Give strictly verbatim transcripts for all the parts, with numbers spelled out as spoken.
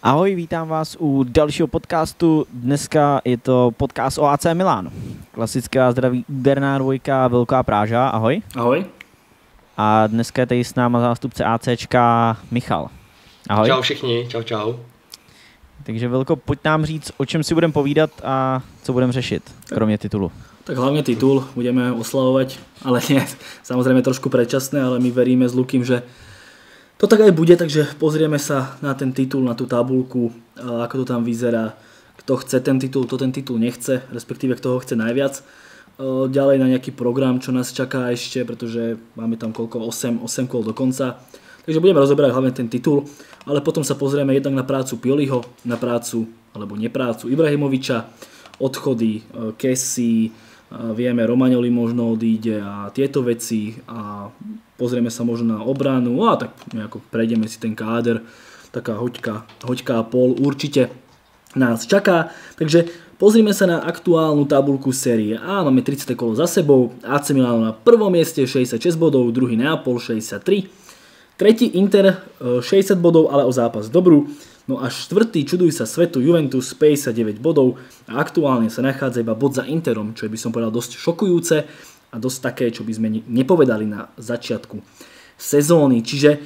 Ahoj, vítám vás u dalšího podcastu. Dneska je to podcast o A C Milan. Klasická zdraví úderná dvojka Velká Práža. Ahoj. Ahoj. A dneska je tady s náma zástupce ACčka Michal. Ahoj. Čau všichni, čau čau. Takže Velko, pojď nám říct, o čem si budeme povídat a co budeme řešit, kromě titulu. Tak hlavne titul budeme oslavovať, ale nie, samozrejme trošku predčasné, ale my veríme s Lukým, že to tak aj bude, takže pozrieme sa na ten titul, na tú tabuľku, ako to tam vyzerá, kto chce ten titul, kto ten titul nechce, respektíve kto ho chce najviac. Ďalej na nejaký program, čo nás čaká ešte, pretože máme tam koľko, osem, osem kôl do konca. Takže budeme rozoberať hlavne ten titul, ale potom sa pozrieme jednak na prácu Pioliho, na prácu, alebo neprácu Ibrahimoviča, odchody, Kessie, vieme, Romagnoli možno odíde a tieto veci a pozrieme sa možno na obranu a tak nejako prejdeme si ten káder, taká hoďka, hoďka a pol určite nás čaká. Takže pozrime sa na aktuálnu tabuľku série A, máme tridsiate kolo za sebou, á cé Milano na prvom mieste šesťdesiatšesť bodov, druhý Neapol šesťdesiattri, tretí Inter šesťdesiat bodov, ale o zápas dobrú. No a štvrtý, čuduj sa svetu, Juventus päťdesiatdeväť bodov a aktuálne sa nachádza iba bod za Interom, čo by som povedal dosť šokujúce a dosť také, čo by sme nepovedali na začiatku sezóny. Čiže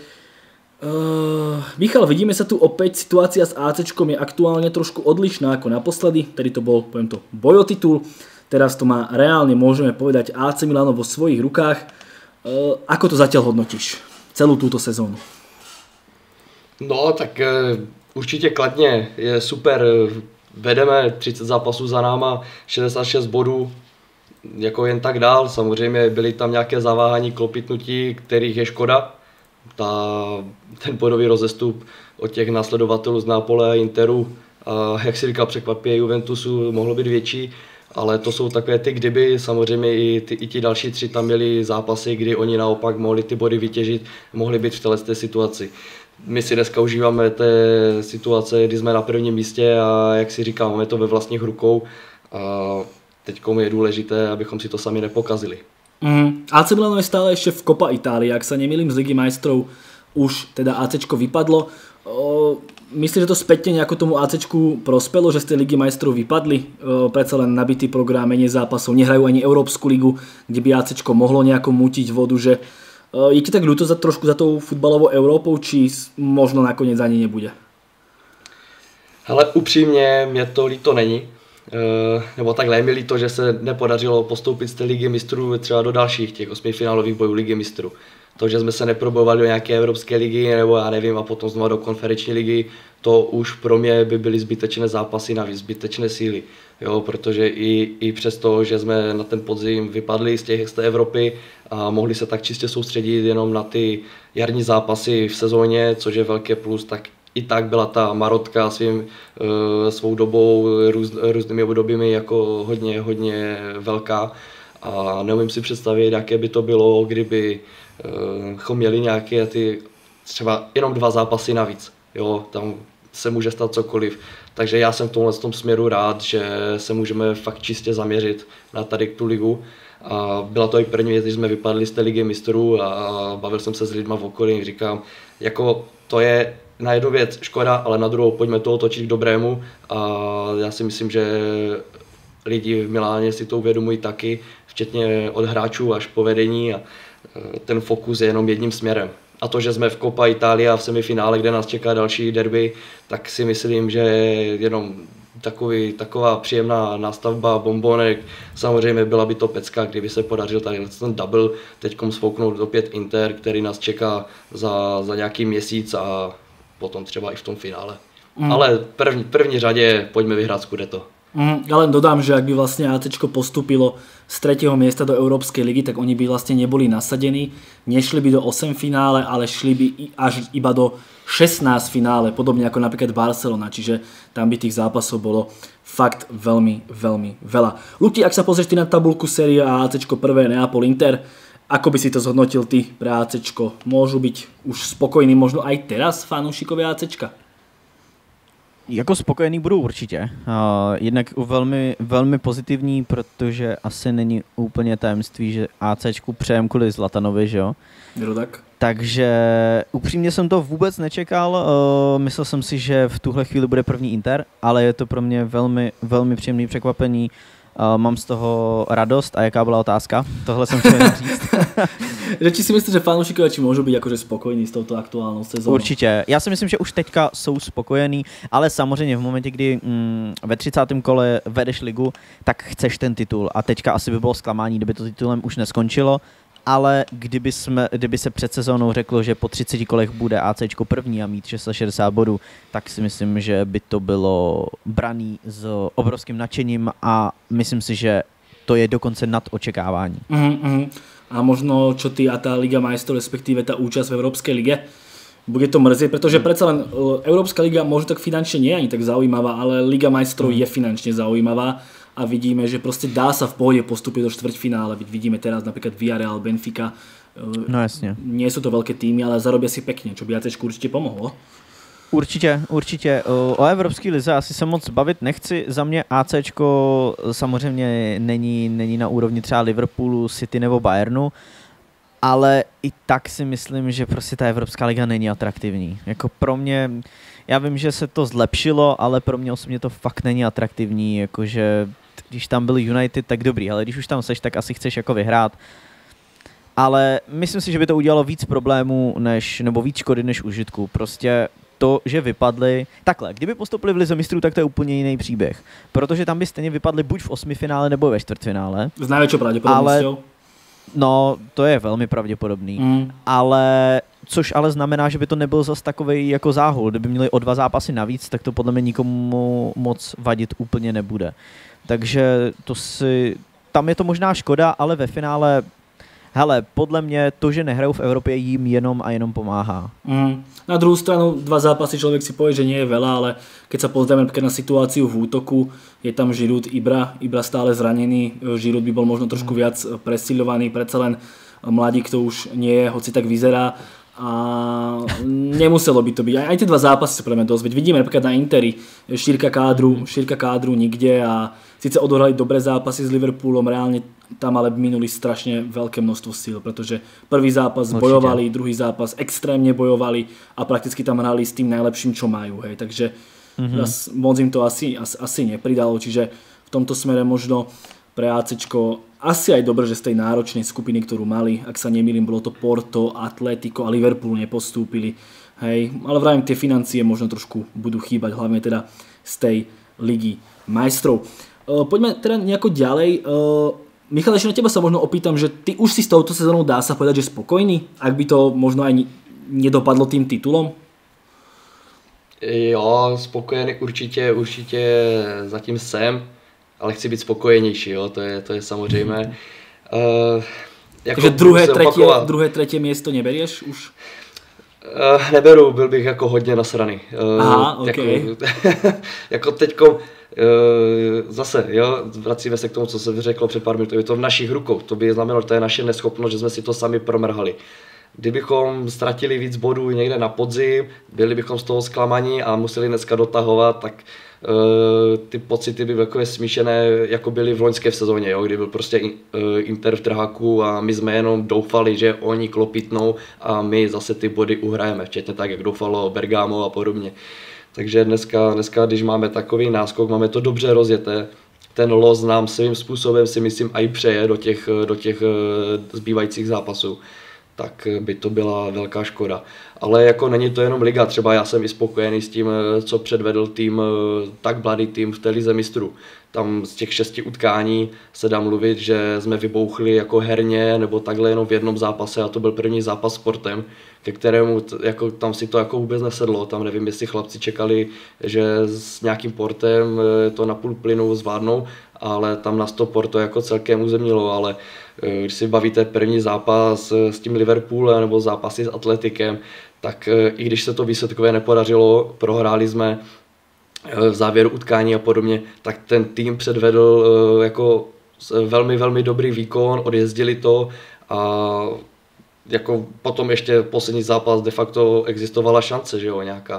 uh, Michal, vidíme sa tu opäť, situácia s ACčkom je aktuálne trošku odlišná ako naposledy, tedy to bol, poviem to, boj o titul, teraz to má reálne, môžeme povedať, á cé Milano vo svojich rukách. Uh, ako to zatiaľ hodnotíš, celú túto sezónu? No, tak uh... určitě kladně, je super, vedeme třicet zápasů za náma, šedesát šest bodů, jako jen tak dál, samozřejmě byly tam nějaké zaváhání, klopitnutí, kterých je škoda. Ta, ten bodový rozestup od těch následovatelů z Neapole a Interu, a jak si říkal, překvapivě Juventusu mohlo být větší, ale to jsou takové ty kdyby, samozřejmě i, ty, i ti další tři tam měli zápasy, kdy oni naopak mohli ty body vytěžit, mohli být v této situaci. My si dneska užíváme té situace, kdy jsme na prvním místě a jak si říkám, máme to ve vlastních rukou a teď je důležité, abychom si to sami nepokazili. Mm. á cé Milano je stále ešte v Copa Italia, ak sa nemýlim, z Ligy majstrov už teda ACčko vypadlo. O, myslím, že to späťne nejako tomu ACčku prospelo, že z tej Ligy majstrov vypadli, o, predsa len nabitý program, menej zápasov, nehrajú ani Európsku ligu, kde by ACčko mohlo nejako mútiť vodu, že je ti tak ľúto za trošku za tou futbalovou Európou, či možno nakonec ani nebude? Hele, upřímně, mě to líto není. E, nebo takhle, je mi líto, že se nepodařilo postoupit z té ligy mistrů třeba do dalších těch osmifinálových bojů ligy mistrů. To, že jsme se neprobovali do nějaké evropské ligy, nebo já nevím, a potom znova do konferenční ligy, to už pro mě by byly zbytečné zápasy navíc, zbytečné síly. Jo, protože i, i přesto, že jsme na ten podzim vypadli z těch z té Evropy a mohli se tak čistě soustředit jenom na ty jarní zápasy v sezóně, což je velké plus, tak i tak byla ta marotka svým, svou dobou, růz, různými obdobími jako hodně, hodně velká. A neumím si představit, jaké by to bylo, kdyby chom měli nějaké ty třeba jenom dva zápasy navíc. Jo, tam se může stát cokoliv. Takže já jsem v tomhle tom směru rád, že se můžeme fakt čistě zaměřit na tady tu ligu. A byla to i první věc, když jsme vypadli z té ligy mistrů a bavil jsem se s lidma v okolí, říkám, jako to je na jednu věc škoda, ale na druhou pojďme to otočit k dobrému a já si myslím, že lidi v Miláně si to uvědomují taky, včetně od hráčů až po vedení a ten fokus je jenom jedním směrem. A to, že jsme v Copa Italia v semifinále, kde nás čeká další derby, tak si myslím, že jenom takový, taková příjemná nástavba bombonek. Samozřejmě byla by to pecka, kdyby se podařil tady ten double, teďkom sfouknout opět Inter, který nás čeká za, za nějaký měsíc a potom třeba i v tom finále. Mm. Ale první, první řadě pojďme vyhrát Scudetto. Mm, ja len dodám, že ak by vlastne ACčko postúpilo z tretieho miesta do Európskej ligy, tak oni by vlastne neboli nasadení, nešli by do osem finále, ale šli by až iba do šestnásť finále, podobne ako napríklad Barcelona, čiže tam by tých zápasov bolo fakt veľmi, veľmi veľa. Luky, ak sa pozrieš ty na tabuľku série A, ACčko prvé, Neapol, Inter, ako by si to zhodnotil ty pre ACčko? Môžu byť už spokojní možno aj teraz fanúšikovia ACčka? Jako spokojený budu určitě. Uh, jednak velmi, velmi pozitivní, protože asi není úplně tajemství, že ACčku přejem kvůli Zlatanovi, že jo? Je to tak? Takže upřímně jsem to vůbec nečekal, uh, myslel jsem si, že v tuhle chvíli bude první Inter, ale je to pro mě velmi, velmi příjemné překvapení. Uh, mám z toho radost. A jaká byla otázka? Tohle jsem chtěl říct. Že či si myslíš, že fanúšikovia či môžu byť akože spokojní s touto aktuálnou sezónou? Určitě. Já si myslím, že už teďka jsou spokojení, ale samozřejmě v momentě, kdy mm, ve třicátém kole vedeš ligu, tak chceš ten titul. A teďka asi by bylo zklamání, kdyby to titulem už neskončilo. Ale kdyby, jsme, kdyby se před sezónou řeklo, že po třiceti kolech bude ACčko první a mít šest set šedesát bodů, tak si myslím, že by to bylo braný s obrovským nadšením a myslím si, že to je dokonce nad očekávání. Uh-huh. A možno čo ty a tá Liga majstrov, respektíve tá účasť v Európskej lige, bude to mrzieť, pretože predsa len Európska liga možno tak finančne nie je ani tak zaujímavá, ale Liga majstrov je finančne zaujímavá. A vidíme, že proste dá sa v pohode postúpiť do štvrťfinále. Vidíme teraz napríklad Villarreal, Benfica. No jasne. Nie sú to veľké týmy, ale zarobia si pekne, čo by ACčku určite pomohlo. Určitě, určitě. O Evropské lize asi se moc bavit nechci. Za mě ACčko samozřejmě není, není na úrovni třeba Liverpoolu, City nebo Bayernu, ale i tak si myslím, že prostě ta Evropská liga není atraktivní. Jako pro mě, já vím, že se to zlepšilo, ale pro mě osobně to fakt není atraktivní, jakože když tam byl United, tak dobrý, ale když už tam seš, tak asi chceš jako vyhrát. Ale myslím si, že by to udělalo víc problémů, než, nebo víc škody než užitku. Prostě to, že vypadli... Takhle, kdyby postoupili v Lize mistrů, tak to je úplně jiný příběh. Protože tam by stejně vypadli buď v osmifinále, nebo ve čtvrtfinále. S najväčšou pravděpodobnosťou. No, to je velmi pravděpodobný. Mm. Ale, což ale znamená, že by to nebyl zas takovej jako záhul. Kdyby měli o dva zápasy navíc, tak to podle mě nikomu moc vadit úplně nebude. Takže to si... Tam je to možná škoda, ale ve finále... Hele, podle mě to, že nehrajou v Evropě, jim jenom a jenom pomáhá. Mm. Na druhou stranu, dva zápasy človek si povie, že nie je veľa, ale keď sa pozrieme na situáciu v útoku, je tam Giroud, Ibra, Ibra stále zranený, Giroud by bol možno trošku viac presíľovaný, predsa len mladík to už nie je, hoci tak vyzerá. A nemuselo by to byť. Aj tie dva zápasy sa podľa mňa dozvieť. Vidíme napríklad na Interi šírka kádru, šírka kádru nikde a síce odohrali dobré zápasy s Liverpoolom, reálne tam ale minuli strašne veľké množstvo síl, pretože prvý zápas Určite. bojovali, druhý zápas extrémne bojovali a prakticky tam hrali s tým najlepším, čo majú. Hej. Takže mm-hmm. moc im to asi, asi, asi nepridalo, čiže v tomto smere možno pre ACčko asi aj dobre, že z tej náročnej skupiny, ktorú mali, ak sa nemýlim, bolo to Porto, Atletico a Liverpool nepostúpili. Hej, ale vravím, tie financie možno trošku budú chýbať, hlavne teda z tej Ligy majstrov. E, poďme teda nejako ďalej. E, Michal, ešte na teba sa možno opýtam, že ty už si s touto sezónou dá sa povedať, že spokojný, ak by to možno aj nedopadlo tým titulom? Jo, spokojený určitě, určitě zatím jsem. Ale chci být spokojenější, jo, to je, to je samozřejmé. Uh, jako Takže druhé tretí, druhé, třetí místo neberieš už? Uh, neberu, byl bych jako hodně nasraný. Uh, Aha, okay. Jako, jako teďko, uh, zase, jo, vracíme se k tomu, co se řeklo před pár minutou, je to v našich rukou, to by znamenalo, že to je naše neschopnost, že jsme si to sami promrhali. Kdybychom ztratili víc bodů někde na podzim, byli bychom z toho zklamaní a museli dneska dotahovat, tak uh, ty pocity by takové smíšené, jako byly v loňské v sezóně, jo, kdy byl prostě uh, Inter v trháku a my jsme jenom doufali, že oni klopitnou a my zase ty body uhrajeme, včetně tak, jak doufalo Bergamo a podobně. Takže dneska, dneska, když máme takový náskok, máme to dobře rozjeté, ten los nám svým způsobem si myslím i přeje do těch, do těch uh, zbývajících zápasů, tak by to byla velká škoda. Ale jako není to jenom liga, třeba já jsem i spokojený s tím, co předvedl tým, tak mladý tým v té lize mistrů. Tam z těch šesti utkání se dá mluvit, že jsme vybouchli jako herně nebo takhle jenom v jednom zápase a to byl první zápas sportem, ke kterému t, jako, tam si to jako vůbec nesedlo. Tam nevím, jestli chlapci čekali, že s nějakým portem to na půl plynu zvládnou, ale tam nás to Porto jako celkem uzemnilo, ale když si bavíte první zápas s tím Liverpoolem nebo zápasy s Atletikem, tak i když se to výsledkově nepodařilo, prohráli jsme v závěru utkání a podobně, tak ten tým předvedl jako velmi, velmi dobrý výkon, odjezdili to a jako potom ještě poslední zápas de facto existovala šance, že jo, nějaká.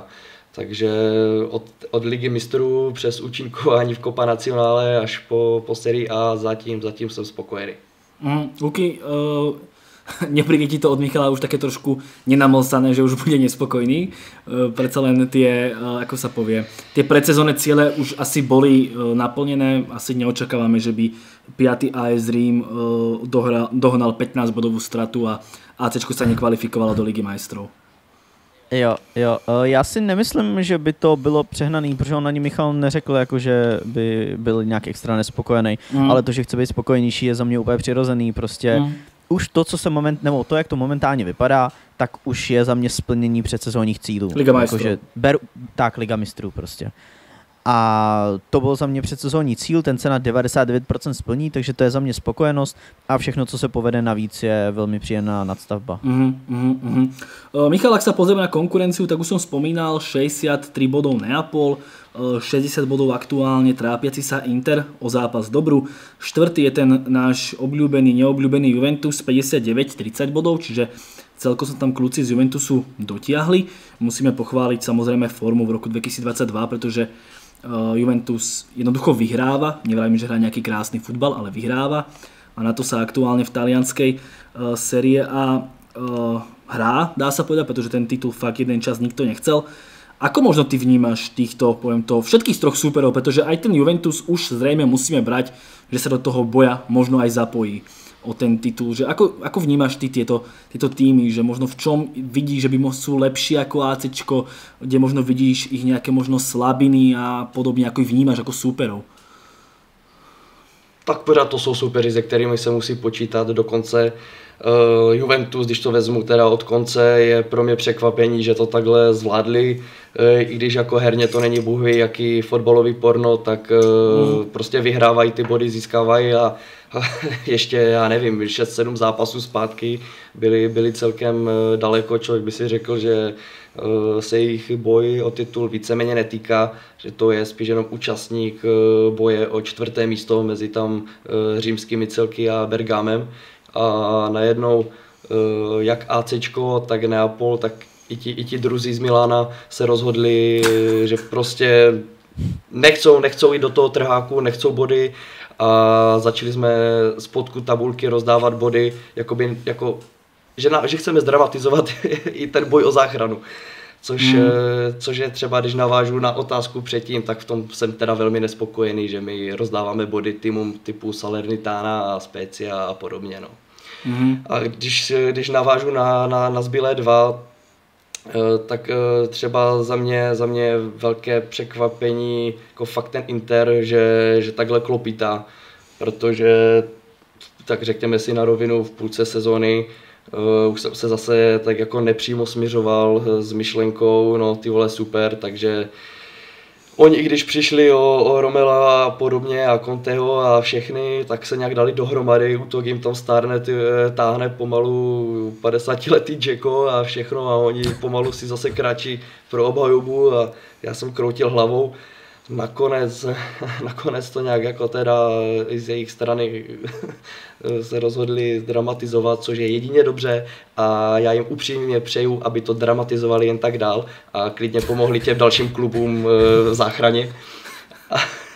Takže od, od Ligy mistrů přes účinkování v Copa Nacionále až po, po Serie A zatím, zatím jsem spokojený. Mm, Luky, uh, nepríde ti to od Michala už také trošku nenamlsané, že už bude nespokojný. Uh, predsa len tie, uh, ako sa povie, tie predsezónne ciele už asi boli uh, naplnené. Asi neočakávame, že by piaty á es Rím uh, dohral, dohnal pätnásť bodovú stratu a ACčko sa nekvalifikovalo do Ligy majstrov. Jo, jo, já si nemyslím, že by to bylo přehnaný, protože on ani Michal neřekl, jako, že by byl nějak extra nespokojený, mm. ale to, že chce být spokojenější, je za mě úplně přirozený, prostě mm. už to, co se moment, nebo to, jak to momentálně vypadá, tak už je za mě splnění předsezónních cílů. Liga mistrů. Jakože beru, tak, Liga mistrů prostě. A to byl za mě předsezónní cíl, ten se na devadesát devět procent splní, takže to je za mě spokojenost a všechno, co se povede navíc, je velmi příjemná nadstavba. Mm-hmm, mm-hmm. Uh, Michal, ak sa pozrieme na konkurenciu, tak už som spomínal šesťdesiattri bodov Neapol, uh, šesťdesiat bodov aktuálne trápiaci sa Inter o zápas dobrú. Štvrtý je ten náš obľúbený, neobľúbený Juventus, päťdesiatdeväť tridsať bodov, čiže celko sa tam kľúci z Juventusu dotiahli. Musíme pochváliť samozrejme formu v roku dvetisícdvadsaťdva, pretože Juventus jednoducho vyhráva, nevrajme, že hrá nejaký krásny futbal, ale vyhráva a na to sa aktuálne v talianskej uh, série A uh, hrá, dá sa povedať, pretože ten titul fakt jeden čas nikto nechcel. Ako možno ty vnímaš týchto, poviem to, všetkých z troch súperov, pretože aj ten Juventus už zrejme musíme brať, že sa do toho boja možno aj zapojí o ten titul, že ako, ako vnímaš ty tieto, tieto týmy, že možno v čom vidíš, že by sú lepšie ako ACčko, kde možno vidíš ich nejaké možno slabiny a podobně, ako ich vnímáš ako súperov? Tak pořád to jsou soupeři, se kterými se musí počítat dokonce. Uh, Juventus, když to vezmu teda od konce, je pro mě překvapení, že to takhle zvládli, uh, i když jako herně to není bůhví jaký fotbalový porno, tak uh, mm. prostě vyhrávají ty body, získávají a, a ještě, já nevím, šest sedm zápasů zpátky byli, byli celkem uh, daleko, člověk by si řekl, že uh, se jejich boj o titul víceméně netýká, že to je spíš jenom účastník uh, boje o čtvrté místo mezi tam uh, římskými celky a Bergamem. A najednou jak ACčko, tak Neapol, tak i ti, i ti druzí z Milána se rozhodli, že prostě nechcou, nechcou jít do toho trháku, nechcou body a začali jsme spodku tabulky rozdávat body, jakoby, jako, že, na, že chceme zdramatizovat i ten boj o záchranu. Což, hmm. což je třeba, když navážu na otázku předtím, tak v tom jsem teda velmi nespokojený, že my rozdáváme body týmům typu Salernitana a Spezia a podobně. No. Hmm. A když, když navážu na, na, na zbylé dva, tak třeba za mě, za mě velké překvapení, jako fakt ten Inter, že, že takhle klopítá, protože tak řekněme si na rovinu v půlce sezóny Uh, už jsem se zase tak jako nepřímo směřoval uh, s myšlenkou, no ty vole super, takže oni i když přišli o, o Romela a podobně a Conteho a všechny, tak se nějak dali dohromady, útok jim tam stárne, ty, táhne pomalu padesátiletý Dzeko a všechno a oni pomalu si zase kráčí pro obhajobu a já jsem kroutil hlavou. Nakonec, nakonec to nějak jako teda z jejich strany se rozhodli dramatizovat, což je jedině dobře a já jim upřímně přeju, aby to dramatizovali jen tak dál a klidně pomohli těm dalším klubům v záchraně. A,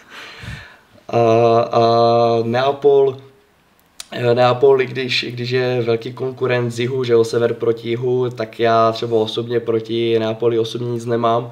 a, a Neapol, Neapol, i když, i když je velký konkurent z jihu, že jo, sever proti jihu, tak já třeba osobně proti Neapoli osobně nic nemám.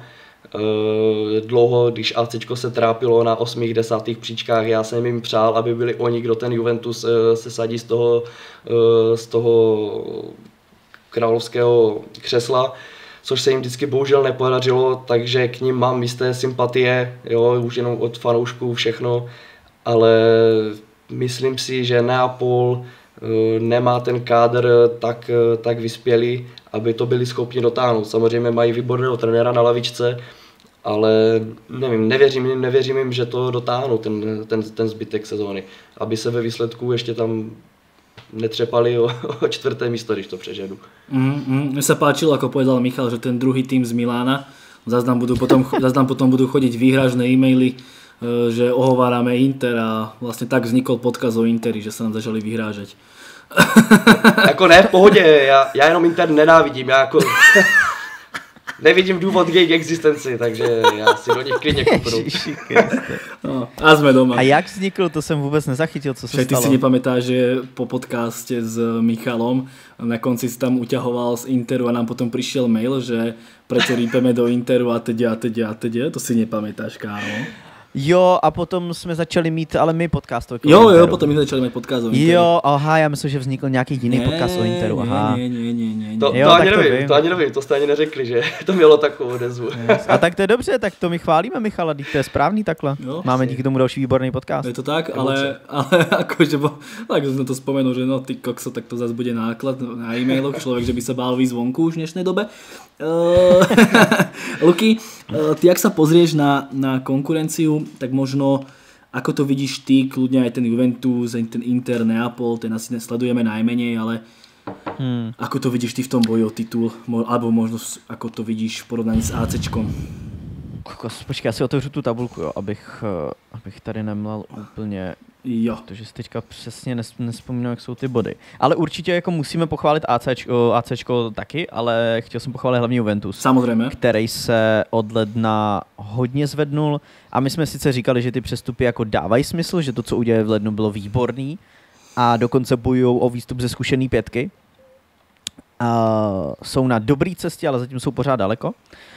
Dlouho, když ACčko se trápilo na osmých, desátých příčkách, já jsem jim přál, aby byli oni, kdo ten Juventus se sadí z toho, z toho královského křesla, což se jim vždycky bohužel nepodařilo, takže k ním mám jisté sympatie, jo, už jenom od fanoušků všechno, ale myslím si, že Neapol nemá ten kádr tak, tak vyspělý, aby to byli schopni dotáhnout. Samozřejmě mají výborného trenéra na lavičce, ale nevím, nevěřím jim, nevěřím jim, že to dotáhnou ten, ten, ten zbytek sezóny. Aby se ve výsledku ještě tam netřepali o, o čtvrté místo, když to přežedu. Mm, mm, mne sa páčilo, ako povedal Michal, že ten druhý tým z Milána, zase nám, budú potom, zase nám potom budú chodiť výhražné e-maily, že ohovárame Inter a vlastne tak vznikol podkaz o Interi, že sa nám začali vyhrážať. Jako ne, v pohodě, já, já jenom Inter nenávidím, já jako... nevidím důvod k jejich existenci, takže já si do nich klidně kupnu. No, a jsme doma. A jak vznikl, to jsem vůbec nezachytil, co se Však stalo. ty si nepamätáš, že po podcaste s Michalom na konci si tam uťahoval z Interu a nám potom prišiel mail, že prečo rýpeme do Interu a teď a teď a teď. To si nepamätáš, kámo. Jo, a potom jsme začali mít, ale my podcast o Jo, Interu. jo, potom my začali mít podcast o Interu. Jo, aha, já myslím, že vznikl nějaký jiný ne, podcast o Interu, aha. Ne, ne, ne, ne, ne. To, Jo, to ani tak to nevím, vím. to ani nevím, to jste ani neřekli, že to mělo takovou odezvu. Yes. A tak to je dobře, tak to my chválíme Michala, to je správný takhle. Jo, Máme si. díky tomu další výborný podcast. Je to tak, ale, ale akože, bo, tak som to spomenul, že no ty kokso, tak to zase bude náklad na e-mailoch, človek, že by sa bál výjsť vonku už v dnešnej dobe. Uh, Luky, uh, ty ak sa pozrieš na, na konkurenciu, tak možno ako to vidíš ty, kľudne aj ten Juventus, ten Inter, Neapol, ten asi nesledujeme najmenej, ale hmm. ako to vidíš ty v tom boji o titul, alebo možno ako to vidíš v porovnaní s ACčkom? Počkej, já si otevřu tu tabulku, jo, abych, abych tady nemlal úplně, jo. protože si teďka přesně nes, nespomínám, jak jsou ty body. Ale určitě jako musíme pochválit ACčko, ACčko taky, ale chtěl jsem pochválit hlavně Juventus. Samozřejmě. Který se od ledna hodně zvednul a my jsme sice říkali, že ty přestupy jako dávají smysl, že to, co udělali v lednu, bylo výborný a dokonce bojují o výstup ze zkušený pětky. Uh, jsou na dobré cestě, ale zatím jsou pořád daleko.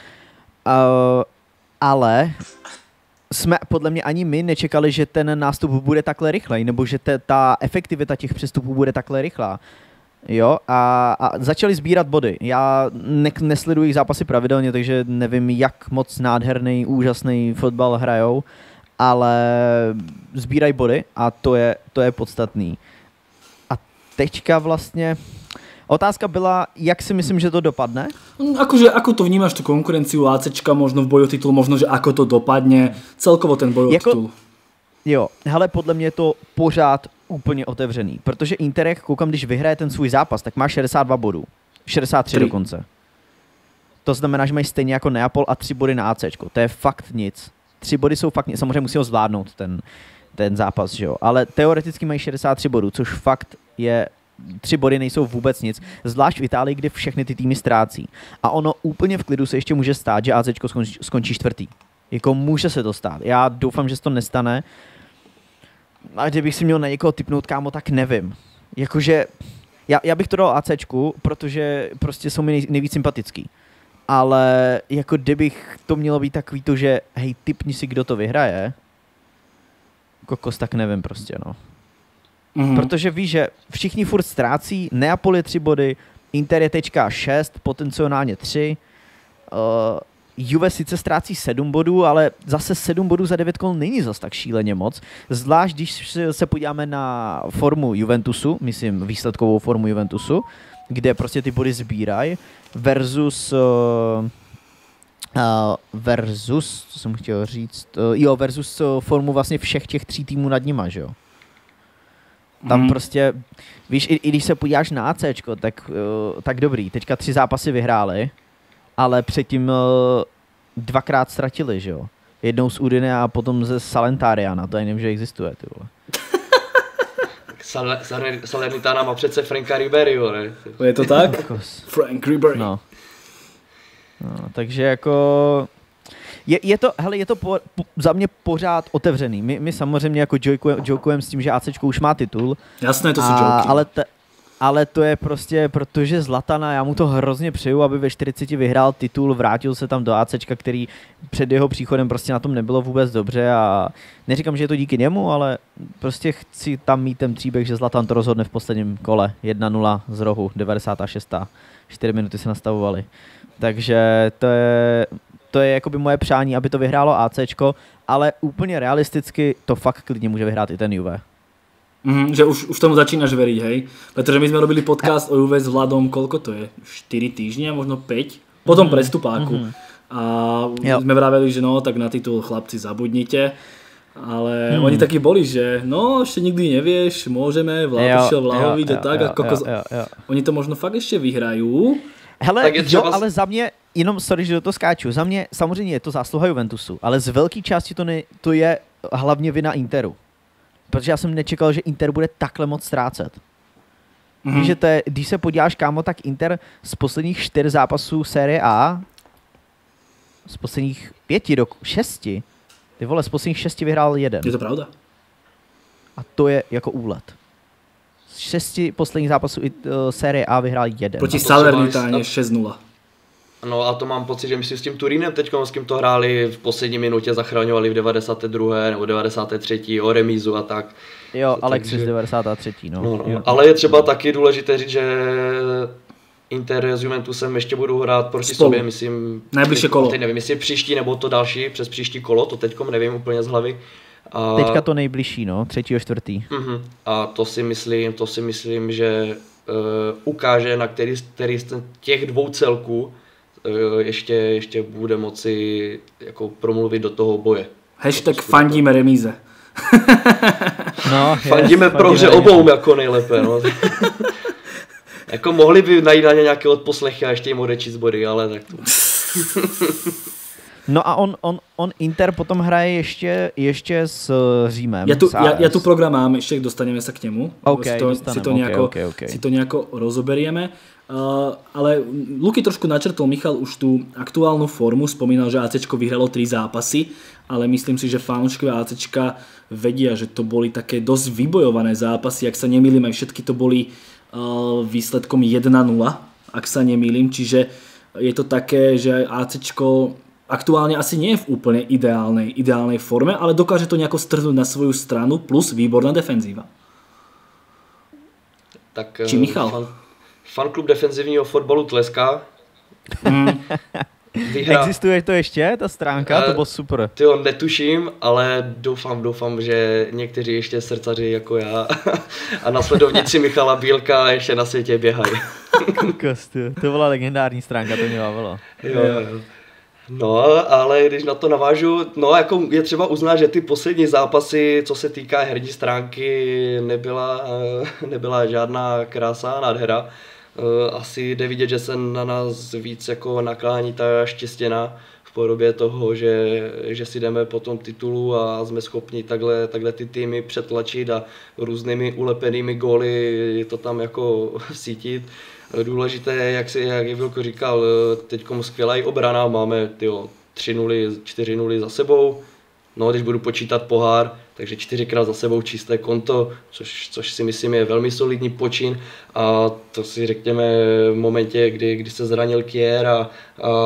Uh, ale jsme podle mě ani my nečekali, že ten nástup bude takhle rychlej, nebo že te, ta efektivita těch přestupů bude takhle rychlá. Jo, a, a začali sbírat body. Já ne, nesleduji zápasy pravidelně, takže nevím, jak moc nádherný, úžasný fotbal hrajou, ale sbírají body a to je, to je podstatný. A teďka vlastně... Otázka byla, jak si myslím, že to dopadne? Akože, ako to vnímaš tú konkurenciu ACčka, možno v boji o titul, možno, že ako to dopadne, celkovo ten boj o jako, titul? Jo, hele, podle mě je to pořád úplně otevřený, protože Inter, jak koukám, když vyhraje ten svůj zápas, tak má šedesát dva bodů, šedesát tři Tři. dokonce. To znamená, že mají stejně jako Neapol a tři body na ACčko, to je fakt nic. Tři body jsou fakt nic, samozřejmě musí ho zvládnout ten, ten zápas, že jo, ale teoreticky mají šedesát tři bodů, což fakt je... Tři body nejsou vůbec nic, zvlášť v Itálii, kde všechny ty týmy ztrácí. A ono úplně v klidu se ještě může stát, že ACčko skončí, skončí čtvrtý. Jako může se to stát. Já doufám, že se to nestane. A kdybych si měl na někoho tipnout, kámo, tak nevím. Jakože, já, já bych to dal ACčku, protože prostě jsou mi nej, nejvíc sympatický. Ale jako kdybych to mělo být takový to, že hej, tipni si, kdo to vyhraje, kokos, tak nevím prostě, no. Mm-hmm. Protože víš, že všichni furt ztrácí, Neapol je tři body, Inter je teďka šest, potenciálně tři, uh, Juve sice ztrácí sedm bodů, ale zase sedm bodů za devět kol není zas tak šíleně moc, zvlášť když se podíváme na formu Juventusu, myslím výsledkovou formu Juventusu, kde prostě ty body sbírají, versus... Uh, Uh, versus, co jsem chtěl říct, uh, jo, versus uh, formu vlastně všech těch tří týmů nad nima, že jo. Tam hmm. prostě, víš, i, i když se podíváš na ACčko, tak, uh, tak dobrý, teďka tři zápasy vyhráli, ale předtím uh, dvakrát ztratili, že jo. Jednou z Udine a potom ze Salernitana, to ani nevím, že existuje, ty vole. Sal- Sal- Salernitana má přece Franka Riberyho, ne? Je to tak? Frank Ribery. No. no. Takže jako... Je, je to, hele, je to po, po, za mě pořád otevřený. My, my samozřejmě jako jokujeme s tím, že ACčko už má titul. Jasné, to jsou a, joky. Ale, te, ale to je prostě, protože Zlatana, já mu to hrozně přeju, aby ve čtyřiceti vyhrál titul, vrátil se tam do ACčka, který před jeho příchodem prostě na tom nebylo vůbec dobře a neříkám, že je to díky němu, ale prostě chci tam mít ten příběh, že Zlatan to rozhodne v posledním kole. jedna nula z rohu, devadesátá šestá čtyři minuty se nastavovaly. Takže to je... To je jakoby moje přání, aby to vyhrálo ACčko, ale úplně realisticky to fakt klidně může vyhrát i ten Juve. Mm, že už, už tomu začínaš veriť, hej? Pretože my sme robili podcast o Juve s Vladom, koľko to je? štyri týždne, možno päť? Po tom mm, prestupáku. Mm-hmm. A jo. sme vraveli, že no, tak na titul chlapci zabudnite. Ale mm. oni takí boli, že no, ešte nikdy nevieš, môžeme, Vlad išiel Vlahoviť a tak. Jo, a kokos... jo, jo, jo. Oni to možno fakt ešte vyhrajú. Hele, jo, ale za mě, jenom sorry, že do toho skáču, za mě samozřejmě je to zásluha Juventusu, ale z velké části to, ne, to je hlavně vina Interu. Protože já jsem nečekal, že Inter bude takhle moc ztrácet. Mm-hmm. Víš, že to je, když se podíváš, kámo, tak Inter z posledních čtyř zápasů série A z posledních pěti do šesti, ty vole, z posledních šesti vyhrál jeden. Je to pravda? A to je jako úlet. Z šesti posledních zápasů uh, série A vyhrál jeden. Proti Salernitáně šest nula. No a to mám pocit, že myslím s tím Turínem teďkom, s kým to hráli v poslední minutě, zachraňovali v devadesáté druhé nebo devadesáté třetí o remízu a tak. Jo, Alexis takže... devadesátá třetí No. No, no. Jo. Ale je třeba taky důležité říct, že Inter s Juventusem ještě budou hrát proti Spolu. sobě, myslím... Najbližší kolo. Teď nevím, jestli příští nebo to další, přes příští kolo, to teďkom nevím úplně z hlavy. A... Teďka to nejbližší, no, třetího, čtvrtý. Uh-huh. A to si myslím, to si myslím, že uh, ukáže, na který, který z těch dvou celků uh, ještě, ještě bude moci jako promluvit do toho boje. Hashtag fandíme remíze. No, fandíme pro hře obou jako nejlépe, no. Jako mohli by najít na ně nějaké odposlechy a ještě jim odečíst body, ale tak to... No a on, on, on Inter potom hraje ještě, ještě s Římem. Já tu, já, já tu program mám, ještě dostaneme se k němu. Okay, si, to, si, to nejako, okay, okay, okay. si to nejako rozoberieme. Uh, ale Luky trošku načrtol, Michal, už tú aktuálnu formu, spomínal, že ACčko vyhralo tri zápasy, ale myslím si, že fanúšikovia ACčka vedia, že to boli také dosť vybojované zápasy, ak sa nemýlim, aj všetky to boli uh, výsledkom jeden nula, ak sa nemýlim, čiže je to také, že ACčko aktuálne asi nie je v úplne ideálnej, ideálnej forme, ale dokáže to nejako strhnúť na svoju stranu, plus výborná defenzíva. Tak, Či Michal? Fan, fanklub defenzivního fotbalu tleská. Mm. Vyhrá... Existuje to ještě, ta stránka? Uh, to bylo super. Tyjo, netuším, ale doufám, doufám, že někteří ještě srdcaři jako já a nasledovníci Michala Bílka ještě na světě běhají. Kokos, to byla legendární stránka, to mě bavilo. Jo, jo. No, ale když na to navážu, no jako je třeba uznat, že ty poslední zápasy, co se týká herní stránky, nebyla, nebyla žádná krása, nádhera. Asi jde vidět, že se na nás víc jako naklání ta štěstěna v podobě toho, že, že si jdeme po tom titulu a jsme schopni takhle, takhle ty týmy přetlačit a různými ulepenými góly to tam jako vsítit. Důležité je, jak, si, jak Vilko říkal, teďkom skvělá i obrana, máme tyjo, tři nuly, čtyři nuly za sebou, no když budu počítat pohár, takže čtyřikrát za sebou čisté konto, což, což si myslím je velmi solidní počin a to si řekněme v momentě, kdy, kdy se zranil Kier a, a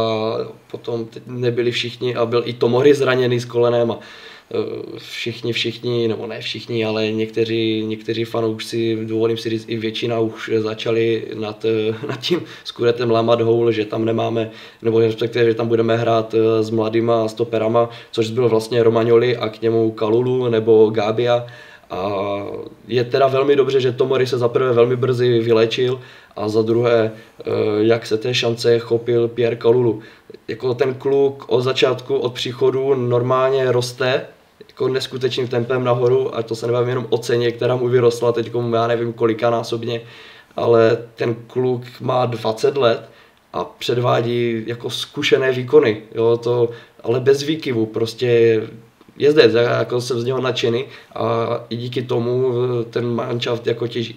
potom nebyli všichni a byl i Tomori zraněný s kolenem a všichni, všichni, nebo ne všichni, ale někteří, někteří fanoušci, dovolím si říct i většina, už začali nad, nad tím skuretem lámat houl, že tam nemáme, nebo respektive, že tam budeme hrát s mladýma stoperama, což byl vlastně Romagnoli a k němu Kalulu nebo Gabia. A je teda velmi dobře, že Tomori se zaprvé velmi brzy vylečil a za druhé, jak se té šance chopil Pierre Kalulu. Jako ten kluk od začátku, od příchodu normálně roste, jako neskutečným tempem nahoru a to se nebavím jenom o ceně, která mu vyrostla teď, já nevím kolikanásobně, ale ten kluk má dvacet let a předvádí jako zkušené výkony, jo, to, ale bez výkyvu, prostě jezdec, jako jsem z něho nadšený a i díky tomu ten manšaft jako těží.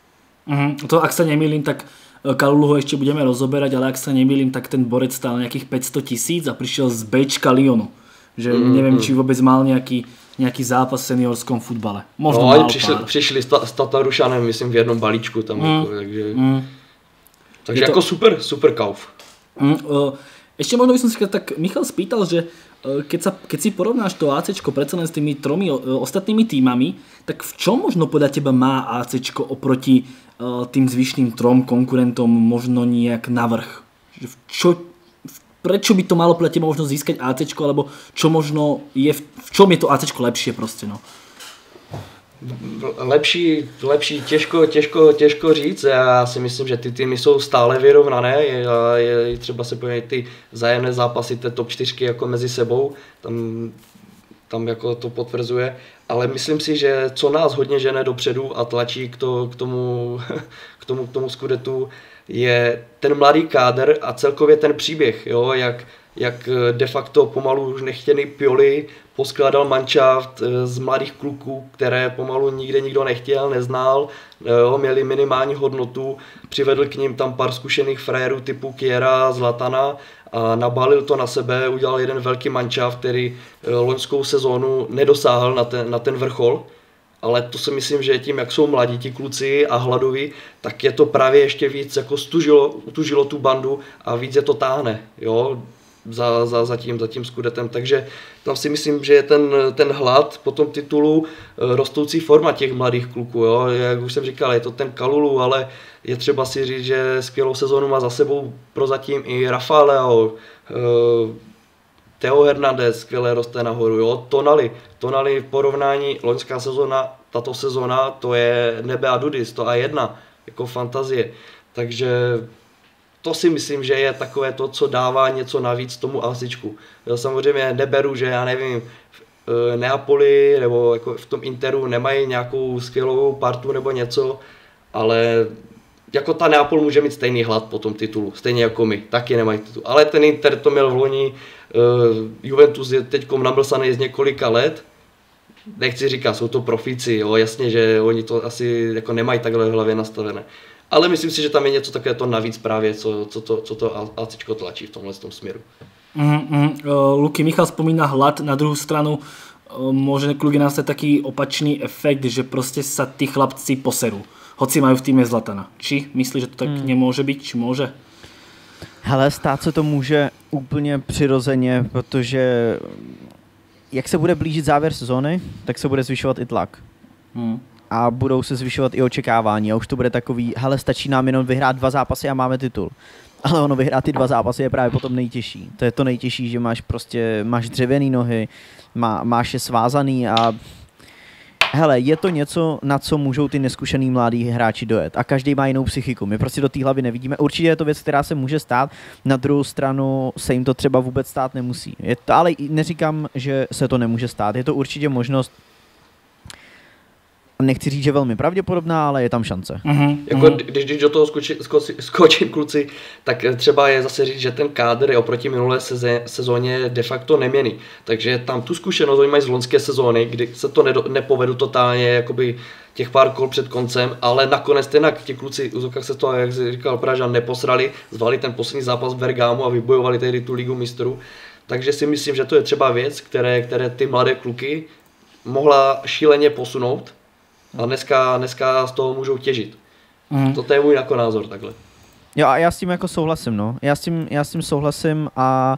Mm, to ak sa nemýlim, tak Kalulu ho ešte budeme rozoberať, ale ak sa nemýlim, tak ten borec stál nejakých päťsto tisíc a prišiel z Bčka Lyonu. Že mm, neviem, mm. či vôbec mal nejaký, nejaký zápas v seniorskom futbale. Možno no, mal přišli, pár. Přišli s Tatarušanem, myslím, v jednom balíčku tam. Mm, jako, takže mm. takže jako to... super, super kauf. Mm, uh, ešte možno by som si tak Michal spýtal, že Keď, sa, keď si porovnáš to ACčko predsa len s tými tromi ostatnými týmami, tak v čom možno podľa teba má ACčko oproti uh, tým zvyšným trom konkurentom možno nejak navrch? Čo, prečo by to malo podľa teba možno získať ACčko, alebo čo možno je, v čom je to ACčko lepšie proste, no? Lepší, lepší těžko, těžko, těžko říct. Já si myslím, že ty týmy jsou stále vyrovnané. Je, je třeba se podívat ty vzájemné zápasy té top čtyřky jako mezi sebou. Tam, tam jako to potvrzuje. Ale myslím si, že co nás hodně žene dopředu a tlačí k, to, k tomu, k tomu, k tomu skudetu, je ten mladý kádr a celkově ten příběh, jo, jak, jak de facto pomalu už nechtěný Pioli poskládal manšaft z mladých kluků, které pomalu nikde nikdo nechtěl, neznal, jo, měli minimální hodnotu, přivedl k ním tam pár zkušených frérů typu Kiera, Zlatana a nabalil to na sebe, udělal jeden velký mančav, který loňskou sezónu nedosáhl na ten, na ten vrchol. Ale to si myslím, že tím, jak jsou mladí ti kluci a hladoví, tak je to právě ještě víc jako stužilo, utužilo tu bandu a víc je to táhne, jo, za, za, za, tím, za tím Scudetem. Takže tam si myslím, že je ten, ten hlad po tom titulu, rostoucí forma těch mladých kluků, jo. Jak už jsem říkal, je to ten Kalulu, ale je třeba si říct, že skvělou sezónu má za sebou prozatím i Rafa Leao, Theo Hernandez skvěle roste nahoru, jo, Tonali, Tonali v porovnání loňská sezóna, tato sezóna, to je nebe a dudis, to a jedna, jako fantazie, takže to si myslím, že je takové to, co dává něco navíc tomu Asičku. Jo, samozřejmě neberu, že já nevím, v Neapoli nebo jako v tom Interu nemají nějakou skvělou partu nebo něco, ale jako ta Neapol může mít stejný hlad po tom titulu, stejně jako my, taky nemají titul. Ale ten Inter to měl v loni, uh, Juventus je teďkom namlsaný z několika let, nechci říkat, jsou to profíci, jo, jasně, že oni to asi jako nemají takhle v hlavě nastavené. Ale myslím si, že tam je něco také to navíc právě, co, co to, co to ACčko tlačí v tomhle tom směru. Mm-hmm. Uh, Luky, Michal spomína hlad, na druhou stranu uh, môže kľudne nastať taký opačný efekt, že proste sa tí chlapci poserú. Hoci majú v týme Zlatana. Či myslíš, že to tak hmm. nemůže být, či může? Hele, stát se to může úplně přirozeně, protože jak se bude blížit závěr sezóny, tak se bude zvyšovat i tlak. Hmm. A budou se zvyšovat i očekávání. A už to bude takový, hele, stačí nám jenom vyhrát dva zápasy a máme titul. Ale ono vyhrát ty dva zápasy je právě potom nejtěžší. To je to nejtěžší, že máš prostě, máš dřevěný nohy, má, máš je svázaný a hele, je to něco, na co můžou ty neskušený mladí hráči dojet. A každý má jinou psychiku. My prostě do té hlavy nevidíme. Určitě je to věc, která se může stát. Na druhou stranu se jim to třeba vůbec stát nemusí. Je to, ale neříkám, že se to nemůže stát. Je to určitě možnost, nechci říct, že velmi pravděpodobná, ale je tam šance. Uh-huh. Jako, když, když do toho skočí, skočí, skočí kluci, tak třeba je zase říct, že ten kádr je oproti minulé sezé, sezóně de facto neměný. Takže tam tu zkušenost oni mají z loňské sezóny, kdy se to nedo, nepovedu totálně, jakoby těch pár kol před koncem, ale nakonec tenak ti kluci, jak se to, jak jsi říkal Pražan, neposrali, zvali ten poslední zápas v Bergamu a vybojovali tehdy tu ligu mistrů. Takže si myslím, že to je třeba věc, které, které ty mladé kluky mohla šíleně posunout. A dneska, dneska z toho můžou těžit. Mm. To je můj jako názor takhle. Jo a já s tím jako souhlasím, no. Já s tím, já s tím souhlasím a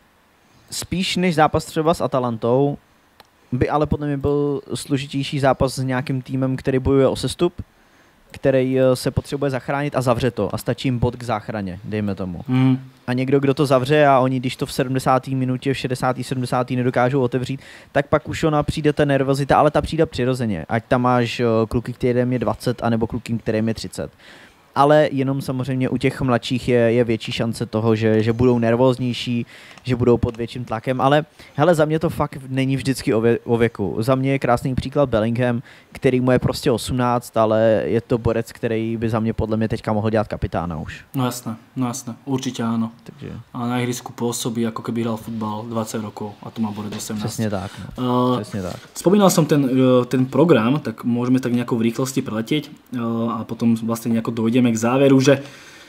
spíš než zápas třeba s Atalantou by ale podle mě byl složitější zápas s nějakým týmem, který bojuje o sestup, který se potřebuje zachránit a zavře to a stačí jim bod k záchraně, dejme tomu. Mm. A někdo, kdo to zavře a oni, když to v sedmdesáté minutě, v šedesáté sedmdesáté nedokážou otevřít, tak pak už ona přijde ta nervozita, ale ta přijde přirozeně. Ať tam máš kluky, kterým je dvacet, anebo kluky, kterým je třicet. Ale jenom samozřejmě u těch mladších je, je větší šance toho, že, že budou nervóznější, že budou pod větším tlakem, ale hele, za mě to fakt není vždycky o, vě, o věku. Za mě je krásný příklad Bellingham, který mu je prostě osmnáct, ale je to borec, který by za mě podle mě teďka mohl dělat kapitána už. No jasné, no jasné, určitě ano. Takže. A na ihrisku pôsobí, jako keby hral futbal dvacet rokov a to má borec osemnásť. Přesně tak. No. Uh, Přesně tak. Spomínal som ten, ten program, tak môžeme tak nejako v rýchlosti preletieť uh, a potom vlastne nejako dojdeme k záveru, že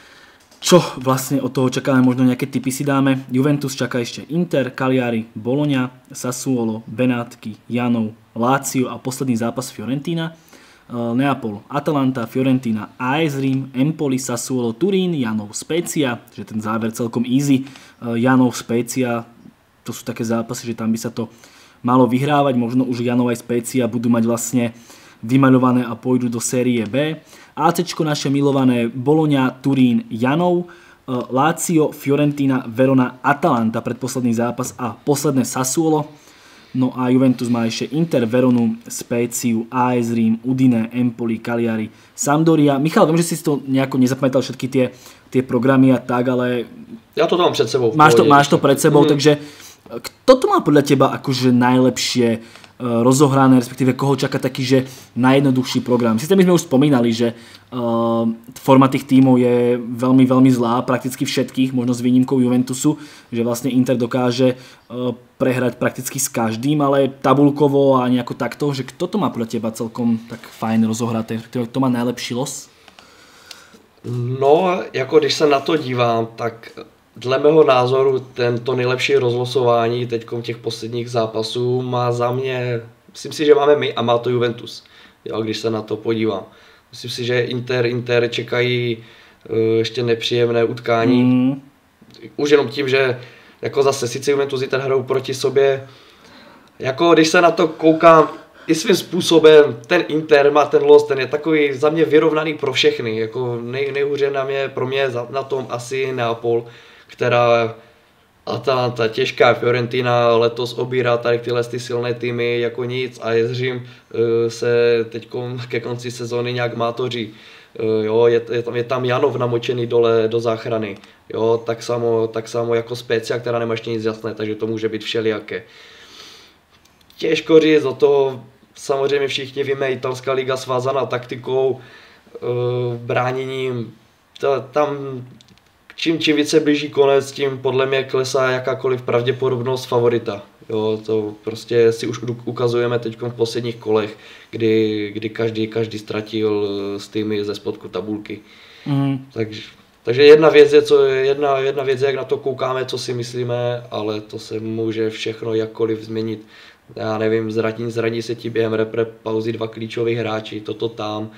čo vlastne od toho čakáme, možno nejaké tipy si dáme. Juventus čaká ešte Inter, Cagliari, Bologna, Sassuolo, Benátky, Janov, Lazio a posledný zápas Fiorentina. Neapol, Atalanta, Fiorentina, á es Rím, Empoli, Sassuolo, Turín, Janov, Spezia, že ten záver celkom easy. Janov, Spezia, to sú také zápasy, že tam by sa to malo vyhrávať, možno už Janov aj Spezia budú mať vlastne vymaľované a pôjdu do série B. ACčko naše milované Bologna, Turín, Janov, Lazio, Fiorentina, Verona, Atalanta predposledný zápas a posledné Sassuolo. No a Juventus má ešte Inter, Veronu, Spéciu, á es Rím, Udine, Empoli, Cagliari, Sampdoria. Michal, viem, že si to nejako nezapamätal všetky tie, tie programy a tak, ale... Ja to mám před sebou. Máš to, máš to pred sebou, mm. takže kto to má podľa teba akože najlepšie rozohrané, respektíve koho čaká taký, že najjednoduchší program. Sice my sme už spomínali, že uh, forma tých tímov je veľmi, veľmi zlá, prakticky všetkých, možno s výnimkou Juventusu, že vlastne Inter dokáže uh, prehrať prakticky s každým, ale tabulkovo a nejako takto, že kto to má podľa teba celkom tak fajn rozohraté, kto má najlepší los? No, jako když se na to dívám, tak dle mého názoru tento nejlepší rozlosování teďkom těch posledních zápasů má za mě, myslím si, že máme my a má to Juventus, jo, když se na to podívám. Myslím si, že Inter, Inter čekají uh, ještě nepříjemné utkání. Mm. Už jenom tím, že jako zase sice Juventus Inter hrajou proti sobě, jako když se na to koukám, i svým způsobem ten Inter má ten los, ten je takový za mě vyrovnaný pro všechny, jako nej, nejhůře na mě, pro mě na tom asi Neapol, která Atalanta, těžká Fiorentina letos obírá tady tyhle ty silné týmy jako nic a Řím se teď ke konci sezóny nějak mátoří. Jo, je, je, tam, je tam Janov namočený dole do záchrany, jo, tak samo, tak samo jako Spezia, která nemá ještě nic jasné, takže to může být všelijaké. Těžko říct, do toho samozřejmě všichni víme, italská liga svázaná taktikou, bráněním, ta, tam čím, čím více blíží konec, tím podle mě klesá jakákoliv pravděpodobnost favorita. Jo, to prostě si už ukazujeme teď v posledních kolech, kdy, kdy každý, každý ztratil s týmy ze spodku tabulky. Mm. Takže, takže jedna věc je, co, jedna, jedna věc je, jak na to koukáme, co si myslíme, ale to se může všechno jakkoliv změnit. Já nevím, zradí, zradí se ti během repre pauzy dva klíčoví hráči, toto tam.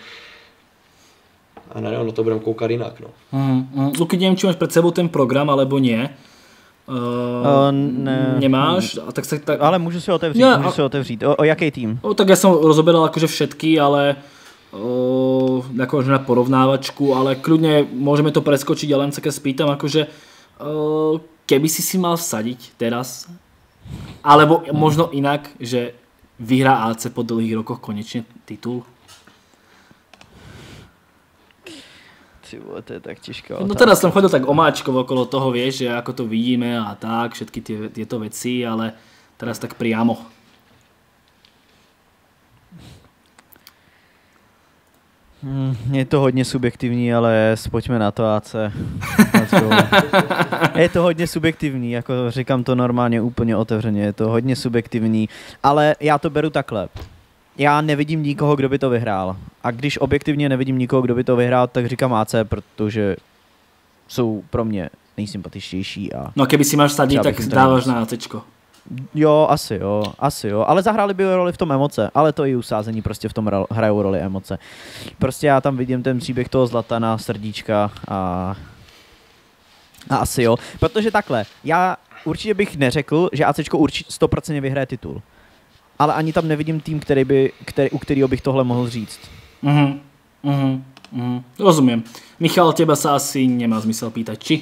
A ne, no to budeme koukat jinak. No. Mm, mm. Luky, nevím, či máš před sebou ten program, alebo nie. Uh, uh, ne, nemáš? A tak se, tak... Ale můžu si otevřít, ne, můžu a... si otevřít. O, o jaký tým? O, tak já jsem rozoberal akože všetky, ale o, akože na porovnávačku, ale kľudne môžeme to preskočiť, ale len sa keď spýtam, akože o, keby si si mal vsadiť teraz, alebo možno inak, že vyhrá á cé po dlhých rokoch konečne titul? To je tak těžká otázka. No teraz som chodil tak omáčkovo okolo toho, vieš, že ako to vidíme a tak, všetky tie, tieto veci, ale teraz tak priamo. Hmm, je to hodně subjektivní, ale pojďme na to á cé. Je to hodně subjektivní, jako říkám to normálně úplně otevřeně, je to hodně subjektivní, ale já to beru takhle. Já nevidím nikoho, kdo by to vyhrál. A když objektivně nevidím nikoho, kdo by to vyhrál, tak říkám á cé, protože jsou pro mě nejsympatičtější. A no keby si máš sadit, tak dáváš na ácečko. Jo, asi jo, asi jo. Ale zahráli by roli v tom emoce, ale to i usázení prostě v tom hrajou roli emoce. Prostě já tam vidím ten příběh toho Zlatana, srdíčka a, a asi jo. Protože takhle, já určitě bych neřekl, že ácéčko určitě sto procent vyhraje titul. Ale ani tam nevidím tým, který by, který, u kterého bych tohle mohl říct. Mhm, mhm, mhm. Rozumím. Michal, těba se asi nemá zmysel pýtať, či?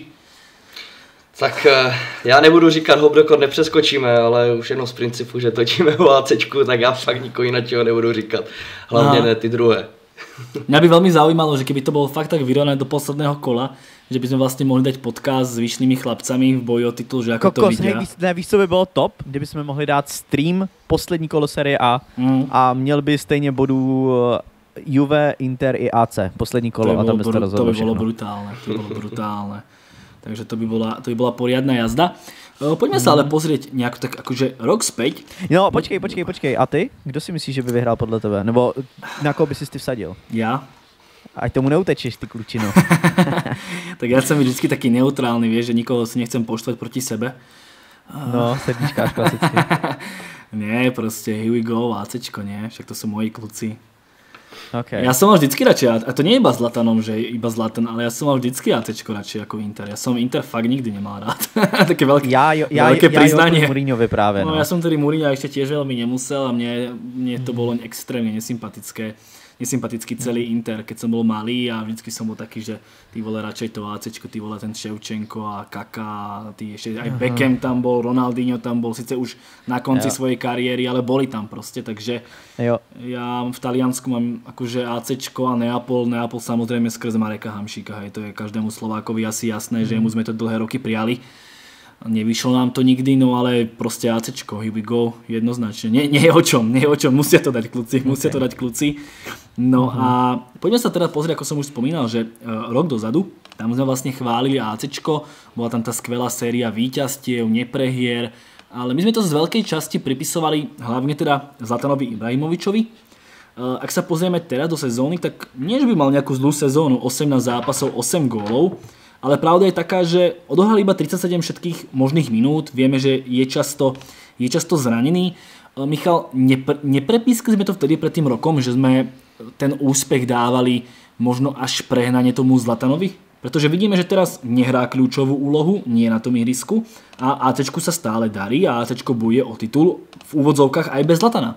Tak já nebudu říkat hop dokon nepřeskočíme, ale už jenom z principu, že točíme o ácéčku, tak já fakt nikoho jiného nebudu říkat. Hlavně ne ty druhé. Mňa by veľmi zaujímalo, že keby to bolo fakt tak vyrovnané do posledného kola, že by sme vlastne mohli dať podcast s vyšnými chlapcami v boji o titul, že ako Kokos, to vidia. Kokos, nevíš, co by bylo top? Kdyby sme mohli dát stream poslední kolo série A mm. a měl by stejně bodů Juve, Inter i á cé. Poslední kolo a tam byste rozhodli. To by bolo brutálne, to by bolo brutálne. Takže to by bola, to by bola poriadna jazda. Poďme sa ale pozrieť nejako tak akože rok späť. No počkej, počkej, počkej. A ty? Kdo si myslíš, že by vyhrál podle tebe? Nebo na koho by si ty vsadil? Ja? Ať tomu neutečeš, ty klučino. Tak ja som vždycky taký neutrálny, vieš, že nikoho si nechcem poštvať proti sebe. No, srdíčkáš klasicky. Nie, proste here we go, ácečko, nie? Však to sú moji kluci. Okay. Ja som mal vždycky radšej, a to nie je iba Zlatanom, že je iba Zlatan, ale ja som mal vždycky ácečko radšej ako Inter. Ja som Inter fakt nikdy nemal rád. Také veľké, ja, jo, ja, veľké ja, priznanie. Ja Mourinhovi práve. No. No, ja som tedy Mourinho ešte tiež veľmi nemusel a mne, mne to bolo extrémne nesympatické. Nesympatický celý Inter, keď som bol malý a vždycky som bol taký, že ty vole radšej to ácečko, ty vole ten Ševčenko a Kaká, ty ešte aj Beckham tam bol, Ronaldinho tam bol, síce už na konci jo. svojej kariéry, ale boli tam proste, takže jo. Ja v Taliansku mám akože ácečko a Neapol, Neapol samozrejme skrz Mareka Hamšíka, hej, to je každému Slovákovi asi jasné, mm. že mu sme to dlhé roky prijali. Nevyšlo nám to nikdy, no ale proste ácečko, here we go, jednoznačne. Nie, nie je o čom, nie je o čom, musia to dať kluci, musia okay. to dať kluci. No uh-huh. a poďme sa teda pozrieť, ako som už spomínal, že uh, rok dozadu, tam sme vlastne chválili ácečko, bola tam tá skvelá séria víťazstiev, neprehier, ale my sme to z veľkej časti pripisovali hlavne teda Zlatanovi Ibrahimovičovi. Uh, ak sa pozrieme teraz do sezóny, tak nie, že by mal nejakú zlú sezónu, osemnásť zápasov, osem gólov, ale pravda je taká, že odohral iba tridsaťsedem všetkých možných minút, vieme, že je často, je často zranený. Michal, nepre, neprepískali sme to vtedy pred tým rokom, že sme ten úspech dávali možno až prehnanie tomu Zlatanovi? Pretože vidíme, že teraz nehrá kľúčovú úlohu, nie na tom ihrisku a ACčku sa stále darí a ACčko bojuje o titul v úvodzovkách aj bez Zlatana.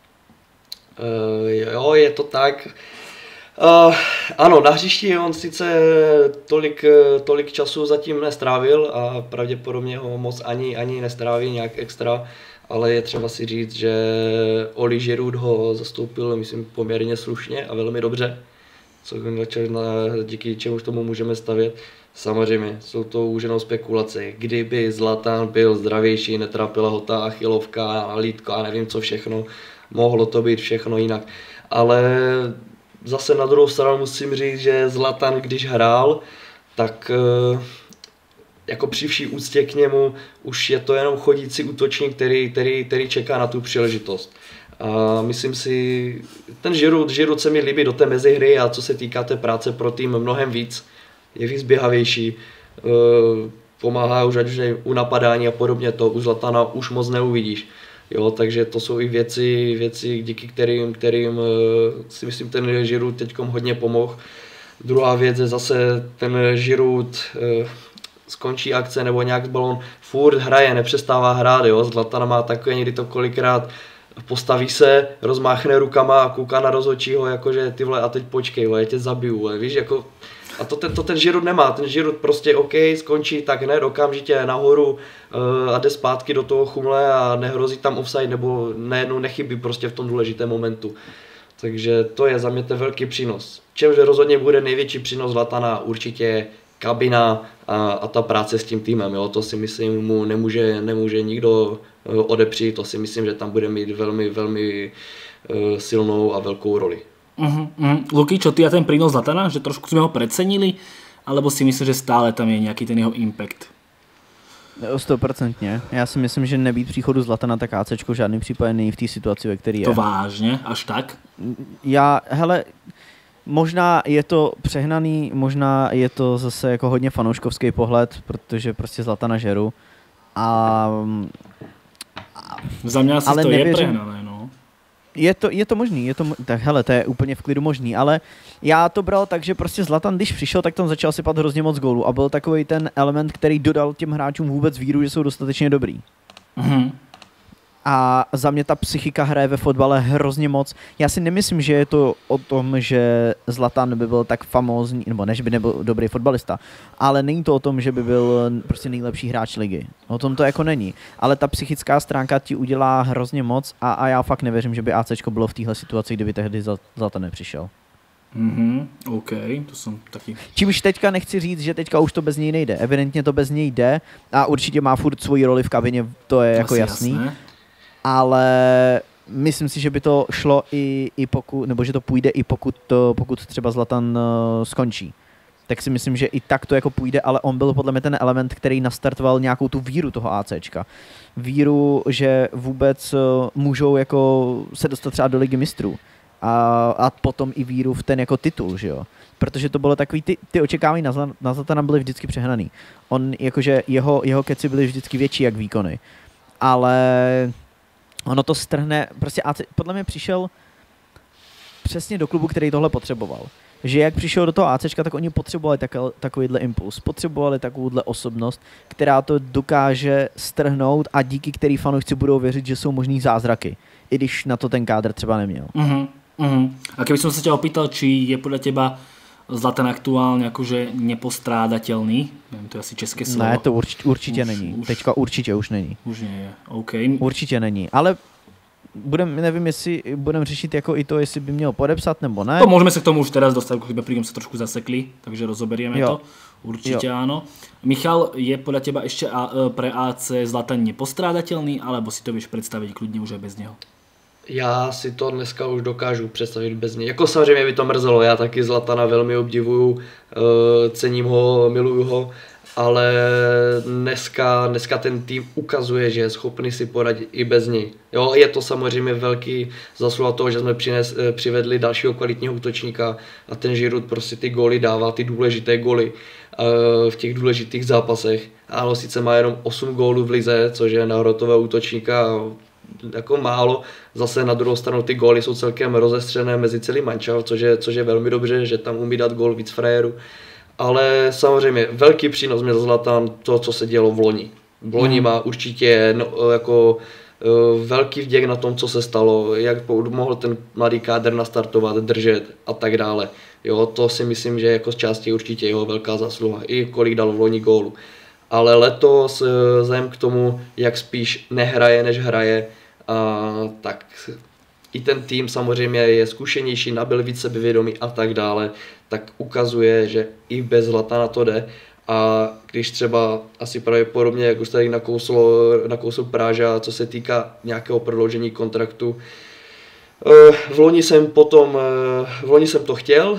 Uh, jo, je to tak. Uh, ano, na hřišti on sice tolik, tolik času zatím nestrávil a pravděpodobně ho moc ani, ani nestráví nějak extra, ale je třeba si říct, že Oli Giroud ho zastoupil, myslím, poměrně slušně a velmi dobře. Co, díky čemu tomu můžeme stavět. Samozřejmě jsou to už jenom spekulace. Kdyby Zlatan byl zdravější, netrápila ho ta achilovka, lítka a nevím co všechno, mohlo to být všechno jinak. Ale zase na druhou stranu musím říct, že Zlatan, když hrál, tak jako při vší úctě k němu už je to jenom chodící útočník, který, který, který čeká na tu příležitost. A myslím si, ten Giroud, Giroud se mi líbí do té mezihry a co se týká té práce pro tým mnohem víc, je víc běhavější, pomáhá už ať už u napadání a podobně, to u Zlatana už moc neuvidíš. Jo, takže to jsou i věci, věci díky kterým, kterým si myslím ten Giroud teďkom hodně pomohl. Druhá věc je zase ten Giroud skončí akce nebo nějak balón furt hraje, nepřestává hrát, jo, Zlatan má takové někdy to kolikrát postaví se, rozmáchne rukama a kouká na rozhodčího, jakože ty vole, a teď počkej, vole, já tě zabiju, vole, víš, jako, a to ten, to ten Giroud nemá, ten Giroud prostě OK, skončí, tak hned okamžitě nahoru uh, a jde zpátky do toho chumle a nehrozí tam offside, nebo nejednou nechybí prostě v tom důležitém momentu. Takže to je za mě ten velký přínos. Čemž rozhodně bude největší přínos Zlatana určitě kabina a, a ta práce s tím týmem, jo, to si myslím mu nemůže, nemůže nikdo odepřít, to si myslím, že tam bude mít velmi, velmi uh, silnou a velkou roli. Uh-huh, uh-huh. Luky, čo ty a ten prínos Zlatana, že trošku sme ho precenili, alebo si myslíš, že stále tam je nějaký ten jeho impact? Stoprocentně. Já si myslím, že nebýt příchodu Zlatana, tak ACčko v žádným případě není v té situaci, ve které je. To vážně? Až tak? Já, hele, možná je to přehnaný, možná je to zase jako hodně fanouškovský pohled, protože prostě Zlatana žeru. A, a za mě asi to nevěřím, je přehnané, no. Je to, je to možný, je to, tak hele, to je úplně v klidu možný, ale já to bral tak, že prostě Zlatan, když přišel, tak tam začal sypat hrozně moc gólů a byl takový ten element, který dodal těm hráčům vůbec víru, že jsou dostatečně dobrý. Mhm. A za mě ta psychika hraje ve fotbale hrozně moc. Já si nemyslím, že je to o tom, že Zlatan by byl tak famózní, nebo ne, že by nebyl dobrý fotbalista, ale není to o tom, že by byl prostě nejlepší hráč ligy. O tom to jako není. Ale ta psychická stránka ti udělá hrozně moc a, a já fakt nevěřím, že by ACčko bylo v téhle situaci, kdyby tehdy Zlatan nepřišel. Mhm, OK, to jsem taky... Čímž teďka nechci říct, že teďka už to bez něj nejde. Evidentně to bez něj jde a určitě má furt svoji roli v kabině, to je jako jasný. Jasné. Ale myslím si, že by to šlo i, i pokud, nebo že to půjde i pokud, to, pokud třeba Zlatan uh, skončí. Tak si myslím, že i tak to jako půjde, ale on byl podle mě ten element, který nastartoval nějakou tu víru toho ACčka. Víru, že vůbec uh, můžou jako se dostat třeba do Ligy mistrů. A, a potom i víru v ten jako titul, že jo. Protože to bylo takový, ty, ty očekávání na, na Zlatana byly vždycky přehnaný. On jakože jeho, jeho keci byly vždycky větší jak výkony. Ale ono to strhne, prostě A C, podle mě přišel přesně do klubu, který tohle potřeboval. Že jak přišel do toho ACčka, tak oni potřebovali tak, takovýhle impuls, potřebovali takovouhle osobnost, která to dokáže strhnout a díky který fanoušci budou věřit, že jsou možný zázraky, i když na to ten kádr třeba neměl. Uh-huh, uh-huh. A keby som sa ťa opýtal, či je podľa teba Zlatan aktuálně jakože nepostrádateľný, nevím, to je asi české slovo. Ne, to urč, určitě už, není. Už, Teďka určitě už není. Už nie je, OK. Určitě není, ale budem, nevím, jestli budeme řešit jako i to, jestli by měl podepsat nebo ne. To můžeme se k tomu už teraz dostat, kdyby prídem se trošku zasekli, takže rozoberieme jo. to. Určitě jo. Áno. Michal, je podľa teba ešte pre á cé Zlatan nepostrádateľný, alebo si to vieš představit klidně už aj bez něho? Já si to dneska už dokážu představit bez něj. Jako samozřejmě by to mrzelo, já taky Zlatana velmi obdivuju, cením ho, miluju ho, ale dneska, dneska ten tým ukazuje, že je schopný si poradit i bez něj. Jo, je to samozřejmě velký zasluha toho, že jsme přines, přivedli dalšího kvalitního útočníka a ten Giroud prostě ty góly dává, ty důležité góly v těch důležitých zápasech. Ano, sice má jenom osm gólů v lize, což je na hrotového útočníka jako málo. Zase na druhou stranu ty góly jsou celkem rozestřené mezi celý mančav, což je, což je velmi dobře, že tam umí dát gól víc frajerů. Ale samozřejmě velký přínos mě za Zlatan to, co se dělo v loni. V loni má určitě no, jako uh, velký vděk na tom, co se stalo, jak mohl ten mladý kádr nastartovat, držet a tak dále. Jo, to si myslím, že jako z části určitě jeho velká zásluha, i kolik dal v loni gólu. Ale letos vzhledem k tomu, jak spíš nehraje, než hraje, a tak i ten tým samozřejmě je zkušenější, nabyl víc sebevědomí a tak dále, tak ukazuje, že i bez Zlatana to jde. A když třeba asi pravděpodobně, jak už tady nakousl, nakousl Práža, co se týká nějakého prodloužení kontraktu, v loni jsem potom, v loni jsem to chtěl,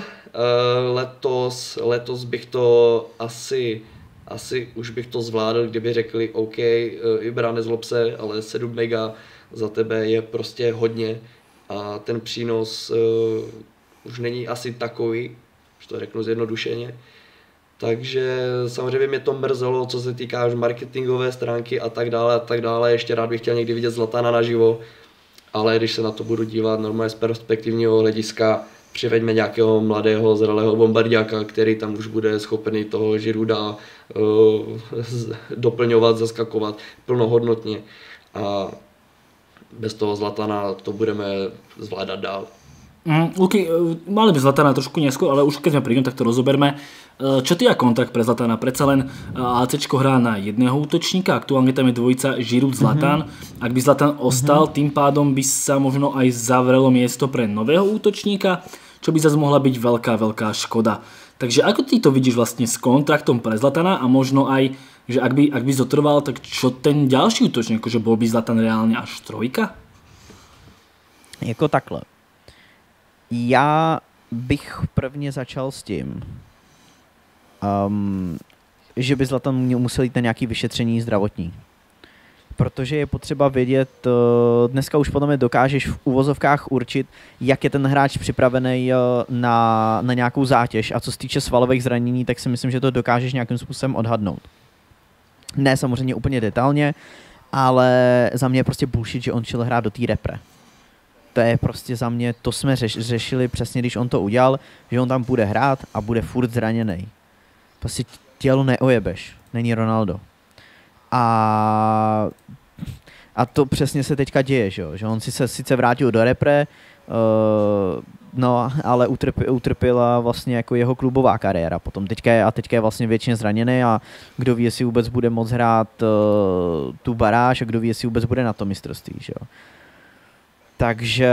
letos, letos bych to asi, asi už bych to zvládl, kdyby řekli OK, Ibra, nezlob se, ale sedm mega za tebe je prostě hodně a ten přínos uh, už není asi takový, už to řeknu zjednodušeně. Takže samozřejmě mě to mrzelo, co se týká už marketingové stránky a tak dále a tak dále. Ještě rád bych chtěl někdy vidět Zlatana naživo, ale když se na to budu dívat normálně z perspektivního hlediska, přiveďme nějakého mladého, zralého bombardiáka, který tam už bude schopný toho Girouda uh, doplňovat, zaskakovat plnohodnotně. A bez toho Zlatana to budeme zvládat dál. Mm, Luky, mali by Zlatana trošku neskôr, ale už keď sme pri ňom, tak to rozoberme. Čo ty a kontrakt pre Zlatana? Predsa len ACčko hrá na jedného útočníka, aktuálne tam je dvojica Giroud-Zlatan. Mm-hmm. Ak by Zlatan ostal, mm-hmm. tým pádom by sa možno aj zavrelo miesto pre nového útočníka, čo by zase mohla byť veľká, veľká škoda. Takže ako ty to vidíš vlastne s kontraktom pre Zlatana a možno aj, že ak by, ak by zotrval, tak čo ten ďalší útočník, že bol by Zlatan reálne až trojka? Jako takhle. Já bych prvně začal s tím, um, že by Zlatan musel jít na nějaké vyšetření zdravotní. Protože je potřeba vědět, uh, dneska už potom dokážeš v uvozovkách určit, jak je ten hráč připravený uh, na, na nějakou zátěž. A co se týče svalových zranění, tak si myslím, že to dokážeš nějakým způsobem odhadnout. Ne samozřejmě úplně detailně, ale za mě je prostě bullshit, že on šel hrát do té repre. To je prostě za mě, to jsme řeš, řešili přesně, když on to udělal, že on tam bude hrát a bude furt zraněný. Prostě tělo neojebeš, není Ronaldo. A, a to přesně se teďka děje, že, že on si se sice vrátil do repre, uh, no, ale utrpěla, utrpěla vlastně jako jeho klubová kariéra potom. Teďka je, a teďka je vlastně většině zraněný a kdo ví, jestli vůbec bude moct hrát uh, tu baráž a kdo ví, jestli vůbec bude na to mistrovství, že jo. Takže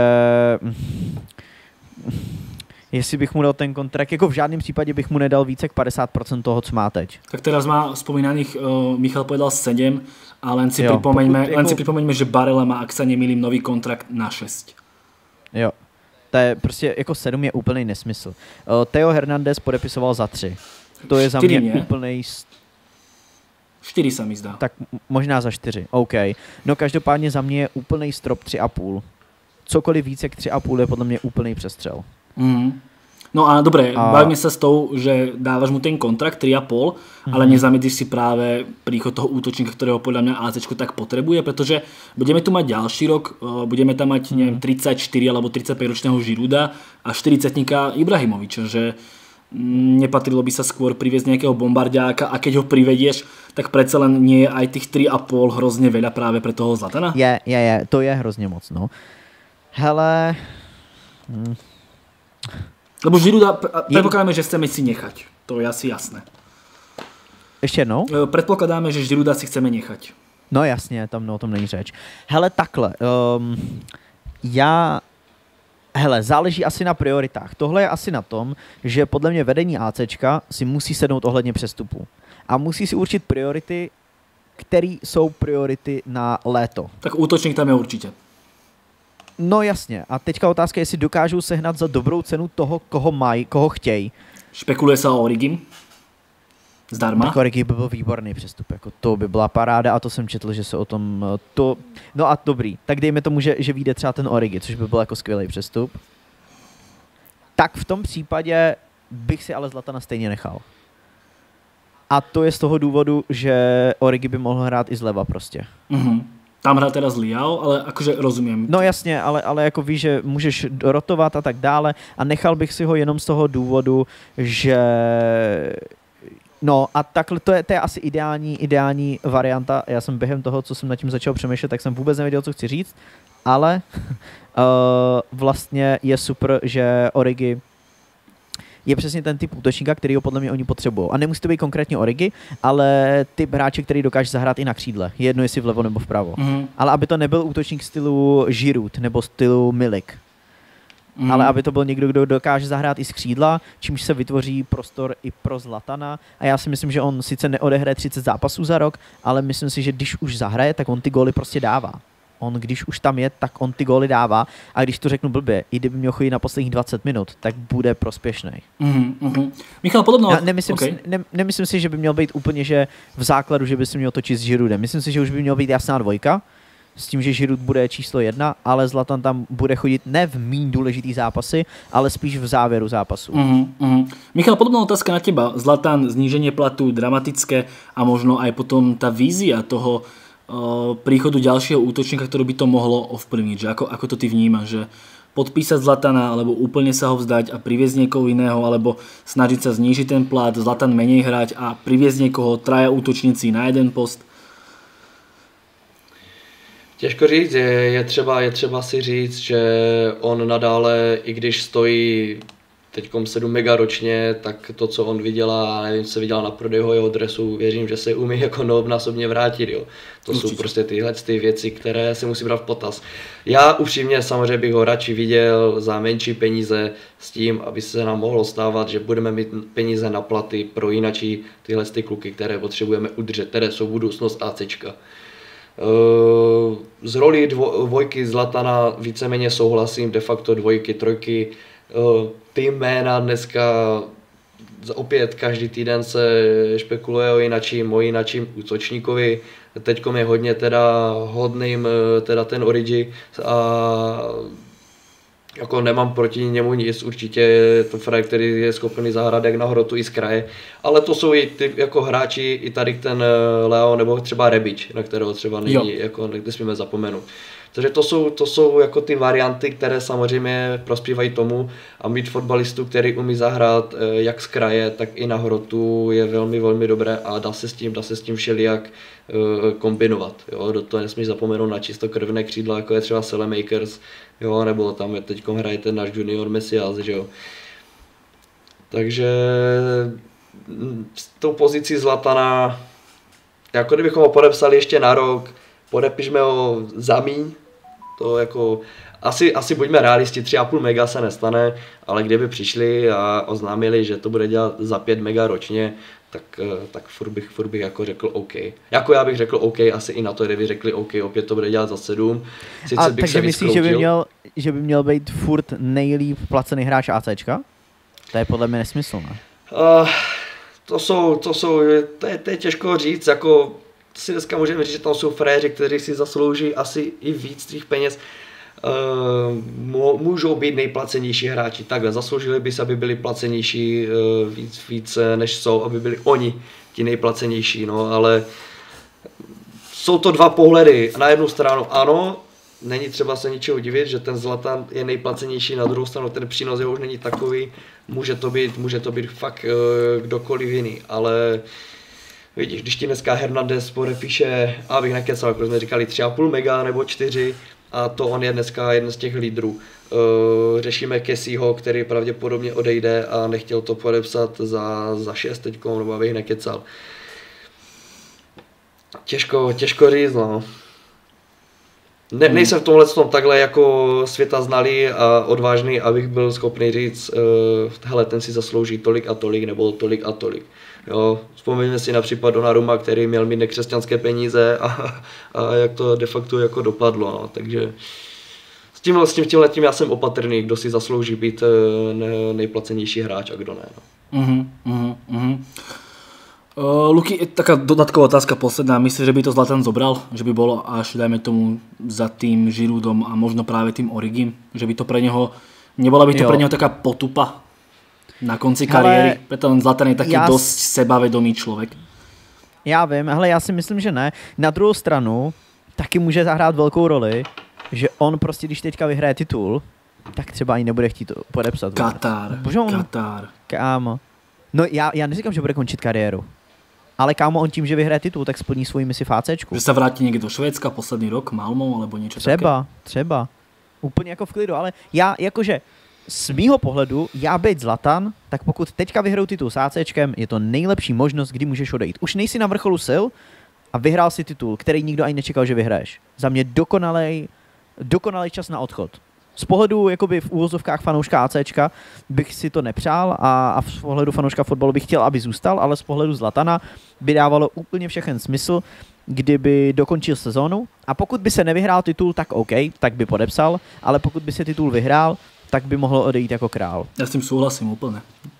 jestli bych mu dal ten kontrakt, jako v žádném případě bych mu nedal více jak padesát procent toho, co má teď. Tak teraz má spomínaných, uh, Michal povedal sedem a len si, jo, pripomeňme, pokud, len jako... si pripomeňme, že Barella má, ak sa nemýlim, nový kontrakt na šesť. Jo, to je prostě jako sedm je úplný nesmysl. Uh, Theo Hernandez podepisoval za tři. To je za mě nie? úplnej... čtyři sa mi zdá. Tak možná za čtyři, OK. No každopádně za mě je úplnej strop tři a půl. Cokoliv víc jak tři a půl je podle mě úplný přestřel. Mm. No a dobre, a... bavíme sa s tou, že dávaš mu ten kontrakt tri a pol, mm. ale nezamedíš si práve príchod toho útočníka, ktorého podľa mňa ACčko tak potrebuje, pretože budeme tu mať ďalší rok, budeme tam mať neviem, tridsaťštyri alebo tridsaťpäť ročného Girouda a štyridsaťníka Ibrahimoviča, že nepatrilo by sa skôr priviesť nejakého bombardiáka a keď ho privedieš, tak predsa len nie je aj tých tri a pol hrozne veľa práve pre toho Zlatana? Je, je, je, to je hrozně moc, no. Hele... Hm. Lebo Girouda, predpokladáme, že chceme si nechať. To je asi jasné. Ještě jednou? Predpokladáme, že Girouda si chceme nechať. No jasně, tam no, o tom není řeč. Hele, takhle. Um, já... Hele, záleží asi na prioritách. Tohle je asi na tom, že podle mě vedení ACčka si musí sednout ohledně přestupu. A musí si určit priority, které jsou priority na léto. Tak útočník tam je určitě. No jasně. A teďka otázka je, jestli dokážou sehnat za dobrou cenu toho, koho mají, koho chtějí. Špekuluje sa o Origim? Zdarma? Tak Origi by byl výborný přestup, jako to by byla paráda a to jsem četl, že se o tom to, no a dobrý, tak dejme tomu, že, že vyjde třeba ten Origi, což by byl jako skvělý přestup. Tak v tom případě bych si ale Zlatana stejně nechal. A to je z toho důvodu, že Origi by mohl hrát i zleva prostě. Mm-hmm. Tam hrá teraz Leao, ale akože rozumím. No jasně, ale, ale jako víš, že můžeš rotovat a tak dále a nechal bych si ho jenom z toho důvodu, že no a takhle to je, to je asi ideální, ideální varianta. Já jsem během toho, co jsem nad tím začal přemýšlet, tak jsem vůbec nevěděl, co chci říct, ale uh, vlastně je super, že Origi je přesně ten typ útočníka, který ho podle mě oni potřebují. A nemusí to být konkrétně Origi, ale typ hráče, který dokáže zahrát i na křídle. Je jedno, jestli vlevo nebo vpravo. Mm. Ale aby to nebyl útočník stylu Giroud nebo stylu Milik. Mm. Ale aby to byl někdo, kdo dokáže zahrát i z křídla, čímž se vytvoří prostor i pro Zlatana. A já si myslím, že on sice neodehraje třicet zápasů za rok, ale myslím si, že když už zahraje, tak on ty góly prostě dává. On, když už tam je, tak on ty góly dává a když to řeknu blbě, i kdyby měl chodit na posledních dvacet minut, tak bude prospěšný. Mm, mm. Michal, podobnou... Já nemyslím, okay. si, ne, nemyslím si, že by měl být úplně, že v základu, že by si měl točit s Giroudem. Myslím si, že už by měl být jasná dvojka, s tím, že Giroud bude číslo jedna, ale Zlatan tam bude chodit ne v míň důležitý zápasy, ale spíš v závěru zápasu. Mm, mm. Michal, podobná otázka na teba. Zlatan, zníženie platu dramatické a možno aj potom tá vízia toho príchodu ďalšieho útočníka, ktorý by to mohlo ovplyvniť. Že ako, ako to ty vnímaš? Že podpísať Zlatana, alebo úplne sa ho vzdať a priviesť niekoho iného, alebo snažiť sa znížiť ten plat, Zlatan menej hrať a priviesť niekoho, traja útočníci na jeden post? Těžko říct, je, je, třeba, je třeba si říct, že on nadále, i když stojí teďkom sedm mega ročně, tak to, co on vydělá, nevím, co vydělal na prodeju jeho dresu, věřím, že se umí jako mnohonásobně vrátit. Jo. To Určitě. Jsou prostě tyhle ty věci, které se musí brát v potaz. Já upřímně samozřejmě bych ho radši viděl za menší peníze s tím, aby se nám mohlo stávat, že budeme mít peníze na platy pro jinačí tyhle ty kluky, které potřebujeme udržet, které jsou budoucnost ACčka. Z roli dvojky Zlatana víceméně souhlasím, de facto dvojky, trojky. Ty jména dneska opět každý týden se špekuluje o jinačím, o jinačím útočníkovi. Teďkom je hodně teda hodným teda ten Origi a jako nemám proti němu nic, určitě je to frajer, který je schopný zahrát jak na hrotu i z kraje, ale to jsou i ty jako hráči, i tady ten Leo nebo třeba Rebič, na kterého třeba není, jako nesmíme zapomenout. Takže to jsou, to jsou jako ty varianty, které samozřejmě prospívají tomu a mít fotbalistu, který umí zahrát jak z kraje, tak i na hrotu je velmi, velmi dobré a dá se s tím, dá se s tím všelijak kombinovat. Jo? Do toho nesmíš zapomenout na čistokrevné křídla, jako je třeba Selemakers, jo? Nebo tam teď hraje ten náš junior Messias, že jo. Takže s tou pozicí Zlatana, jako kdybychom ho podepsali ještě na rok, podepišme ho za míň, to jako, asi, asi buďme realisti, tři a půl mega se nestane, ale kdyby přišli a oznámili, že to bude dělat za pět mega ročně, tak, tak furt, bych, furt bych jako řekl OK. Jako já bych řekl OK, asi i na to, kdyby řekli OK, opět to bude dělat za sedm. Sice a bych takže myslíš, že by, měl, že by měl být furt nejlíp placený hráč ACčka? To je podle mě nesmyslné. Uh, to jsou, to jsou, to je, to je těžko říct, jako si dneska můžeme říct, že tam jsou fréři, kteří si zaslouží asi i víc těch peněz. Uh, můžou být nejplacenější hráči, takhle zasloužili by se, aby byli placenější uh, víc, víc než jsou, aby byli oni ti nejplacenější, no, ale jsou to dva pohledy. Na jednu stranu ano, není třeba se ničeho divit, že ten Zlatan je nejplacenější, na druhou stranu ten přínos je už není takový, může to být, může to být fakt uh, kdokoliv jiný, ale vidíš, když ti dneska Hernandez podepíše, abych nekecal, jako jsme říkali, tři a půl mega nebo čtyři, a to on je dneska jeden z těch lídrů. Uh, řešíme Kessieho, který pravděpodobně odejde a nechtěl to podepsat za, za šest teďko, nebo abych nekecal. Těžko, těžko říct, no. Ne, nejsem v tomhle tom takhle jako světa znalý a odvážný, abych byl schopný říct, uh, hele, ten si zaslouží tolik a tolik, nebo tolik a tolik. Jo, vzpomeňme si na případ Donnarumma, který měl mít nekřesťanské peníze a, a jak to de facto jako dopadlo, no. Takže s tím, s tím tímhletím já jsem opatrný, kdo si zaslouží být ne, nejplacenější hráč a kdo ne. No. Uh-huh, uh-huh, uh-huh. Uh, Luky, taká dodatková otázka posledná. Myslíš, že by to Zlatan zobral? Že by bolo až, dajme tomu, za tým Žirúdom a možno práve tým Origim? Že by to pre neho, nebola by to jo. pre neho taká potupa na konci kariéry? Ale preto Zlatan je taký já... dosť sebavedomý člověk. Já vím, ale já si myslím, že ne. Na druhou stranu taky může zahrát velkou roli, že on prostě, když teďka vyhraje titul, tak třeba ani nebude chtít podepsat. Katar, on... Katar. Kámo. No já, já neříkám, že bude končit kariéru. Ale kámo, on tím, že vyhraje titul, tak splní svoji misi v ACčku. Že se vrátí někdy do Švédska poslední rok, Malmö, alebo něco třeba, také? Třeba, úplně jako v klidu, ale já jakože z mýho pohledu, já být Zlatan, tak pokud teďka vyhraju titul s ACčkem, je to nejlepší možnost, kdy můžeš odejít. Už nejsi na vrcholu sil a vyhrál si titul, který nikdo ani nečekal, že vyhraješ. Za mě dokonalej, dokonalej čas na odchod. Z pohledu jakoby v úvozovkách fanouška ACčka bych si to nepřál a, a z pohledu fanouška fotbalu bych chtěl, aby zůstal, ale z pohledu Zlatana by dávalo úplně všechen smysl, kdyby dokončil sezónu a pokud by se nevyhrál titul, tak OK, tak by podepsal, ale pokud by se titul vyhrál, tak by mohl odejít jako král. Ja s tým súhlasím úplne.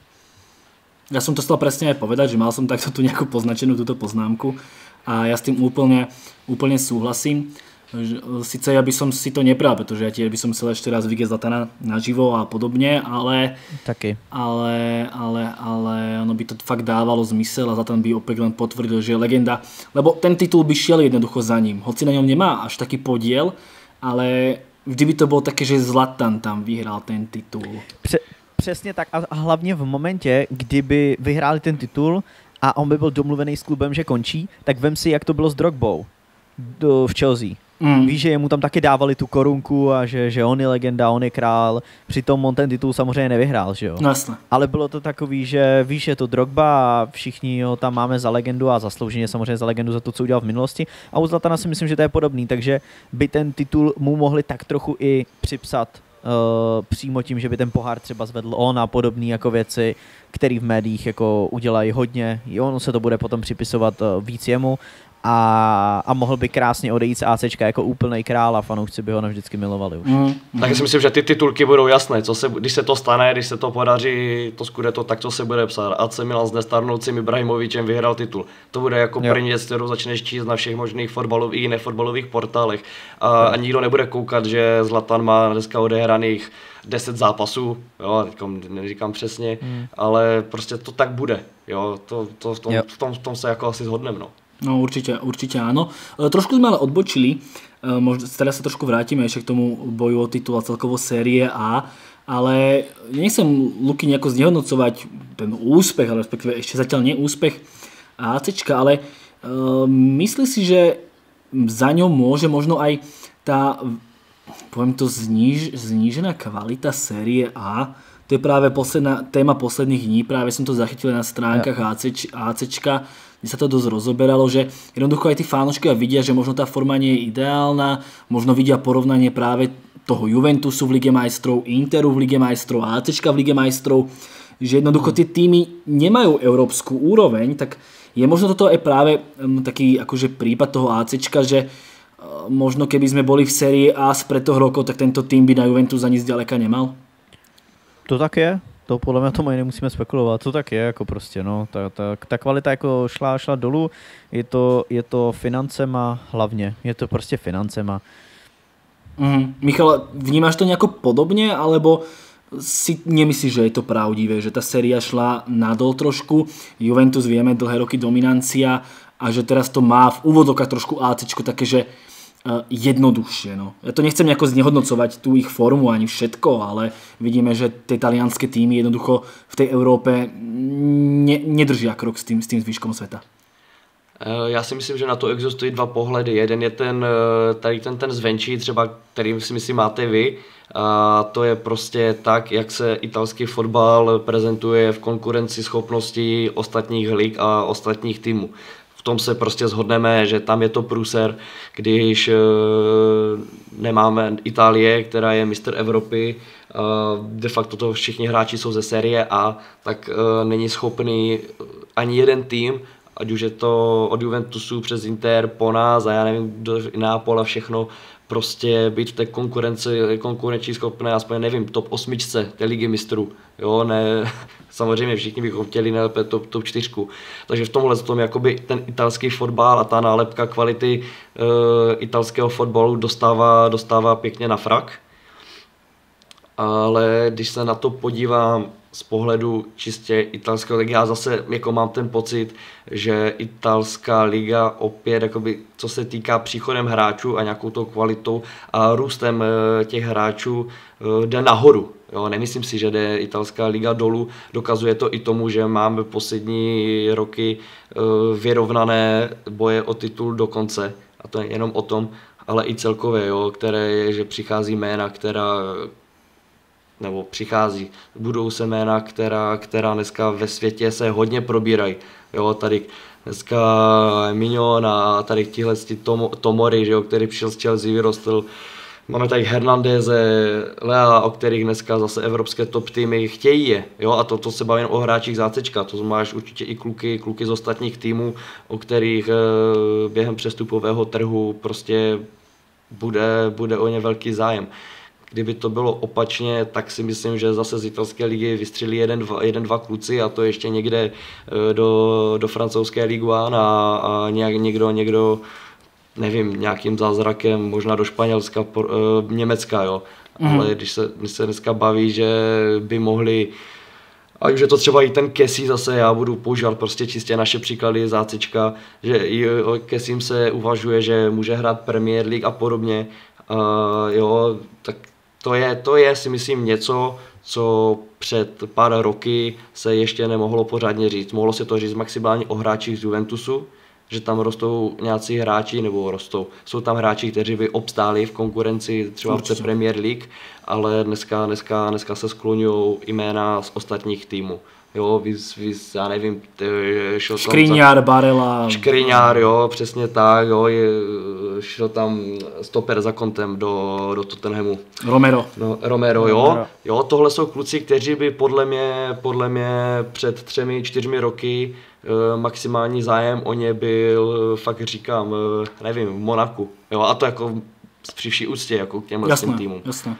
Ja som to stal presne aj povedať, že mal som takto tu nejakú poznačenú túto poznámku a ja s tým úplne, úplne súhlasím. Sice ja by som si to nepral, pretože ja tiež by som chcel ešte raz vidieť Zlatana naživo a podobne, ale, Taky. ale, ale, ale ono by to fakt dávalo zmysel a Zlatan by opäť len potvrdil, že je legenda. Lebo ten titul by šiel jednoducho za ním. Hoci na ňom nemá až taký podiel, ale vždy by to bylo také, že Zlatan tam vyhrál ten titul. Pře- přesně tak a hlavně v momentě, kdyby vyhráli ten titul a on by byl domluvený s klubem, že končí, tak vem si, jak to bylo s Drogbou do, v Chelsea. Mm. Víš, že mu tam taky dávali tu korunku a že, že on je legenda, on je král. Přitom on ten titul samozřejmě nevyhrál, že jo? No jasně. Ale bylo to takový, že víš, je to Drogba a všichni ho tam máme za legendu a zaslouženě samozřejmě za legendu za to, co udělal v minulosti. A u Zlatana si myslím, že to je podobný, takže by ten titul mu mohli tak trochu i připsat uh, přímo tím, že by ten pohár třeba zvedl on a podobný jako věci, který v médiích jako udělají hodně. I ono se to bude potom připisovat uh, víc jemu. A, a mohl by krásně odejít z ACčka jako úplnej král a fanoušci by ho navždycky milovali už. Mm, mm. Tak si myslím, že ty titulky budou jasné, co se, když se to stane, když se to podaří, to Scudetto, tak to se bude psát. A C Milan s nestarnoucím Ibrahimovičem vyhrál titul. To bude jako první věc, kterou začneš číst na všech možných fotbalových i nefotbalových portálech. A, a nikdo nebude koukat, že Zlatan má dneska odehraných deset zápasů, jo, neříkám přesně, mm. ale prostě to tak bude. Jo, to, to, v, tom, v, tom, v tom se jako asi shodneme. No. No určite, určite áno. E, trošku sme ale odbočili, e, možno teraz sa trošku vrátime ešte k tomu boju o titul a celkovo série A, ale nechcem Luky nejako znehodnocovať ten úspech, ale respektíve ešte zatiaľ neúspech ACčka, ale e, myslí si, že za ňou môže možno aj tá, poviem to, zníž, znížená kvalita série A. To je práve posledná, téma posledných dní, práve som to zachytil na stránkach ACč, ACčka, kde sa to dosť rozoberalo, že jednoducho aj tí fanoškovia vidia, že možno tá forma nie je ideálna, možno vidia porovnanie práve toho Juventusu v Lige majstrov, Interu v Lige majstrov, ACčka v Lige majstrov, že jednoducho tie týmy nemajú európsku úroveň, tak je možno toto aj práve taký akože prípad toho ACčka, že možno keby sme boli v sérii A spred toho rokov, tak tento tým by na Juventus ani zďaleka nemal? To tak je. To podle mě tomu nemusíme spekulovat, to tak je jako prostě, no, ta, ta, ta kvalita jako šla, šla dolů, je to, je to financema hlavně, je to prostě financema. Mm, Michal, vnímáš to nejako podobně, alebo si nemyslíš, že je to pravdivé, že ta séria šla nadol trošku, Juventus vieme, dlhé roky dominancia a že teraz to má v úvodokách trošku ACčko také, že jednoduchšie. No. Ja to nechcem nejako znehodnocovať tú ich formu ani všetko, ale vidíme, že tie talianské týmy jednoducho v tej Európe ne, nedržia krok s tým, s tým zvyškom sveta. Já si myslím, že na to existují dva pohledy. Jeden je ten, tady ten, ten zvenčí, třeba, který si myslím máte vy. A to je prostě tak, jak se italský fotbal prezentuje v konkurenci schopností ostatních lig a ostatních týmů. V tom se prostě shodneme, že tam je to průser, když e, nemáme Itálie, která je mistr Evropy, e, de facto to všichni hráči jsou ze série A, tak e, není schopný ani jeden tým, ať už je to od Juventusu přes Inter, po nás a já nevím, do Nápol a všechno, prostě být v té konkurenci, konkurenční schopné, aspoň nevím, top osmičce té ligy mistrů, jo, ne, samozřejmě všichni bychom chtěli nejlépe top, top čtyřku, takže v tomhle tom jakoby ten italský fotbal a ta nálepka kvality e, italského fotbalu dostává, dostává pěkně na frak, ale když se na to podívám z pohledu čistě italského ligy, já zase jako mám ten pocit, že italská liga opět, jakoby, co se týká příchodem hráčů a nějakou tou kvalitou a růstem těch hráčů, jde nahoru. Jo, nemyslím si, že jde italská liga dolů, dokazuje to i tomu, že máme poslední roky vyrovnané boje o titul do konce, a to je jenom o tom, ale i celkově, jo, které je, že přichází jména, která nebo přichází, budou se jména, která, která dneska ve světě se hodně probírají. Jo, tady dneska Mignon a tady tihle Tom, Tomori, že jo, který přišel z Chelsea, vyrostl. Máme tady Hernandeze, Lea, o kterých dneska zase evropské top týmy chtějí je. Jo, a to, to se bavím o hráčích zácečka, to máš určitě i kluky, kluky z ostatních týmů, o kterých e, během přestupového trhu prostě bude, bude o ně velký zájem. Kdyby to bylo opačně, tak si myslím, že zase z italské ligy vystřelí jeden, dva, jeden, dva kluci a to ještě někde do, do francouzské Ligue jedna a, a nějak, někdo, někdo, nevím, nějakým zázrakem, možná do Španělska, por, uh, Německa, jo. Mm. Ale když se, když se dneska baví, že by mohli, a už je to třeba i ten Kessie, zase já budu používat prostě čistě naše příklady zácečka, že i o Kessim se uvažuje, že může hrát Premier League a podobně, uh, jo, tak To je, to je si myslím něco, co před pár roky se ještě nemohlo pořádně říct. Mohlo se to říct maximálně o hráčích z Juventusu, že tam rostou nějací hráči, nebo rostou, jsou tam hráči, kteří by obstáli v konkurenci třeba v té Premier League, ale dneska, dneska, dneska se skloňují jména z ostatních týmů. Jo, víc, víc, já nevím, šel tam... Škriňár, Barella. Škriňár, jo, přesně tak, jo, je, šel tam stoper za kontem do, do Tottenhamu. Romero. No, Romero, jo, Romero. Jo, tohle jsou kluci, kteří by podle mě, podle mě před třemi, čtyřmi roky eh, maximální zájem o ně byl, fakt říkám, eh, nevím, v Monaku, jo, a to jako při vší úctě, jako k těmhle jasné, týmům. Jasné.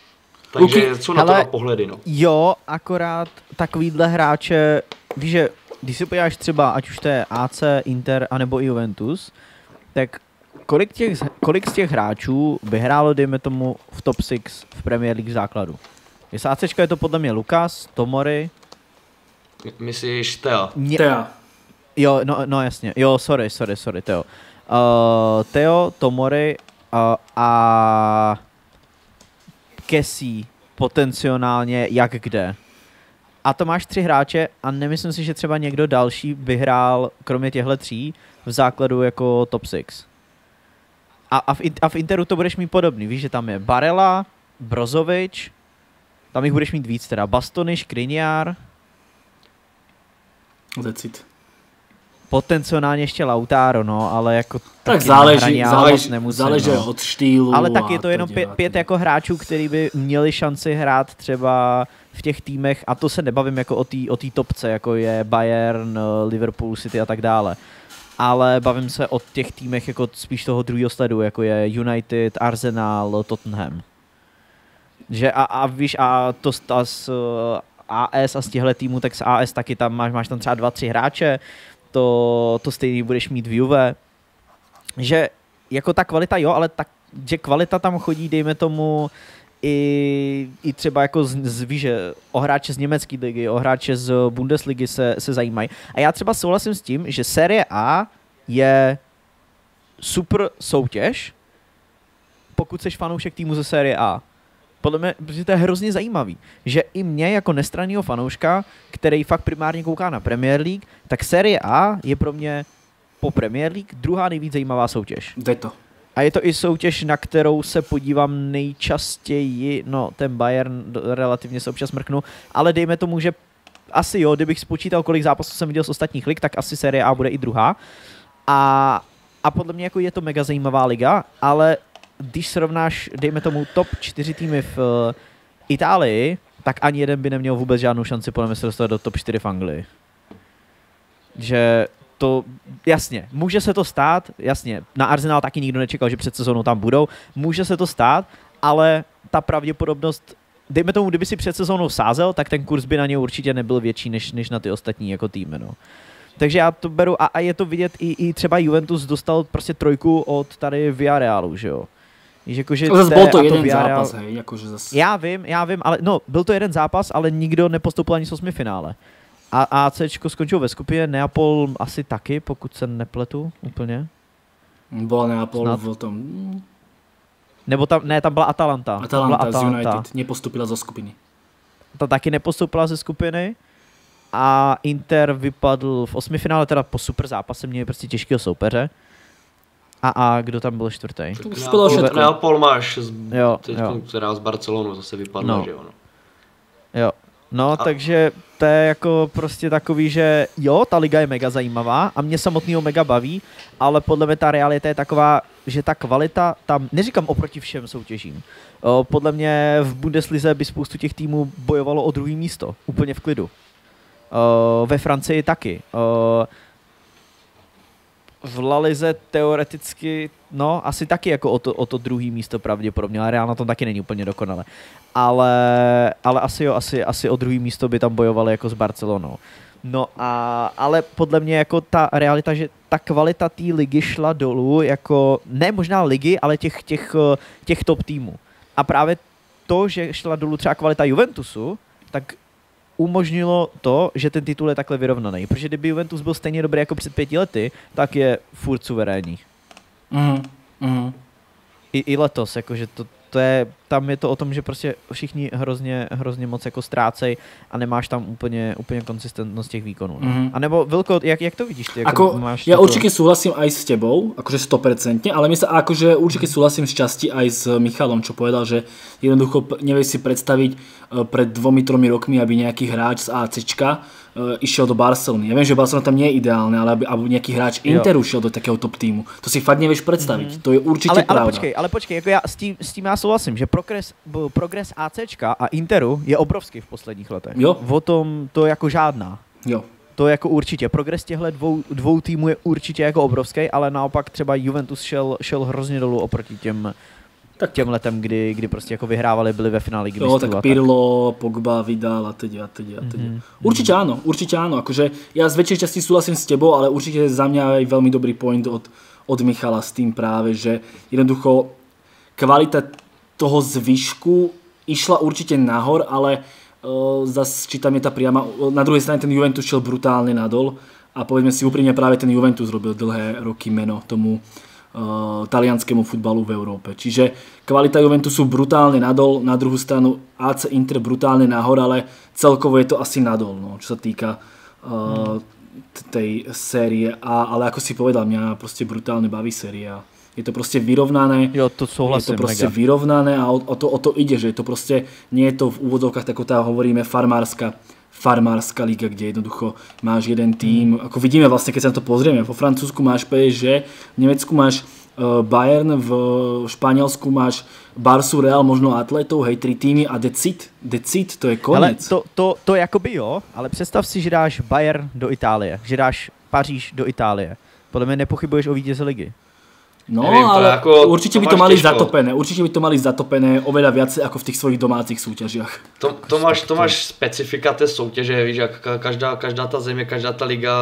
Takže jsou na to na pohledy, no. Jo, akorát takovýhle hráče, víš, že když si podíváš třeba, ať už to je A C, Inter, anebo i Juventus, tak kolik, těch, kolik z těch hráčů by hrálo, dejme tomu, v top šest v Premier League v základu? Jestli ACčka je to podle mě Lukas, Tomori. My, myslíš Thea? Ně- Thea. Jo, no, no jasně, jo, sorry, sorry, sorry, Theo. Uh, Theo, Tomori uh, a... Kessie potenciálně jak kde. A to máš tři hráče a nemyslím si, že třeba někdo další by hrál, kromě těchto tří, v základu jako top šest. A, a, v, a v Interu to budeš mít podobný, víš, že tam je Barella, Brozovic, tam jich budeš mít víc teda, Bastoni, Škriňár. That's it. Potenciálně ještě Lautaro, no, ale jako tak záleží, záleží, záleží no. od štýlu. Ale tak je to jenom to pět, pět jako hráčů, který by měli šanci hrát třeba v těch týmech, a to se nebavím jako o té o té topce, jako je Bayern, Liverpool, City a tak dále. Ale bavím se o těch týmech jako spíš toho druhého sledu, jako je United, Arsenal, Tottenham. Že a, a víš, a to a z A S a z těchto týmů, tak z A S taky tam máš, máš tam třeba dva, tři hráče, to, to stejný budeš mít v Juve, že jako ta kvalita jo, ale tak, že kvalita tam chodí, dejme tomu, i, i třeba jako z, z, víš, že o hráče z německé ligy, o hráče z Bundesligy se, se zajímají. A já třeba souhlasím s tím, že Serie A je super soutěž, pokud seš fanoušek týmu ze Serie A. Podle mě, protože to je hrozně zajímavý, že i mě jako nestranného fanouška, který fakt primárně kouká na Premier League, tak Serie A je pro mě po Premier League druhá nejvíc zajímavá soutěž. Jde to. A je to i soutěž, na kterou se podívám nejčastěji, no ten Bayern relativně se občas mrknu, ale dejme tomu, že asi jo, kdybych spočítal, kolik zápasů jsem viděl z ostatních lig, tak asi Serie A bude i druhá. A, a podle mě jako je to mega zajímavá liga, ale když srovnáš, dejme tomu, top čtyři týmy v uh, Itálii, tak ani jeden by neměl vůbec žádnou šanci podle mě se dostat do top čtyři v Anglii. Že to, jasně, může se to stát, jasně, na Arsenal taky nikdo nečekal, že před sezónou tam budou, může se to stát, ale ta pravděpodobnost, dejme tomu, kdyby si před sezónou sázel, tak ten kurz by na ně určitě nebyl větší, než, než na ty ostatní jako týmy, no. Takže já to beru, a, a je to vidět, i, i třeba Juventus dostal prostě trojku od tady Villarealu, že jo. Jako, že zase byl to to jeden Villarreal, zápas, hej, jakože zase. Já vím, já vím, ale no, byl to jeden zápas, ale nikdo nepostoupil ani z osmi finále. A ACčko skončil ve skupině, Neapol asi taky, pokud se nepletu úplně. Byla Neapol Snad. v tom... Nebo tam, ne, tam byla Atalanta. Atalanta, byla Atalanta z United, nepostupila zo skupiny. Ta taky nepostupila ze skupiny. A Inter vypadl v osmi finále, teda po super zápase, měli prostě těžkého soupeře. A, a kdo tam byl čtvrtý? Neapol, Neapol máš, z, jo, teď, jo. která z Barcelonu zase vypadla, no. že jo? No. Jo, no a... takže to je jako prostě takový, že jo, ta liga je mega zajímavá a mě samotného mega baví, ale podle mě ta realita je taková, že ta kvalita tam, neříkám oproti všem soutěžím, o, podle mě v Bundeslize by spoustu těch týmů bojovalo o druhé místo, úplně v klidu. O, ve Francii taky. O, v La Lize teoreticky, no, asi taky jako o to, o to druhý místo pravděpodobně, ale Real na tom taky není úplně dokonale. Ale, ale asi jo, asi, asi o druhý místo by tam bojovali jako s Barcelonou. No a, ale podle mě jako ta realita, že ta kvalita té ligy šla dolů, jako, ne možná ligy, ale těch, těch, těch top týmů. A právě to, že šla dolů třeba kvalita Juventusu, tak umožnilo to, že ten titul je takhle vyrovnaný. Protože kdyby Juventus byl stejně dobrý jako před pěti lety, tak je furt suverénní. Mm, mm. I, I letos, jakože to, to je, tam je to o tom, že prostě všichni hrozně, hrozně moc jako ztrácej a nemáš tam úplně, úplně konsistentnost těch výkonů. No. Mm. A nebo Vilko, jak, jak to vidíš ty? Jako ako, máš ja toto... určite súhlasím aj s tebou, akože sto percent, ale my sa akože určite súhlasím z časti aj s Michalom, čo povedal, že jednoducho nevie si predstaviť pred dvomi, tromi rokmi, aby nejaký hráč z ACčka uh, išiel do Barcelony. Ja viem, že Barcelona tam nie je ideálne, ale aby, aby nejaký hráč Interu šiel do takého top týmu. To si fakt nevieš predstaviť. Mm-hmm. To je určite ale, pravda. Ale počkej, ale počkej, jako já s tím, s tím já souhlasím, že progres, progres ACčka a Interu je obrovský v posledních letech. Jo. O tom to jako žádná. Jo. To jako určitě. Progres těchto dvou, dvou týmů je určitě jako obrovský, ale naopak třeba Juventus šel, šel hrozně dolů oproti těm tak těm letem, kdy, kdy prostě jako vyhrávali, byli ve finále ligy mistrů. Jo, tak Pirlo, Pogba, Vidal a teď a teď a teď. Mm-hmm. Určite áno, určite áno. Akože ja z väčšej časti súhlasím s tebou, ale určite za mňa aj veľmi dobrý point od, od Michala s tým práve, že jednoducho kvalita toho zvyšku išla určite nahor, ale uh, zase, či tam je tá priama, na druhej strane ten Juventus šiel brutálne nadol a povedzme si úprimne, práve ten Juventus robil dlhé roky meno tomu Uh, talianskému futbalu v Európe. Čiže kvalita Juventusu brutálne nadol, na druhú stranu á cé Inter brutálne nahor, ale celkovo je to asi nadol, no, čo sa týka uh, tej série. A, ale ako si povedal, mňa proste brutálne baví séria. Je to proste vyrovnané. Jo, to souhlasím, je to proste mega. vyrovnané a o, o, to, o to ide, že je to proste, nie je to v úvodovkách, tako tá hovoríme farmárska farmárska liga, kde jednoducho máš jeden tým, ako vidíme vlastne, keď sa na to pozrieme, vo Francúzsku máš pé es gé, v Nemecku máš uh, Bayern, v Španielsku máš Barsu, Real, možno Atletov, hej, tri týmy a decid, decid, to je konec. Ale to, to, to jakoby jo, ale představ si, že dáš Bayern do Itálie, že dáš Paříž do Itálie. Podle mě nepochybuješ o vítěze ligy. No, Neviem, ale ako, určite to by to mali teško. zatopené. Určite by to mali zatopené oveľa viacej ako v tých svojich domácich súťažiach. To, to, máš, to máš specifika té soutěže, víš, jak každá, každá ta země, každá ta liga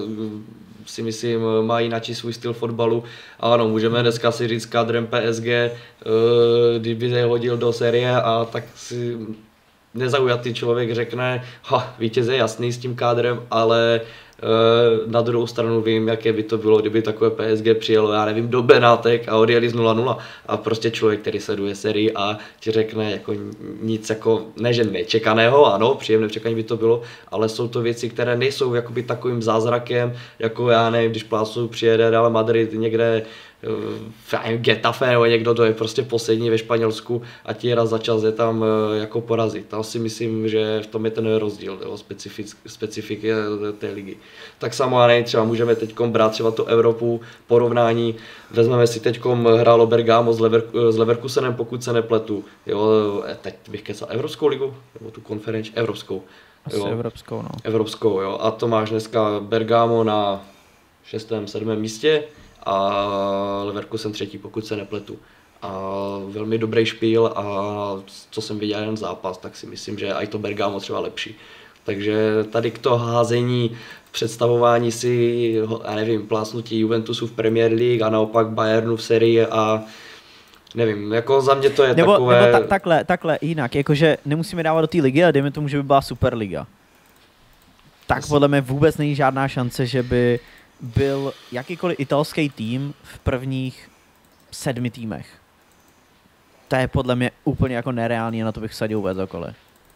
si myslím má jináčí svůj styl fotbalu. Ano, můžeme dneska si říct kádrem P S G, kdyby se hodil do série a tak si nezaujatý člověk řekne, ha, vítěz je jasný s tím kádrem, ale na druhou stranu vím, jaké by to bylo, kdyby takové P S G přijelo, já nevím, do Benátek a odjeli z nula nula a prostě člověk, který sleduje sérii a ti řekne jako nic jako, ne že nečekaného, ano, příjemné čekání by to bylo, ale jsou to věci, které nejsou jakoby takovým zázrakem, jako já nevím, když plásu přijede Real Madrid někde Getafe nebo někdo, to je prostě poslední ve Španělsku a ti raz za čas je tam jako porazit. Tam si myslím, že v tom je ten rozdíl, specifik, specifik té ligy. Tak samo a nej, třeba můžeme teď brát třeba tu Evropu, porovnání, vezmeme si teď hrálo Bergamo s, Lever, s Leverkusenem, pokud se nepletu. Jo, teď bych kecal Evropskou ligu, nebo tu konferenci, Evropskou. Asi jo, Evropskou, no. Evropskou, jo. A to máš dneska Bergamo na šestém, sedmém místě a Leverkusen třetí, pokud se nepletu. A velmi dobrý špíl a co jsem viděl jen zápas, tak si myslím, že i to Bergamo třeba lepší. Takže tady k to házení, představování si, já nevím, plásnutí Juventusu v Premier League a naopak Bayernu v sérii a nevím, jako za mě to je nebo, takové... Nebo ta, takhle, takhle, jinak, jakože nemusíme dávat do té ligy, ale dejme tomu, že by byla Superliga. Tak podle mě vůbec není žádná šance, že by byl jakýkoliv italský tým v prvních sedmi týmech. To je podle mě úplně jako nereálný a na to bych vsadil vůbec okolo.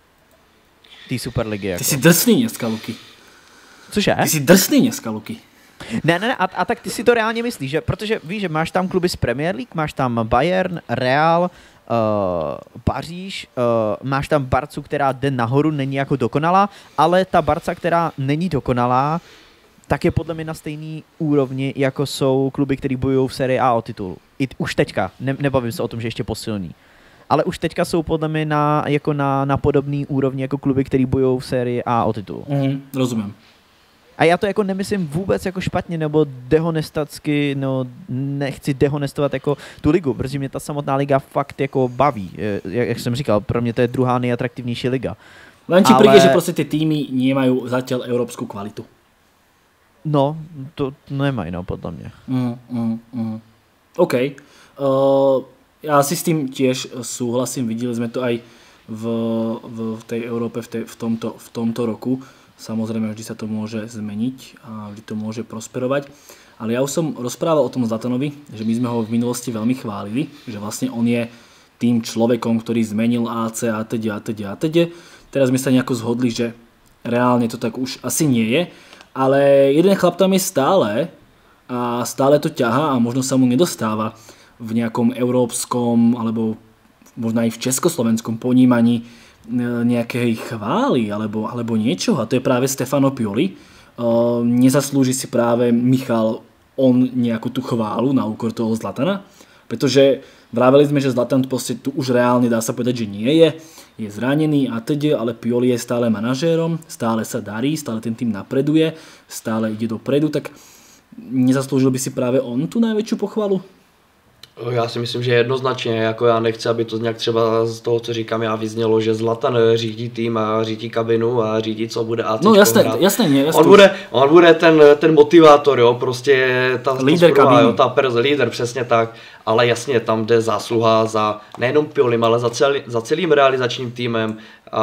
Tý Superligy. Jako. Ty jsi drsný dneska, Luky. Cože? Ty jsi drsný dneska, Luky. Ne, ne, ne, a, a tak ty si to reálně myslíš, že? Protože víš, že máš tam kluby z Premier League, máš tam Bayern, Real, uh, Paříž, uh, máš tam Barcu, která jde nahoru, není jako dokonalá, ale ta Barca, která není dokonalá, tak je podle mě na stejný úrovni, jako jsou kluby, které bojují v sérii A o titul. I už teďka, ne, nebavím se o tom, že ještě posilní. Ale už teďka jsou podle mě na, jako na, na podobný úrovni jako kluby, které bojují v sérii A o titul. Mm, rozumím. A já to jako nemyslím vůbec jako špatně nebo dehonestacky, no nechci dehonestovat jako tu ligu, protože mě ta samotná liga fakt jako baví. Jak, jak jsem říkal, pro mě to je druhá nejatraktivnější liga. Len ti Ale... príde, že prostě ty týmy nemajú zatiaľ európsku kvalitu. No, to nemají, no, podle mě. Mm, mm, mm. OK. Uh, ja si s tým tiež súhlasím, videli sme to aj v, v tej Európe v, tej, v, tomto, v tomto roku. Samozrejme, vždy sa to môže zmeniť a vždy to môže prosperovať. Ale ja už som rozprával o tom Zlatanovi, že my sme ho v minulosti veľmi chválili, že vlastne on je tým človekom, ktorý zmenil á cé a teď a teď a teď. Teraz sme sa nejako zhodli, že reálne to tak už asi nie je. Ale jeden chlap tam je stále a stále to ťahá a možno sa mu nedostáva v nejakom európskom alebo možno aj v československom ponímaní nejakej chvály alebo, alebo niečoho. A to je práve Stefano Pioli. Uh, nezaslúži si práve Michal on nejakú tú chválu na úkor toho Zlatana? Pretože vraveli sme, že Zlatan proste tu už reálne dá sa povedať, že nie je. Je zranený a teď, ale Pioli je stále manažérom, stále sa darí, stále ten tým napreduje, stále ide dopredu, tak nezaslúžil by si práve on tu najväčšiu pochvalu? Já si myslím, že jednoznačně, jako já nechci, aby to nějak třeba z toho, co říkám já, vyznělo, že Zlatan řídí tým a řídí kabinu a řídí, co bude ACčko No jasné, hrát. jasné, nie, jasné. On bude, on bude ten, ten motivátor, jo, prostě ta líder kabiny. Jo, ta kabiny. líder, přesně tak, ale jasně, tam jde zásluha za nejenom Piolim, ale za, celý, za celým realizačním týmem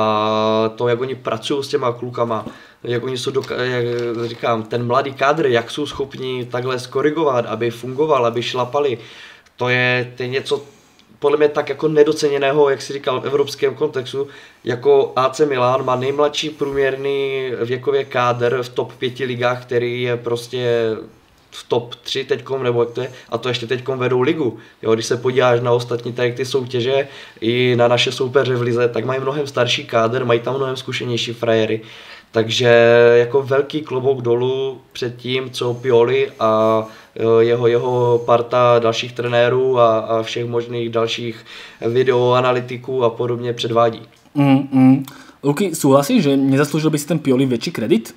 a to, jak oni pracují s těma klukama, jak oni jsou, doka- jak říkám, ten mladý kádr, jak jsou schopni takhle skorigovat, aby fungoval, aby šlapali. To je, to je něco podle mě tak jako nedoceněného, jak si říkal, v evropském kontextu, jako á cé Milan má nejmladší průměrný věkově kádr v top pěti ligách, který je prostě v top tři teďkom, nebo jak to je, a to ještě teďkom vedou ligu. Jo, když se podíváš na ostatní tady ty soutěže i na naše soupeře v lize, tak mají mnohem starší kádr, mají tam mnohem zkušenější frajery. Takže jako velký klobouk dolů před tím, co Pioli a jeho, jeho parta dalších trenérů a, a všech možných dalších videoanalytiků a podobně předvádí. Mm, mm. Luky, súhlasíš, že nezaslúžil by si ten Pioli väčší kredit?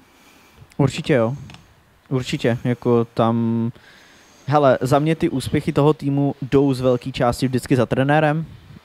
Určitě jo. Určitě, jako tam... Hele, za mě ty úspěchy toho týmu jdou z velké části vždycky za trenérem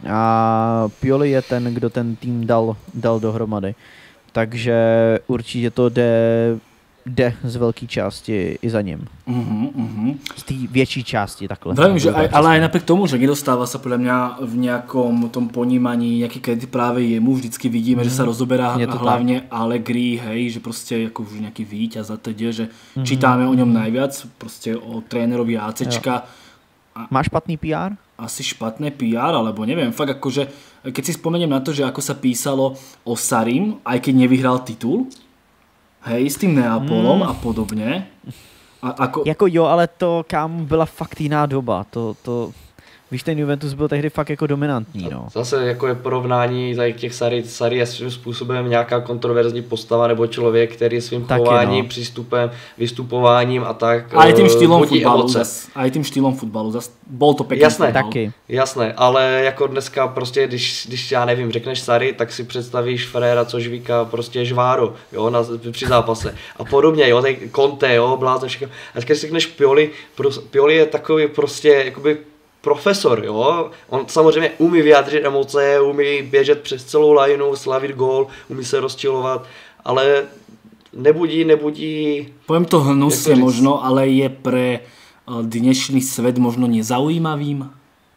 a Pioli je ten, kdo ten tým dal, dal dohromady. Takže určitě to jde, jde z velké části i za ním. Uh-huh, uh-huh. Z té větší části takhle. Vravím, že aj, ale aj napriek tomu, že nedostáva sa podľa mňa v nejakom tom ponímaní nejaký kredit práve jemu, vždycky vidíme, mm. že sa rozoberá hlavne tak. Allegri, hej, že proste ako už nejaký víťaz a teda, že mm. čítame o ňom najviac, proste o trénerovi ACčka. A má špatný pé er? Asi špatné pé er, alebo neviem, fakt akože, keď si spomeniem na to, že ako sa písalo o Sarim, aj keď nevyhral titul, hej, s tým Neapolom mm. a podobne. A ako... Jako jo, ale to, kámo, byla fakt jiná doba. To, to Víš, ten Juventus byl tehdy fakt jako dominantní, no. Zase jako je porovnání tady těch Sarri, Sarri je svým způsobem nějaká kontroverzní postava nebo člověk, který svým Taky, chováním, no. přístupem, vystupováním a tak a aj tým štýlom futbalu, zas, aj tým štýlom futbalu, zas, bol to pekný jasné, futbal. Taky. Jasné, ale jako dneska prostě, když, když já nevím, řekneš Sarri, tak si představíš Ferrera, což víká prostě žváro, jo, na, při zápase a podobně, jo, tady Conte, jo, blázen, všechno. A když řekneš Pioli, pro, Pioli je takový prostě, jakoby profesor, jo, on samozřejmě umí vyjádřit emoce, umí běžet přes celou lineu, slavit gól, umí se rozčilovat, ale nebudí, nebudí... Poviem to hnusne možno, ale je pre dnešný svet možno nezaujímavým?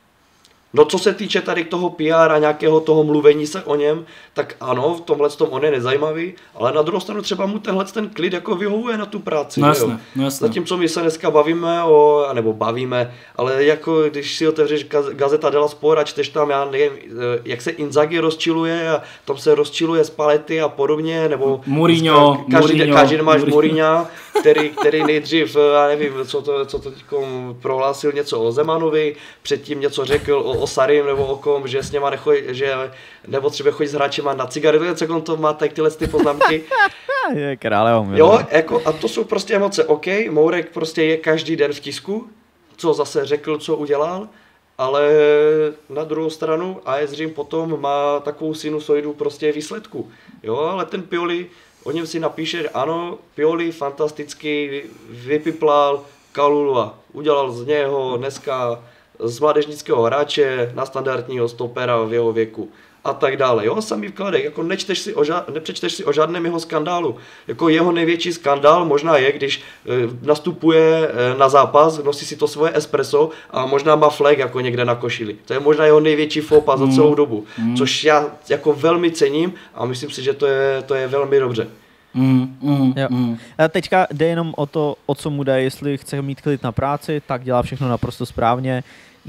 No co se týče tady toho P R a nějakého toho mluvení se o něm, tak ano, v tomhle tom on je nezajímavý, ale na druhou stranu třeba mu tenhle ten klid jako vyhovuje na tu práci. No jasné, no jasné. Zatímco my se dneska bavíme o, nebo bavíme, ale jako když si otevřeš Gazeta dello Sport a čteš tam, já nevím, jak se Inzaghi rozčiluje a tam se rozčiluje Spalletti a podobně, nebo Mourinho, každý, Mourinho, každý máš Mourinho. Mourinha, který, který nejdřív, já nevím, co to, co to teďkom prohlásil něco o Zemanovi, předtím něco řekl o, o Sarim nebo o kom, že s něma nechodí, že nepotřebuje chodit s hráčema na cigarety, co on to má, tak tyhle ty poznámky. Je králeho. Jo, jako, a to jsou prostě emoce, OK, Mourek prostě je každý den v tisku, co zase řekl, co udělal, ale na druhou stranu A S Řím potom má takovou sinusoidu prostě výsledku, jo, ale ten Pioli, o něm si napíše, ano, Pioli fantasticky vypiplal Kalulua, udělal z něho dneska z mládežnického hráče na standardního stopera v jeho věku a tak dále. Jo, samý vkladek, jako nečteš si o ža- nepřečteš si o žádném jeho skandálu. Jako jeho největší skandál možná je, když e, nastupuje e, na zápas, nosí si to svoje espresso a možná má flag jako někde na košili. To je možná jeho největší fópa mm. za celou dobu, mm. což já jako velmi cením a myslím si, že to je, to je velmi dobře. Mm, mm, jo. mm. A teďka jde jenom o to, o co mu jde, jestli chce mít klid na práci, tak dělá všechno naprosto správně,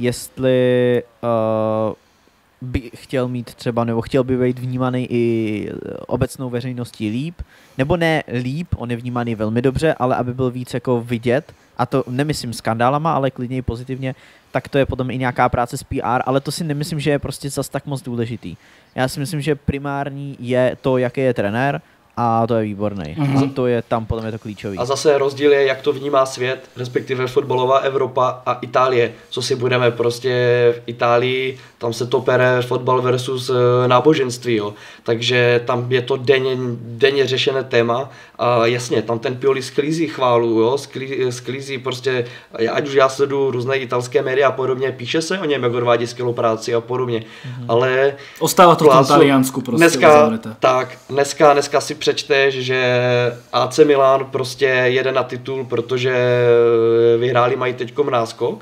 jestli uh, by chtěl mít třeba, nebo chtěl by být vnímaný i obecnou veřejností líp, nebo ne líp, on je vnímaný velmi dobře, ale aby byl víc jako vidět, a to nemyslím skandálama, ale klidně i pozitivně, tak to je potom i nějaká práce s P R, ale to si nemyslím, že je prostě zas tak moc důležitý. Já si myslím, že primární je to, jaký je trenér, a to je výborný. Mm-hmm. To je tam podle mě to klíčový. A zase rozdíl je, jak to vnímá svět, respektive fotbalová Evropa a Itálie. Co si budeme prostě v Itálii, tam se to pere fotbal versus náboženství, jo. Takže tam je to denně, denně řešené téma a jasně, tam ten Pioli sklízí chválu, jo, sklízí, sklízí prostě, ať už já sleduju různé italské média a podobně, píše se o něm, jak odvádí skvělou práci a podobně, mm-hmm. ale... Ostává to v tom Taliansku prostě. Dneska, tak, dneska, dneska si přečteš, že A C Milan prostě jede na titul, protože vyhráli, mají teďkom náskok,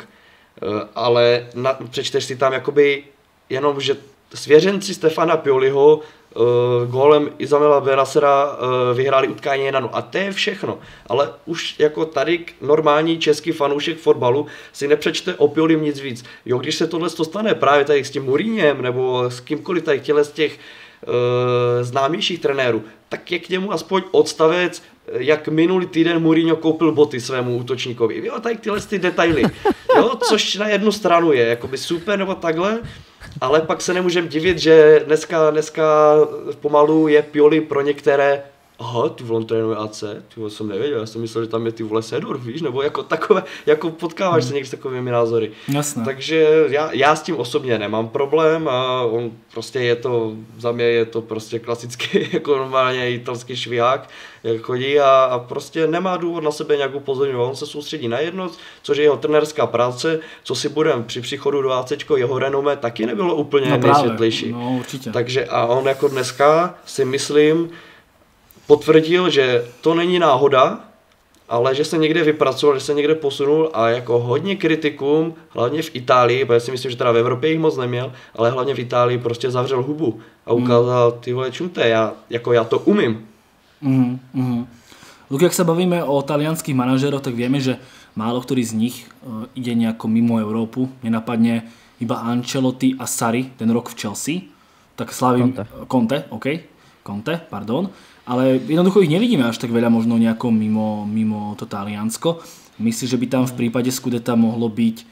ale na, přečteš si tam jakoby jenom, že svěřenci Stefana Pioliho uh, gólem Ismaila Benacera uh, vyhráli utkání jedna nula. A to je všechno. Ale už jako tady normální český fanoušek fotbalu si nepřečte o Piolim nic víc. Jo, když se tohle stane právě tady s tím Mourinhem nebo s kýmkoliv tady těle z těch uh, známějších trenérů, tak je k němu aspoň odstavec, jak minulý týden Mourinho koupil boty svému útočníkovi. Jo, tady tyhle ty detaily. Jo, což na jednu stranu je jakoby super nebo takhle, ale pak se nemůžeme divit, že dneska, dneska pomalu je Pioli pro některé, aha, ty vole, on trénuje A C, ty vole, jsem nevěděl, já jsem myslel, že tam je ty vole Sedor, víš, nebo jako takové, jako potkáváš hmm. se někdy s takovými názory. Jasné. Takže já, já s tím osobně nemám problém a on prostě je to, za mě je to prostě klasický, jako normálně italský švihák, jak chodí a, a prostě nemá důvod na sebe nějakou upozorňovat, on se soustředí na jedno, což je jeho trenérská práce, co si budeme při příchodu do ACčko, jeho renomé taky nebylo úplně no nejsvětlejší. No, určitě. Takže a on jako dneska si myslím, potvrdil, že to není náhoda, ale že se někde vypracoval, že se někde posunul a jako hodně kritikům, hlavně v Itálii, protože si myslím, že teda v Evropě jich moc neměl, ale hlavně v Itálii prostě zavřel hubu a ukázal, ty vole, čumte, já, jako já to umím. Mm, mm. Luky, ak sa bavíme o talianských manažeroch, tak vieme, že málo ktorý z nich uh, ide nejako mimo Európu. Nenapadne iba Ancelotti a Sarri ten rok v Chelsea. Tak slavím Conte. Conte, OK. Conte, pardon. Ale jednoducho ich nevidíme až tak veľa možno nejako mimo, mimo to Taliansko. Myslíš, že by tam v prípade Scudetta mohlo byť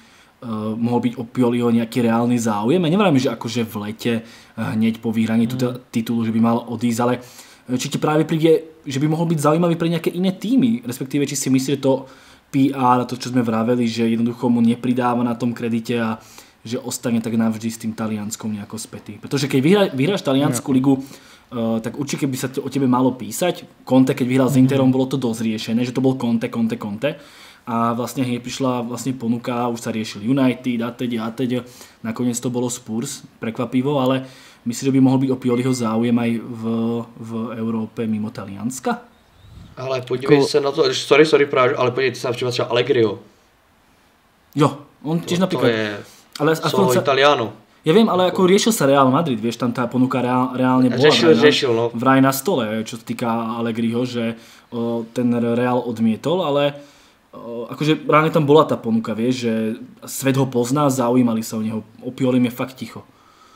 uh, mohol byť o Pioliho nejaký reálny záujem. Ja neviem, že akože v lete hneď po vyhraní mm. titulu, že by mal odísť, ale či ti práve príde, že by mohol byť zaujímavý pre nejaké iné týmy, respektíve či si myslíš, že to pé er a to, čo sme vraveli, že jednoducho mu nepridáva na tom kredite a že ostane tak navždy s tým Talianskom nejako spätý. Pretože keď vyhrá, vyhráš Taliansku yeah. ligu, uh, tak určite by sa to o tebe malo písať. Conte, keď vyhral s Interom, bolo to dosť riešené, že to bol Conte, Conte, Conte. A vlastne hej, prišla vlastne ponuka, už sa riešil United a teď a teď. Nakoniec to bolo Spurs, prekvapivo, ale myslím, že by mohol byť o Pioliho záujem aj v, v Európe mimo Talianska? Ale podívej Ko... se na to, sorry, sorry, práv, ale podívejte se například třeba Allegriho. Jo, on tiež to, napríklad... To je ale solo sa... Italiano. Ja viem, ale ako riešil sa Real Madrid, vieš, tam tá ponuka reál, reálne bola řešil, vraj, řešil, no. vraj na stole, čo sa týka Allegriho, že o, ten Real odmietol, ale o, akože reálne tam bola tá ponuka, vieš, že svet ho pozná, zaujímali sa o neho, o Piolim je fakt ticho.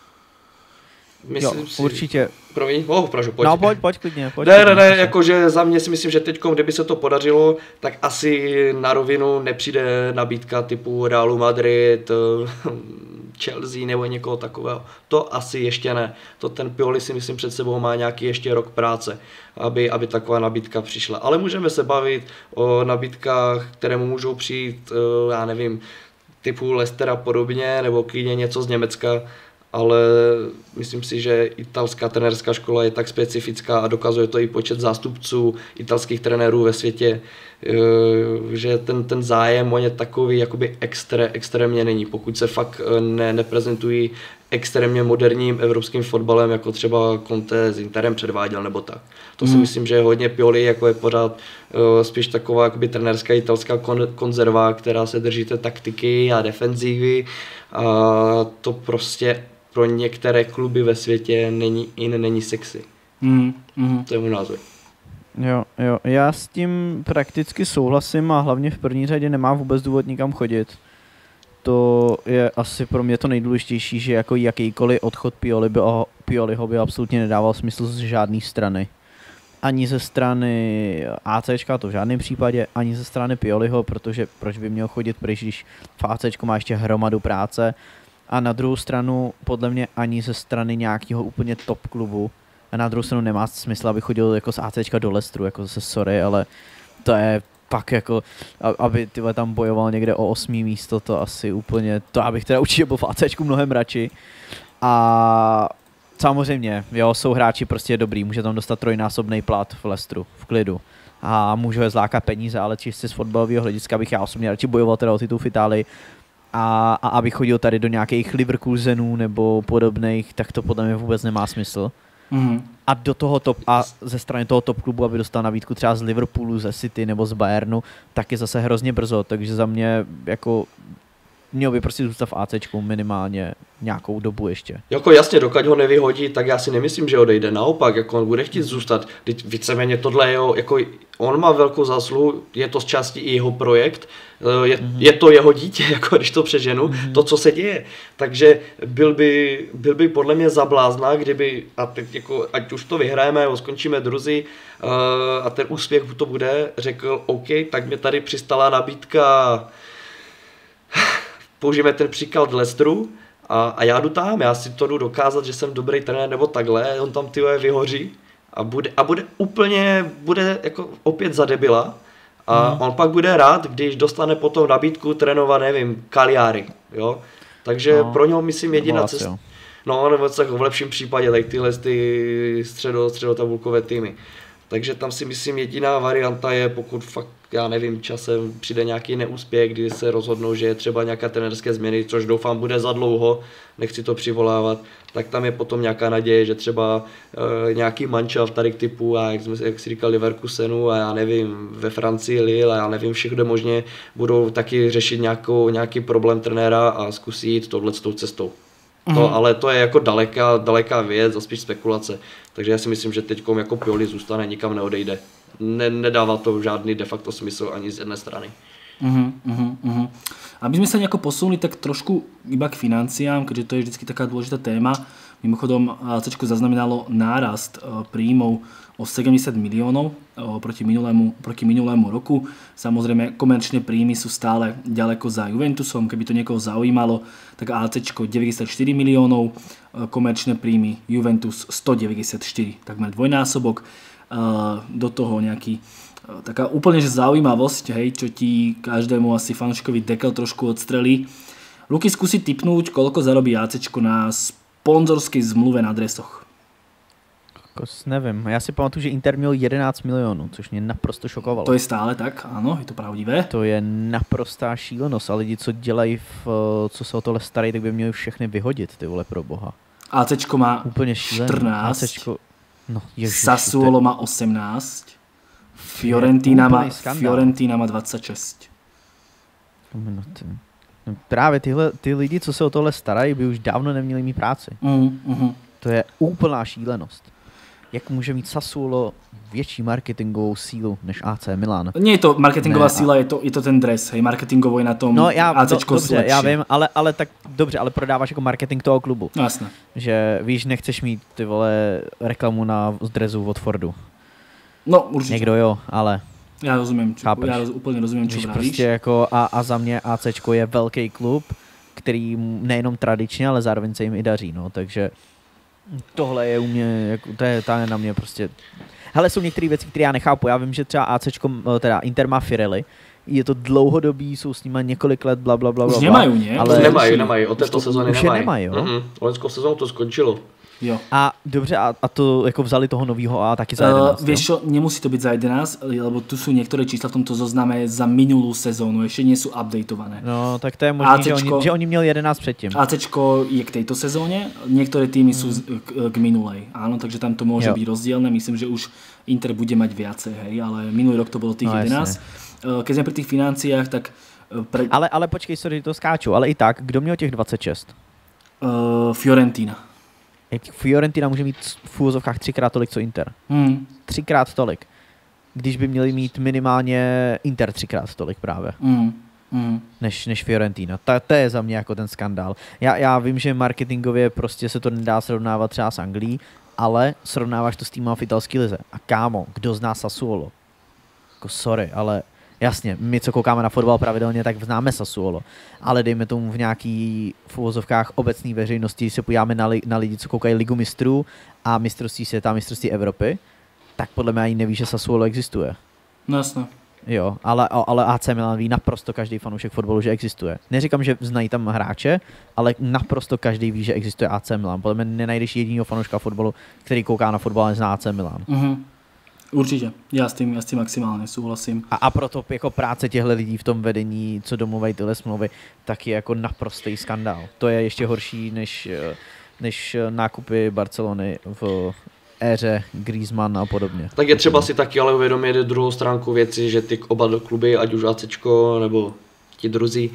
Myslím jo, si, určitě. Promiň, oh, pražu, pojď. No, pojď, pojď klidně. Pojď ne, klidně, ne, ne, jakože za mě si myslím, že teďkom, kdyby se to podařilo, tak asi na rovinu nepřijde nabídka typu Realu Madrid, Chelsea nebo někoho takového. To asi ještě ne. To ten Pioli si myslím před sebou má nějaký ještě rok práce, aby, aby taková nabídka přišla. Ale můžeme se bavit o nabídkách, které mu můžou přijít, já nevím, typu Leicestera podobně, nebo klidně něco z Německa. Ale myslím si, že italská trenérská škola je tak specifická a dokazuje to i počet zástupců italských trenérů ve světě, že ten, ten zájem o ně takový jakoby extré, extrémně není, pokud se fakt ne, neprezentují extrémně moderním evropským fotbalem, jako třeba Conte s Interem předváděl nebo tak. To si hmm. myslím, že je hodně Pioli, jako je pořád uh, spíš taková jakoby trenérská italská kon- konzerva, která se drží té taktiky a defenzívy. A to prostě pro některé kluby ve světě není in, není sexy. Hmm. Hmm. To je můj názor. Jo, jo, já s tím prakticky souhlasím a hlavně v první řadě nemá vůbec důvod nikam chodit. To je asi pro mě to nejdůležitější, že jako jakýkoliv odchod Pioli by, Pioliho by absolutně nedával smysl z žádné strany. Ani ze strany ACčka, to v žádném případě, ani ze strany Pioliho, protože proč by měl chodit pryč, když v ACčku má ještě hromadu práce. A na druhou stranu, podle mě ani ze strany nějakého úplně top klubu. A na druhou stranu nemá smysl, aby chodil jako z ACčka do Leicesteru, jako zase sorry, ale to je pak jako, aby tyhle tam bojoval někde o osmý místo, to asi úplně, to abych teda určitě byl v ACčku mnohem radši. A samozřejmě, jo, jsou hráči prostě dobrý, může tam dostat trojnásobný plat v Leicesteru, v klidu. A může je zlákat peníze, ale čistě z fotbalového hlediska bych já osobně radši bojoval teda o titul v Itálii. A, a aby chodil tady do nějakých Leverkusenů nebo podobných, tak to podle mě vůbec nemá smysl. Mm. A do toho top, a ze strany toho top klubu, aby dostal nabídku třeba z Liverpoolu, ze City nebo z Bayernu, tak je zase hrozně brzo, takže za mě jako měl by prostě zůstat v ACčku minimálně nějakou dobu ještě. Jako jasně, dokud ho nevyhodí, tak já si nemyslím, že odejde. Naopak, jako on bude chtít zůstat. Víceméně tohle je, jako on má velkou zásluhu, je to z části i jeho projekt, je, mm-hmm. je to jeho dítě, jako když to přeženu, mm-hmm. to, co se děje. Takže byl by, byl by podle mě zablázna, kdyby, a teď jako, ať už to vyhrajeme, skončíme druzí uh, a ten úspěch to bude, řekl, OK, tak mě tady přistala nabídka, použijeme ten příklad Leicesteru a, a já jdu tam, já si to jdu dokázat, že jsem dobrý trenér nebo takhle, on tam tyhle vyhoří a bude, a bude úplně, bude jako opět za debila a hmm. on pak bude rád, když dostane potom nabídku trénovat, nevím, Cagliari, jo, takže no, pro něho myslím jediná cesta, no nebo tak v lepším případě, tak tyhle ty středo, středotabulkové týmy. Takže tam si myslím jediná varianta je, pokud fakt, já nevím, časem přijde nějaký neúspěch, kdy se rozhodnou, že je třeba nějaké trenérské změny, což doufám bude za dlouho, nechci to přivolávat, tak tam je potom nějaká naděje, že třeba e, nějaký manšaft tady typu, a jak, jsme, jak si říkal, Leverkusenu a já nevím, ve Francii Lille a já nevím, všechno možně budou taky řešit nějakou, nějaký problém trenéra a zkusí jít touhletou cestou. To, ale to je jako daleká, daleká věc a spíš spekulace. Takže já si myslím, že teď jako Pioli zůstane, nikam neodejde. Ne, nedává to žádný de facto smysl ani z jedné strany. Uh-huh, uh-huh, uh-huh. Aby sme sa nejako posunuli tak trošku iba k financiám, keďže to je vždycky taká dôležitá téma. Mimochodom ACčko zaznamenalo nárast príjmov o sedemdesiat miliónov proti minulému, proti minulému roku. Samozrejme, komerčné príjmy sú stále ďaleko za Juventusom. Keby to niekoho zaujímalo, tak ACčko deväťdesiatštyri miliónov, komerčné príjmy Juventus stodeväťdesiatštyri, takmer dvojnásobok. Do toho nejaký taká úplne že zaujímavosť, hej, čo ti každému asi fanúšikovi dekel trošku odstrelí. Luky, skúsi tipnúť, koľko zarobí ACčko na sponzorskej zmluve na dresoch. Nevím, já si pamatuju, že Inter měl jedenáct milionů, což mě naprosto šokovalo. To je stále tak, ano, je to pravdivé. To je naprostá šílenost a lidi, co dělají, v, co se o tohle starají, tak by měli všechny vyhodit, ty vole, pro boha. ACčko má úplně čtrnáct, ACčko, no, ježiš, Sassuolo má osemnáct, Fiorentina má, Fiorentina má dvacet šest. No, ty, no, právě tyhle, ty lidi, co se o tohle starají, by už dávno neměli mít práci. Mm, mm. To je úplná šílenost. Jak může mít Sassuolo větší marketingovou sílu než A C Milan? Nie je to marketingová ne, síla, je to, je to ten dres, hej, marketingovo je na tom no, já, ACčko do, dobře, slepší. já vím, ale, ale tak dobře, ale prodáváš jako marketing toho klubu. No, jasné. Že víš, nechceš mít ty vole reklamu na dresu od Fordu. No, určitě. Někdo jo, ale... Já rozumím, čo, já úplně rozumím, čo vravíš. Prostě jako a, a za mě ACčko je velký klub, který nejenom tradičně, ale zároveň se jim i daří, no, takže tohle je u mě, jako, to je, to je na mě prostě... Hele, jsou některé věci, které já nechápu, já vím, že třeba ACčko, teda Inter má Firelli, je to dlouhodobý, jsou s nima několik let, bla, bla, bla, už bla. nemají, ne? Ale nemají, nemají, od této sezóny už nemají. nemají, jo? Mm-mm, lenskou sezónu to skončilo. Jo. A dobře, a, a to jako vzali toho novýho A taky za jedenásť. Uh, vieš čo, nemusí to byť za jedenásť, lebo tu sú niektoré čísla v tomto zozname za minulú sezónu, ešte nie sú updateované. No, tak to je možné, že oni, že oni měli jedenásť předtím. ACčko je k tejto sezóne, niektoré týmy hmm. sú k, k minulej, áno, takže tam to môže jo. byť rozdielne, myslím, že už Inter bude mať viacej, hej, ale minulý rok to bolo tých no, jedenásť. Jasne. Keď sme pri tých financiách, tak... Pre... Ale, ale počkej, sorry, to skáču, ale i tak, kdo měl těch dvacet šest? Uh, Fiorentina. Fiorentina může mít v úvozovkách třikrát tolik, co Inter. Hmm. Třikrát tolik. Když by měli mít minimálně Inter třikrát tolik právě. Hmm. Hmm. Než, než Fiorentina. Ta, to je za mě jako ten skandál. Já, já vím, že marketingově prostě se to nedá srovnávat třeba s Anglií, ale srovnáváš to s týmem v italské lize. A kámo, kdo zná Sassuolo? Jako sorry, ale jasně, my co koukáme na fotbal pravidelně, tak známe Sassuolo, ale dejme tomu v nějaký v uvozovkách obecné veřejnosti, když se podíváme na, li, na lidi, co koukají Ligu mistrů a mistrovství světa, mistrovství Evropy, tak podle mě ani neví, že Sassuolo existuje. No jasně. Jo, ale, ale A C Milan ví naprosto každý fanoušek fotbalu, že existuje. Neříkám, že znají tam hráče, ale naprosto každý ví, že existuje A C Milan. Podle mě nenajdeš jedinýho fanouška fotbalu, který kouká na fotbal a nezná A C Milan. Mm-hmm. Určitě, já s tím, já s tím maximálně souhlasím. A, a proto jako práce těchto lidí v tom vedení, co domluvají tyhle smlouvy, tak je jako naprostý skandál. To je ještě horší než, než nákupy Barcelony v éře Griezmann a podobně. Tak je třeba si taky ale uvědomit druhou stránku věci, že ty oba kluby, ať už ACčko nebo ti druzí,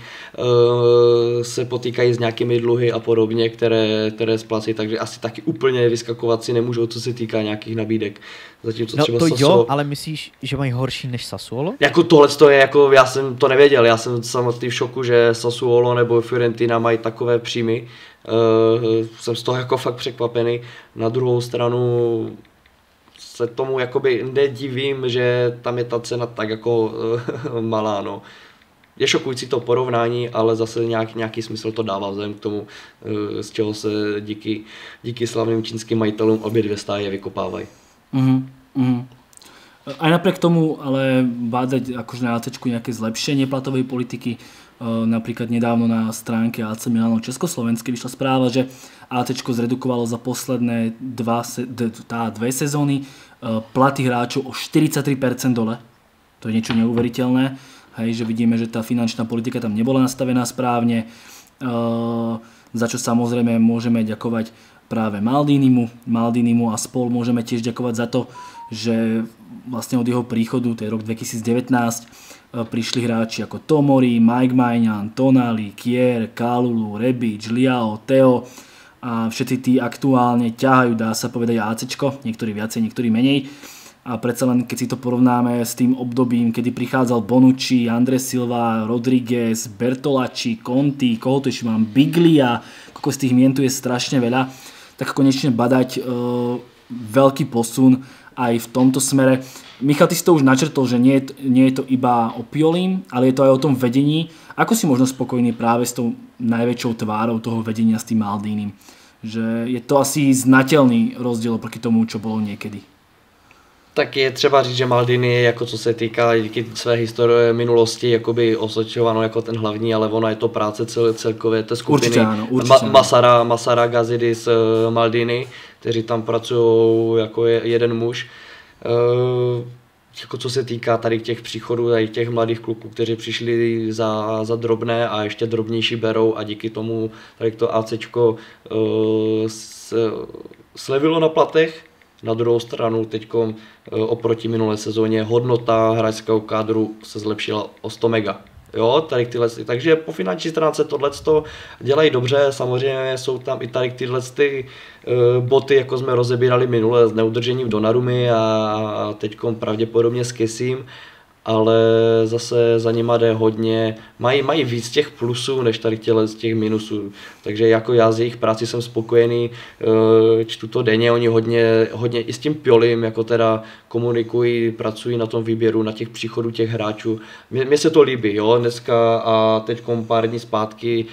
se potýkají s nějakými dluhy a podobně, které, které splácí, takže asi taky úplně vyskakovat si nemůžou, co se týká nějakých nabídek. Zatímco no třeba to Sassuolo... jo, ale myslíš, že mají horší než Sassuolo? Jako tohle to je, jako já jsem to nevěděl, já jsem samotný v šoku, že Sassuolo nebo Fiorentina mají takové příjmy. Uh, jsem z toho jako fakt překvapený. Na druhou stranu se tomu jakoby nedivím, že tam je ta cena tak jako uh, malá, no. Je šokující to porovnání, ale zase nějak, nějaký smysl to dává vzhledem k tomu, z čeho se díky, díky slavným čínským majitelům obě dvě stáje vykopávají. Mm, mm. Aj napriek tomu, ale bádať akože na ACčku nejaké zlepšenie platovej politiky, napríklad nedávno na stránke á cé Milano Československé vyšla správa, že ACčko zredukovalo za posledné dva, tá, dve sezóny platy hráčov o štyridsaťtri percent dole. To je niečo neuveriteľné. Hej, že vidíme, že tá finančná politika tam nebola nastavená správne, uh, za čo samozrejme môžeme ďakovať práve Maldinimu. Maldinimu a spol môžeme tiež ďakovať za to, že vlastne od jeho príchodu, to je rok dvetisícdevätnásť, uh, prišli hráči ako Tomori, Mike Maignan, Tonali, Kier, Kalulu, Rebic, Liao, Teo a všetci tí aktuálne ťahajú, dá sa povedať, ACčko, niektorí viacej, niektorí menej. A predsa len, keď si to porovnáme s tým obdobím, kedy prichádzal Bonucci, Andre Silva, Rodriguez, Bertolacci, Conti, koho to ešte mám, Biglia, koľko z tých mien tu je strašne veľa, tak konečne badať e, veľký posun aj v tomto smere. Michal, ty si to už načrtol, že nie je, nie je to iba o Piolim, ale je to aj o tom vedení. Ako si možno spokojný práve s tou najväčšou tvárou toho vedenia s tým Maldínim? Že je to asi znateľný rozdiel proti tomu, čo bolo niekedy. Tak je třeba říct, že Maldini, jako co se týká díky své historie minulosti, jakoby osočováno jako ten hlavní, ale ono je to práce cel, celkové té skupiny. Určitě ano, určitě Ma, Masara, Masara, Gazidis, Maldini, kteří tam pracují jako je, jeden muž. E, jako co se týká tady těch příchodů, tady těch mladých kluků, kteří přišli za, za drobné a ještě drobnější berou a díky tomu tady to ACčko e, s, slevilo na platech. Na druhou stranu teď oproti minulé sezóně hodnota hráčského kádru se zlepšila o sto mega. Jo, tady tyhle, takže po finanční stránce tohleto dělají dobře, samozřejmě jsou tam i tady tyhle ty uh, boty, jako jsme rozebírali minule s neudržením Donnarumy a, a teď pravděpodobně s Kessym, ale zase za nima jde hodně, mají, mají víc těch plusů než tady těle z těch minusů, takže jako já z jejich práci jsem spokojený, čtu to denně, oni hodně, hodně i s tím Piolim jako teda komunikují, pracují na tom výběru, na těch příchodů těch hráčů, mně se to líbí, jo, dneska a teď pár dní zpátky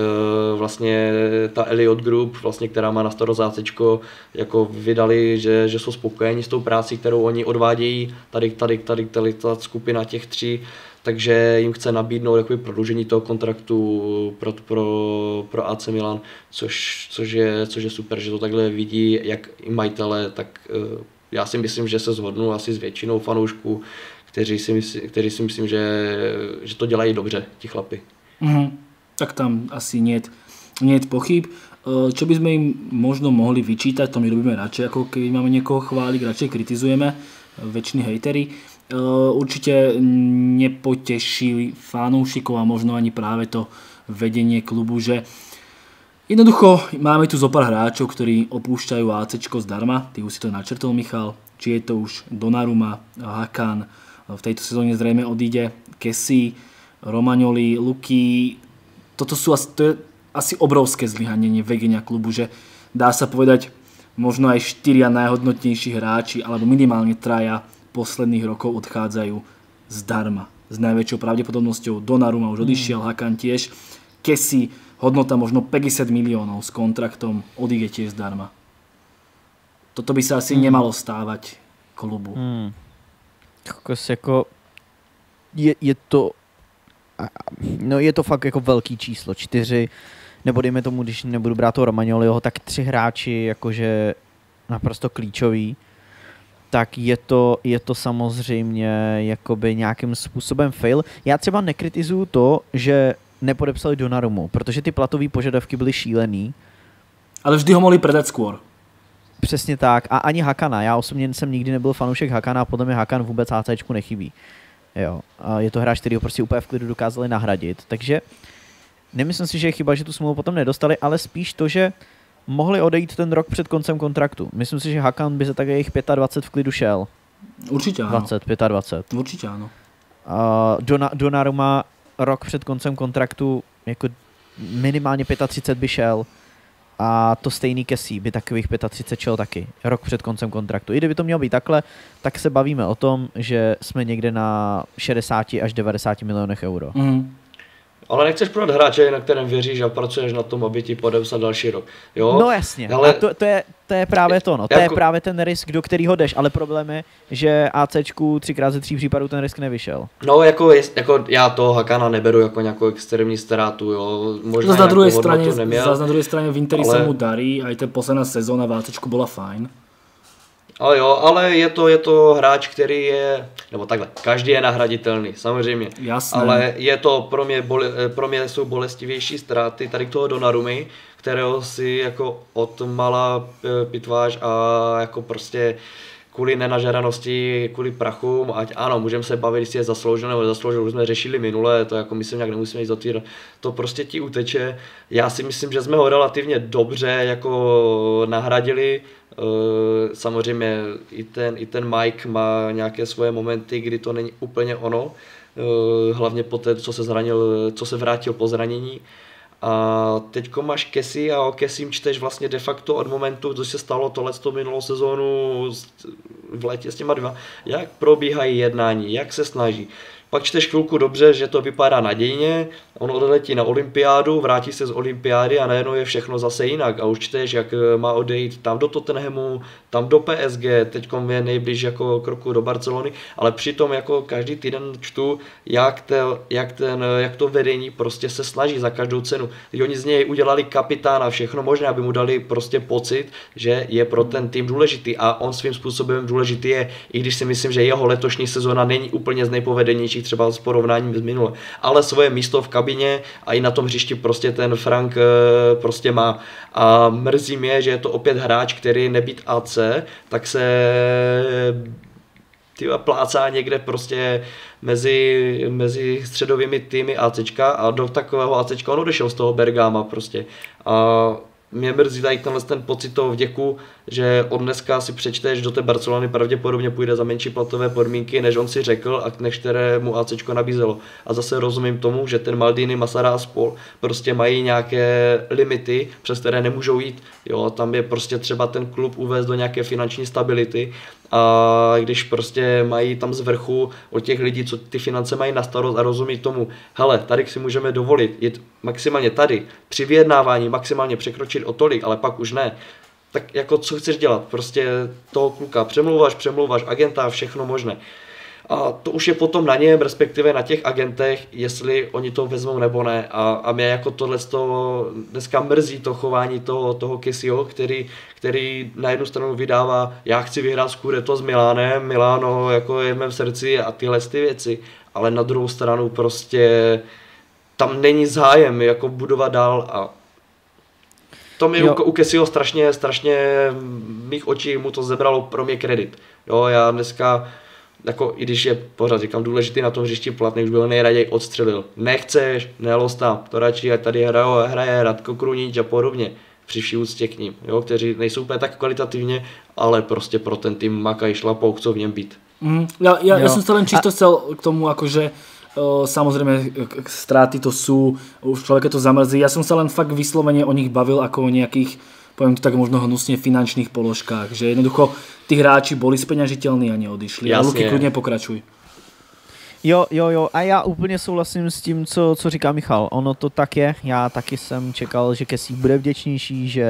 vlastně ta Elliot Group, vlastně, která má na starost zácečko, jako vydali, že, že jsou spokojení s tou práci, kterou oni odvádějí, tady, tady, tady, tady ta skupina těch tří, takže jim chce nabídnout jakoby prodloužení toho kontraktu pro, pro, pro A C Milan, což, což, je, což je super, že to takhle vidí jak i majitele, tak uh, já si myslím, že se shodnu asi s většinou fanoušků, kteří si, myslí, kteří si myslím, že, že to dělají dobře, ti chlapi. Mm-hmm. Tak tam asi nie je pochyb. Čo by sme im možno mohli vyčítať, to my robíme radšej, ako keď máme niekoho chváliť, radšej kritizujeme, väčšiní hejteri. Určite nepoteší fanúšikov a možno ani práve to vedenie klubu, že jednoducho máme tu zopár hráčov, ktorí opúšťajú ACčko zdarma, ty už si to načrtol, Michal, či je to už Donnarumma, Hakan, v tejto sezóne zrejme odíde Kessie, Romagnoli, Luky, toto sú asi, to je asi obrovské zlyhanie vedenia klubu, že dá sa povedať možno aj štyria najhodnotnejší hráči, alebo minimálne traja posledných rokov odchádzajú zdarma. S najväčšou pravdepodobnosťou Donnarumma už odišiel, hmm. Hakan tiež. Kessie, hodnota možno päťdesiat miliónov s kontraktom, odíde tiež zdarma. Toto by sa asi hmm. nemalo stávať klubu. Hmm. Jako je, je to no je to fakt jako velký číslo, čtyři, nebo dejme tomu, když nebudu brát toho Romagnoliho, tak tři hráči jakože naprosto klíčoví, tak je to, je to samozřejmě jakoby nějakým způsobem fail. Já třeba nekritizuju to, že nepodepsali Donnarummu, protože ty platové požadavky byly šílený. Ale vždy ho mohli predať skôr. Přesně tak. A ani Hakana. Já osobně jsem nikdy nebyl fanoušek Hakana a podle mě Hakan vůbec ACčku nechybí. Jo. A je to hráč, který ho prostě úplně v klidu dokázali nahradit. Takže nemyslím si, že je chyba, že tu smlouvu potom nedostali, ale spíš to, že mohli odejít ten rok před koncem kontraktu. Myslím si, že Hakan by se tak jejich dvacet pět v klidu šel. Určitě ano. dvacet, dvacet pět. Určitě ano. Uh, Dona, Donnarumma rok před koncem kontraktu jako minimálně třicet pět by šel. A to stejný Kessie by takových třicet pět šel taky, rok před koncem kontraktu. I kdyby to mělo být takhle, tak se bavíme o tom, že jsme někde na šedesát až devadesát milionech euro. Mm. Ale nechceš prodat hráče, na kterém věříš a pracuješ na tom, aby ti podepsal další rok. Jo? No jasně, ale a to, to, je, to je právě to, no. To jako je právě ten risk, do kterého jdeš, ale problém je, že ACčku třikrát ze tří případů ten risk nevyšel. No jako, jako já toho Hakana neberu jako nějakou extrémní ztrátu, jo. Možná zase na druhé straně, zase na druhé straně v Interi ale... se mu darí, aj ta posledná sezóna v ACčku byla fajn. Ale jo, ale je to, je to hráč, který je, nebo takhle, každý je nahraditelný, samozřejmě. Jasné. Ale je to, pro mě, bole, pro mě jsou bolestivější ztráty tady toho Donnarummy, kterého si jako od mala pitváš a jako prostě kvůli nenažeranosti, kvůli prachům, ať ano, můžeme se bavit, jestli je zasloužil nebo zasloužil, už jsme řešili minule, to jako myslím, jak nemusíme jít zatvírat, to prostě ti uteče. Já si myslím, že jsme ho relativně dobře jako nahradili. Samozřejmě i ten, i ten Mike má nějaké svoje momenty, kdy to není úplně ono, hlavně po té, co se zranil, co se vrátil po zranění, A teďko máš Kessie a o Kessim čteš vlastně de facto od momentu, co se stalo tohleto minulou sezónu v létě s těma dva, jak probíhají jednání, jak se snaží. Pak čteš chvilku dobře, že to vypadá nadějně, on odletí na olympiádu, vrátí se z olympiády a najednou je všechno zase jinak. A už čteš, jak má odejít tam do Tottenhamu, tam do P S G, teďkom je nejblíž jako kroku do Barcelony, ale přitom jako každý týden čtu, jak, te, jak, ten, jak to vedení prostě se snaží za každou cenu. Teď oni z něj udělali kapitána, všechno možné, aby mu dali prostě pocit, že je pro ten tým důležitý a on svým způsobem důležitý je, i když si myslím, že jeho letošní sezona není úplně z nejpovedenějších třeba s porovnáním s minule, ale svoje místo v kabině a i na tom hřišti prostě ten Frank prostě má. A mrzí mě, že je to opět hráč, který nebýt A C, tak se tyva plácá někde prostě mezi, mezi středovými týmy ACčka a do takového ACčka on odešel z toho Bergama prostě. A mě mrzí tady tenhle ten pocit toho vděku, že od dneska si přečteš do té Barcelony pravděpodobně půjde za menší platové podmínky, než on si řekl a než které mu ACčko nabízelo. A zase rozumím tomu, že ten Maldini, Masara a spol prostě mají nějaké limity, přes které nemůžou jít. Jo, tam je prostě třeba ten klub uvést do nějaké finanční stability a když prostě mají tam z vrchu od těch lidí, co ty finance mají na starost a rozumí tomu, hele, tady si můžeme dovolit jít maximálně tady, při vyjednávání maximálně překročit o tolik, ale pak už ne. Tak jako co chceš dělat? Prostě toho kluka přemlouváš, přemlouváš agenta, všechno možné. A to už je potom na něm, respektive na těch agentech, jestli oni to vezmou nebo ne. A, a mě jako tohle dneska mrzí to chování toho, toho Kessieho, který, který na jednu stranu vydává, já chci vyhrát Scudetto s Milánem, Miláno jako je v mém srdci a tyhle ty věci. Ale na druhou stranu prostě tam není zájem jako budovat dál a to mi u, u Kessieho strašně, strašně mých očí mu to zebralo pro mě kredit. Jo, já dneska, jako, i když je pořád říkám důležitý na tom hřišti platný, už byl nejraději odstřelil. Nechceš, nelos tam, to radši ať tady hraje, hraje Radko Krunič a podobně. Při vší úctě k ním, jo, kteří nejsou úplně tak kvalitativně, ale prostě pro ten tým makají, šlapou, chcou v něm být. Mm, ja, ja, ja som sa len čisto chcel k tomu, akože uh, samozrejme straty to sú, už človeka to zamrzí. Ja som sa len fakt vyslovene o nich bavil ako o nejakých, poviem to tak možno hnusne, finančných položkách, že jednoducho tí hráči boli speňažiteľní a neodišli. Jasně. A Luky, kludně pokračuj. Jo, jo, jo, a já úplně souhlasím s tím, co, co říká Michal. Ono to tak je, já taky jsem čekal, že Kessie bude vděčnější, že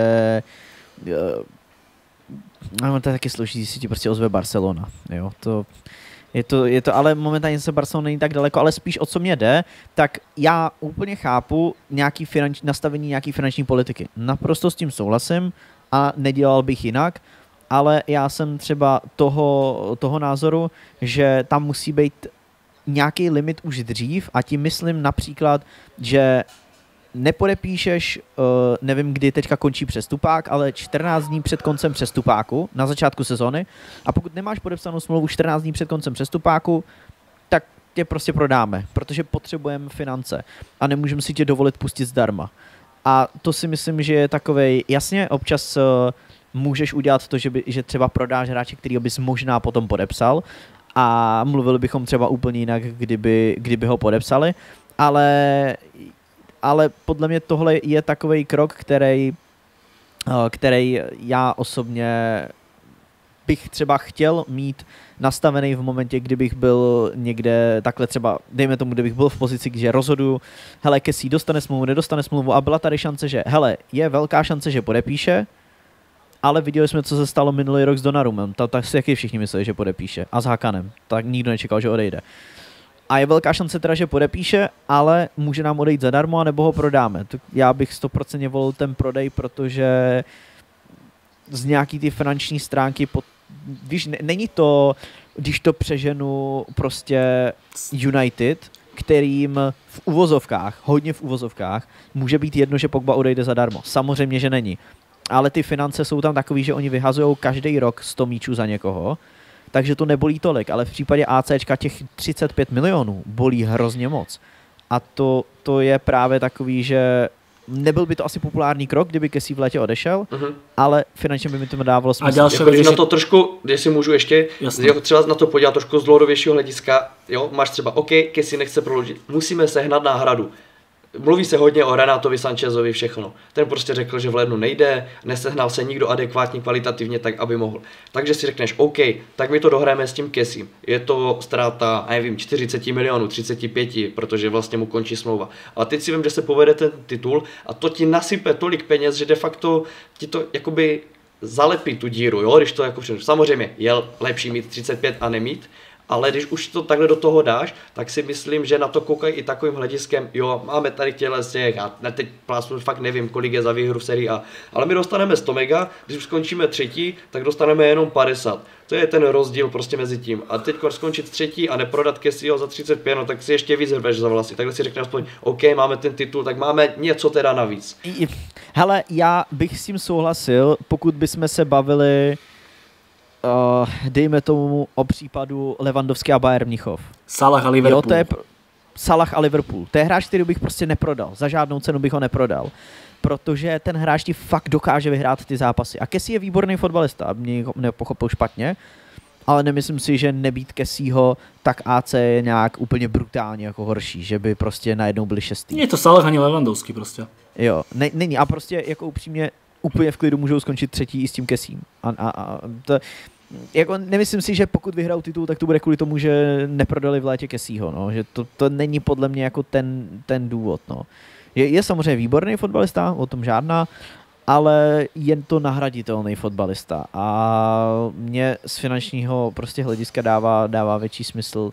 uh, to je taky složitý, si ti prostě ozve Barcelona, jo, to je to, je to, ale momentálně se Barcelona není tak daleko, ale spíš o co mě jde, tak já úplně chápu nějaký finanč, nastavení nějaký finanční politiky. Naprosto s tím souhlasím a nedělal bych jinak, ale já jsem třeba toho, toho názoru, že tam musí být nějaký limit už dřív a tím myslím například, že nepodepíšeš, uh, nevím, kdy teďka končí přestupák, ale čtrnáct dní před koncem přestupáku, na začátku sezony, a pokud nemáš podepsanou smlouvu čtrnáct dní před koncem přestupáku, tak tě prostě prodáme, protože potřebujeme finance a nemůžeme si tě dovolit pustit zdarma. A to si myslím, že je takovej, jasně, občas uh, můžeš udělat to, že, by, že třeba prodáš hráče, kterýho bys možná potom podepsal, a mluvili bychom třeba úplně jinak, kdyby, kdyby ho podepsali, ale, ale podle mě tohle je takovej krok, který, který já osobně bych třeba chtěl mít nastavený v momentě, kdybych byl někde takhle třeba, dejme tomu, kdybych byl v pozici, že rozhoduju, hele, Kessie dostane smlouvu, nedostane smlouvu a byla tady šance, že hele, je velká šance, že podepíše, ale viděli jsme, co se stalo minulý rok s Donnarummem. Tak si jaký všichni mysleli, že podepíše. A s Hakanem. Tak nikdo nečekal, že odejde. A je velká šance teda, že podepíše, ale může nám odejít zadarmo, anebo ho prodáme. Já bych sto procent volil ten prodej, protože z nějaký ty finanční stránky, pod... víš, není to, když to přeženu prostě United, kterým v uvozovkách, hodně v uvozovkách, může být jedno, že Pogba odejde zadarmo. Samozřejmě, že není. Ale ty finance jsou tam takový, že oni vyhazují každý rok sto míčů za někoho, takže to nebolí tolik, ale v případě ACčka těch třicet pět milionů bolí hrozně moc. A to, to je právě takový, že nebyl by to asi populární krok, kdyby Kessie v létě odešel, uh-huh. ale finančně by mi to dávalo smysl. A jako, když na to trošku, jestli můžu ještě, jako třeba na to podívat trošku z dlouhodobějšího hlediska, jo, máš třeba, OK, Kessie nechce prodloužit, musíme sehnat náhradu. mluví se hodně o Renátovi Sanchezovi všechno. Ten prostě řekl, že v lednu nejde, nesehnal se nikdo adekvátně kvalitativně tak, aby mohl. Takže si řekneš, OK, tak my to dohrajeme s tím Kessim. Je to ztráta, nevím, čtyřicet milionů, třicet pět, protože vlastně mu končí smlouva. A teď si vím, že se povede ten titul a to ti nasype tolik peněz, že de facto ti to jakoby zalepí tu díru, jo, když to jako všechno. Samozřejmě je lepší mít třicet pět a nemít, ale když už to takhle do toho dáš, tak si myslím, že na to koukají i takovým hlediskem, jo, máme tady těhle z těch, já teď plásnu fakt nevím, kolik je za výhru v sérii A, ale my dostaneme sto mega, když už skončíme třetí, tak dostaneme jenom padesát. To je ten rozdíl prostě mezi tím. A teď skončit třetí a neprodat Kessieho za třicet pět, no tak si ještě víc hrveš za vlasy. Takhle si řekneš aspoň, OK, máme ten titul, tak máme něco teda navíc. Hele, já bych s tím souhlasil, pokud bychom se bavili Uh, dejme tomu o případu Lewandowski a Bayern Mnichov. Salah a Liverpool. Jo, to je pr- Salah a Liverpool. To je hráč, který bych prostě neprodal. Za žádnou cenu bych ho neprodal. Protože ten hráč ti fakt dokáže vyhrát ty zápasy. A Kessie je výborný fotbalista, mě nepochopil špatně, ale nemyslím si, že nebýt Kessieho, tak A C je nějak úplně brutálně jako horší, že by prostě najednou byli šestý. Je to Salah ani Lewandowski prostě. Jo, ne, není. A prostě jako upřímně úplně v klidu můžou skončit třetí i s tím Kessim. A, a, a to, jako nemyslím si, že pokud vyhrajou titul, tak to bude kvůli tomu, že neprodali v létě Kessieho, no. Že to, to není podle mě jako ten, ten důvod. No. Je, je samozřejmě výborný fotbalista, o tom žádná, ale jen to nahraditelný fotbalista. A mě z finančního prostě hlediska dává, dává větší smysl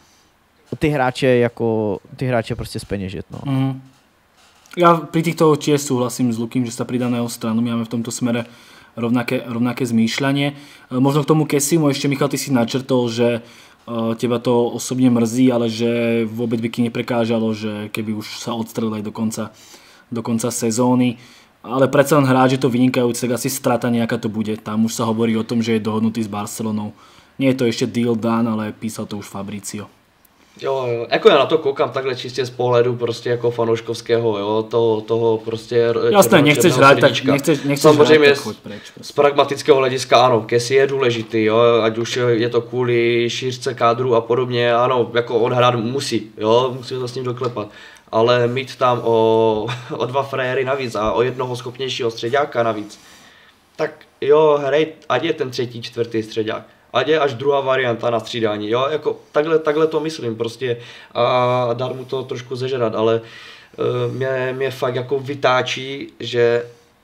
ty hráče jako ty hráče prostě speněžit. No. Mm. Ja pri týchto tiež súhlasím s Lukým, že sa pridá na jeho stranu. My máme v tomto smere rovnaké, rovnaké zmýšľanie. Možno k tomu Kessimu ešte, Michal, ty si načrtol, že teba to osobne mrzí, ale že vôbec by ti neprekážalo, že keby už sa odstrelil aj do konca, do konca sezóny. Ale predsa len hráč, že to vynikajúci, tak asi strata nejaká to bude. Tam už sa hovorí o tom, že je dohodnutý s Barcelonou. Nie je to ešte deal done, ale písal to už Fabricio. Jo, jo, jako já na to koukám takhle čistě z pohledu prostě jako fanouškovského, jo, toho, toho prostě... Jasné, nechceš hrát, tak nechceš, nechceš samozřejmě hrát, tak choď preč. Prostě. Z pragmatického hlediska ano, Kessie je důležitý, jo, ať už je to kvůli šířce kádru a podobně, ano, jako on hrát musí, jo, musí to s ním doklepat. Ale mít tam o, o dva frajery navíc a o jednoho schopnějšího středáka navíc, tak jo, hrej, ať je ten třetí, čtvrtý středák. Ať je až druhá varianta na střídání, jo, jako takhle, takhle to myslím prostě a dát mu to trošku zežrat, ale uh, mě, mě fakt jako vytáčí, že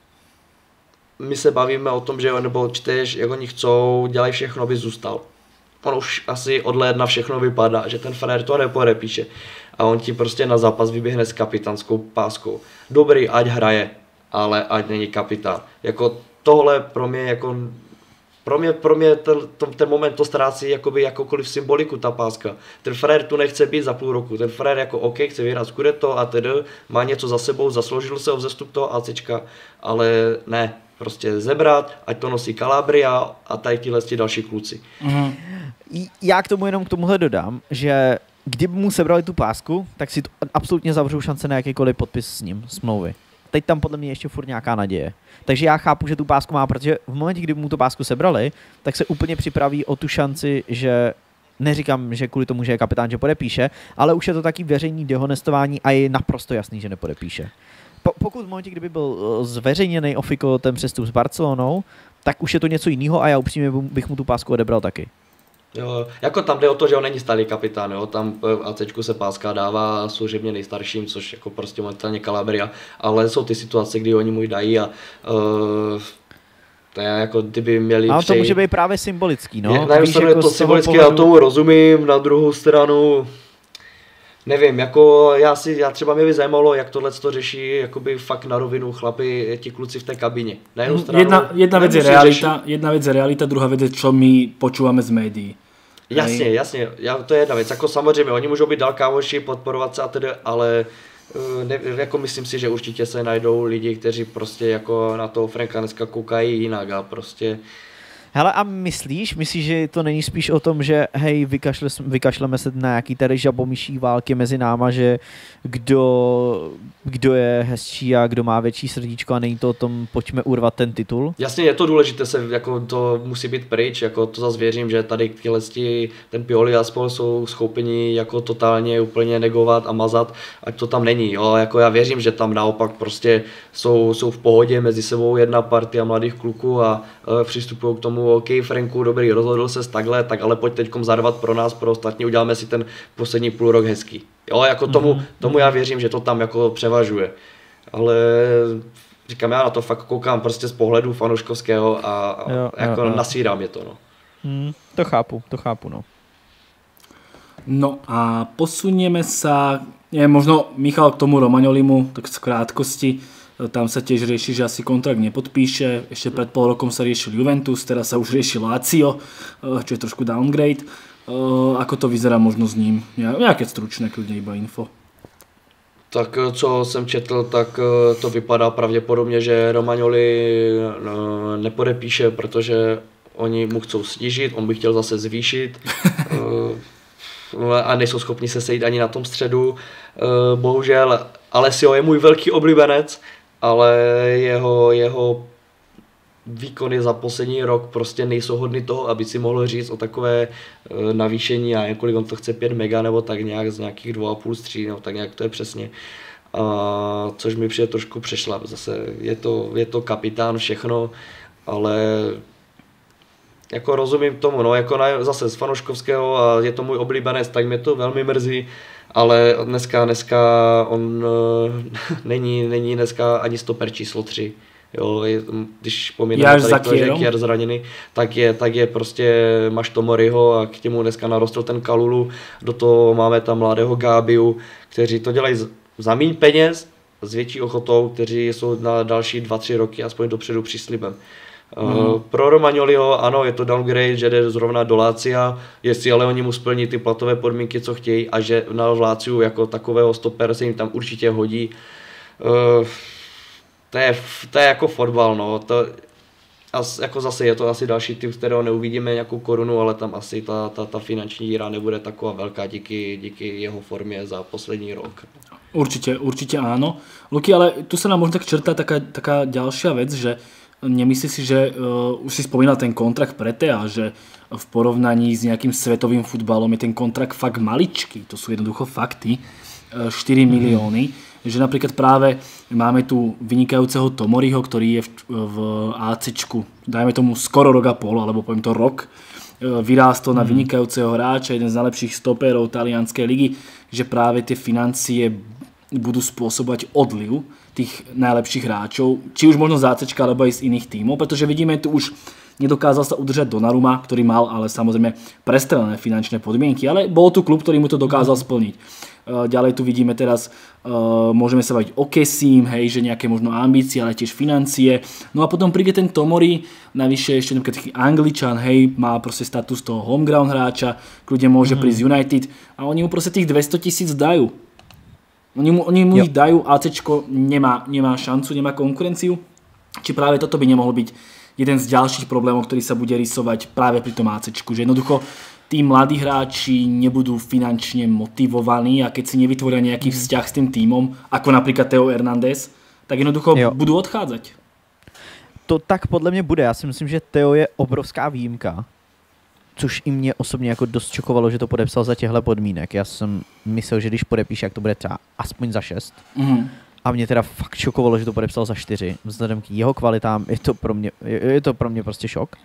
my se bavíme o tom, že nebo čteš, jak oni chcou, dělají všechno, aby zůstal. On už asi od ledna všechno vypadá, že ten frajer to nepodepíše a on ti prostě na zápas vyběhne s kapitánskou páskou. Dobrý, ať hraje, ale ať není kapitán. Jako tohle pro mě jako Pro mě, pro mě ten, ten moment to ztrácí jakoby jakoukoliv symboliku ta páska. Ten frajer tu nechce být za půl roku. Ten frajer jako OK, chce vyhrát Scudetto a tedy má něco za sebou, zasloužil se o vzestup toho ACčka, ale ne, prostě zebrat, ať to nosí Calabria a tady tyhle další kluci. Mm. Já k tomu jenom k tomuhle dodám, že kdyby mu sebrali tu pásku, tak si to absolutně zavřou šance na jakýkoliv podpis s ním, smlouvy. Teď tam podle mě ještě furt nějaká naděje. Takže já chápu, že tu pásku má, protože v momentě, kdy mu tu pásku sebrali, tak se úplně připraví o tu šanci, že neříkám, že kvůli tomu, že je kapitán, že podepíše, ale už je to taky veřejný dehonestování a je naprosto jasný, že nepodepíše. Po, pokud v momentě, kdyby byl zveřejněný ofiko ten přestup s Barcelonou, tak už je to něco jiného a já upřímně bych mu tu pásku odebral taky. Jo, jako tam jde o to, že on není stálý kapitán, jo, tam v ACčku se páska dává služebně nejstarším, což jako prostě momentálně Calabria, ale jsou ty situace, kdy oni mu ji dají a uh, to je jako kdyby měli ale přejít. to může být právě symbolický, no. Je, na jednu stranu je to symbolický, já tomu rozumím, na druhou stranu nevím, jako já si, já třeba mě by zajímalo, jak tohle to řeší jakoby fakt na rovinu chlapi, ti kluci v té kabině. Na jednu stranu, jedna, jedna vec je realita, řešit... jedna vec je realita, druhá vec je, čo my počúvame z médií. Jasně, jasně, já, to je jedna věc, jako samozřejmě, oni můžou být dál kámoši, podporovat se a tedy, ale ne, jako myslím si, že určitě se najdou lidi, kteří prostě jako na toho Franka dneska koukají jinak a prostě... Hele, a myslíš, myslíš, že to není spíš o tom, že hej, vykašle, vykašleme se na nějaký tady žabomyší války mezi náma, že kdo, kdo je hezčí a kdo má větší srdíčko a není to o tom, pojďme urvat ten titul? Jasně, je to důležité, se, jako to musí být pryč, jako to zase věřím, že tady tyhle ten Pioli a spol jsou schopni jako totálně úplně negovat a mazat, ať to tam není, jo, jako já věřím, že tam naopak prostě jsou, jsou v pohodě mezi sebou jedna partia mladých kluků a e, přistupují k tomu, OK, Franku, dobrý, rozhodl ses takhle, tak ale pojď teďkom zarvat pro nás, pro ostatní, uděláme si ten poslední půl rok hezký. Jo, jako tomu, tomu já věřím, že to tam jako převažuje. Ale říkám, já na to fakt koukám prostě z pohledu fanouškovského a, a jo, jako jo, jo. nasírá mě to, no. Hmm, to chápu, to chápu, no. No a posunieme sa, je, možno Michal k tomu Romagnolimu, tak z krátkosti, tam sa tiež rieši, že asi kontrakt nepodpíše, ešte pred pol rokom sa riešil Juventus, teraz sa už rieši Lazio, čo je trošku downgrade. Ako to vyzerá možno s ním? Nejaké stručné, kľudne iba info. Tak co jsem četl, tak to vypadá pravděpodobně, že Romagnoli nepodepíše, protože oni mu chcou snížit, on by chtěl zase zvýšit a nejsou schopni se sejít ani na tom středu. Bohužel Alessio je můj velký oblíbenec, ale jeho, jeho výkony za poslední rok prostě nejsou hodny toho, aby si mohl říct o takové navýšení a kolik on to chce pět mega nebo tak nějak z nějakých dva a půl stří, nebo tak nějak to je přesně. A, což mi přijde trošku přešla. Zase je to, je to kapitán všechno, ale jako rozumím tomu, no jako na, zase z fanouškovského a je to můj oblíbenec, tak mě to velmi mrzí, ale dneska, dneska on není, není dneska ani stoper číslo tři. Jo, je, když pomínáme tady to, že je zraněný, tak je, tak je prostě, máš Tomoriho a k němu dneska narostl ten Kalulu, do toho máme tam mladého Gábiu, kteří to dělají za míň peněz, s větší ochotou, kteří jsou na další dva, tři roky aspoň dopředu příslibem. Mm. Uh, pro Romagnoliho ano, je to downgrade, že jde zrovna do Lácia, jestli ale oni mu splní ty platové podmínky, co chtějí a že na Láciu jako takového stopera se jim tam určitě hodí. Uh, To je, to je jako fotbal, no. To, as, jako zase je to asi další typ, kterého neuvidíme nějakou korunu, ale tam asi ta, ta, ta finanční díra nebude taková velká díky, díky jeho formě za poslední rok. Určite, určite áno. Luky, ale tu sa nám možno tak črtá taká, taká ďalšia vec, že nemyslí si, že uh, už si spomínal ten kontrakt pre Tea, že v porovnaní s nejakým svetovým futbalom je ten kontrakt fakt maličký. To sú jednoducho fakty. Uh, štyri milióny. Že napríklad práve máme tu vynikajúceho Tomoriho, ktorý je v, v ACčku, dajme tomu skoro rok a pol, alebo poviem to rok, vyrástol na vynikajúceho hráča, jeden z najlepších stopérov talianskej ligy, že práve tie financie budú spôsobovať odliv tých najlepších hráčov, či už možno z ACčka, alebo aj z iných tímov, pretože vidíme tu už nedokázal sa udržať Donnarumma, ktorý mal ale samozrejme prestrelené finančné podmienky, ale bol tu klub, ktorý mu to dokázal splniť. Ďalej tu vidíme teraz, uh, môžeme sa baviť o Kessim, hej, že nejaké možno ambície, ale tiež financie. No a potom príde ten Tomori, navyše ešte taký Angličan, hej, má proste status toho homeground hráča, kľudne môže mm. prísť United a oni mu proste tých dvesto tisíc dajú. Oni mu, oni mu ich dajú, ACčko nemá, nemá šancu, nemá konkurenciu. Či práve toto by nemohol byť jeden z ďalších problémov, ktorý sa bude rysovať práve pri tom ACčku, že jednoducho tí mladí hráči nebudú finančne motivovaní a keď si nevytvoria nejaký vzťah s tým tímom, ako napríklad Theo Hernandez, tak jednoducho jo. budú odchádzať. To tak podle mě bude. Já si myslím, že Theo je obrovská výjimka, což i mě osobně jako dost čokovalo, že to podepsal za těchto podmínek. Já jsem myslel, že když podepíše, jak to bude třeba aspoň za šest. Mm. A mě teda fakt šokovalo, že to podepsal za čtyři. Vzhledem k jeho kvalitám je to pro mě, je, je to pro mě prostě šok.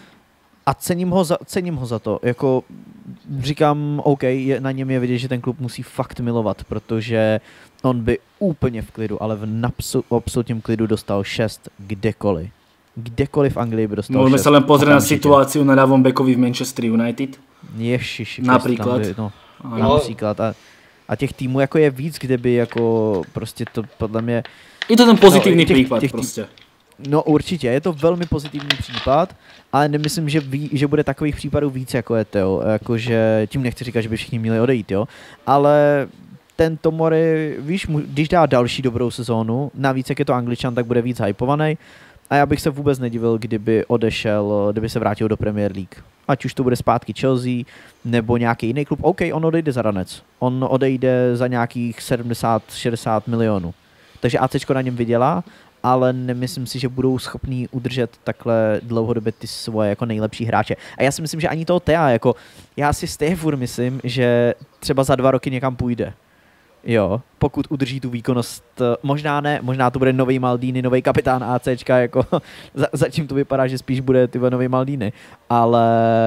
A cením ho za, cením ho za to. Jako říkám, OK, je, na něm je vidět, že ten klub musí fakt milovat, protože on by úplně v klidu, ale v napsu, absolutním klidu dostal šest kdekoliv. Kdekoliv v Anglii by dostal Môžeme šest. sa len pozrieť na situáciu na ľavom bekovi v Manchester United. Ježiši. Napríklad. By, no, například. A, a těch týmů jako je víc, kde by jako prostě to podle mě... Je to ten pozitivní no, případ těch, prostě. No určitě, je to velmi pozitivní případ, ale nemyslím, že, ví, že bude takových případů víc, jako je Theo. Jakože, tím nechci říkat, že by všichni měli odejít, jo. Ale ten Tomori, víš, když dá další dobrou sezónu, navíc jak je to Angličan, tak bude víc hypovaný A já bych se vůbec nedivil, kdyby odešel, kdyby se vrátil do Premier League. Ať už to bude zpátky Chelsea, nebo nějaký jiný klub. OK, on odejde za ranec. On odejde za nějakých sedmdesát šedesát milionů. Takže ACčko na něm vydělá, ale nemyslím si, že budou schopní udržet takhle dlouhodobě ty svoje jako nejlepší hráče. A já si myslím, že ani toho Thea, jako já si stejně furt myslím, že třeba za dva roky někam půjde. Jo, pokud udrží tu výkonnost, možná ne, možná to bude nový Maldini, nový kapitán ACčka, jako za, zatím to vypadá, že spíš bude ty nový Maldini, ale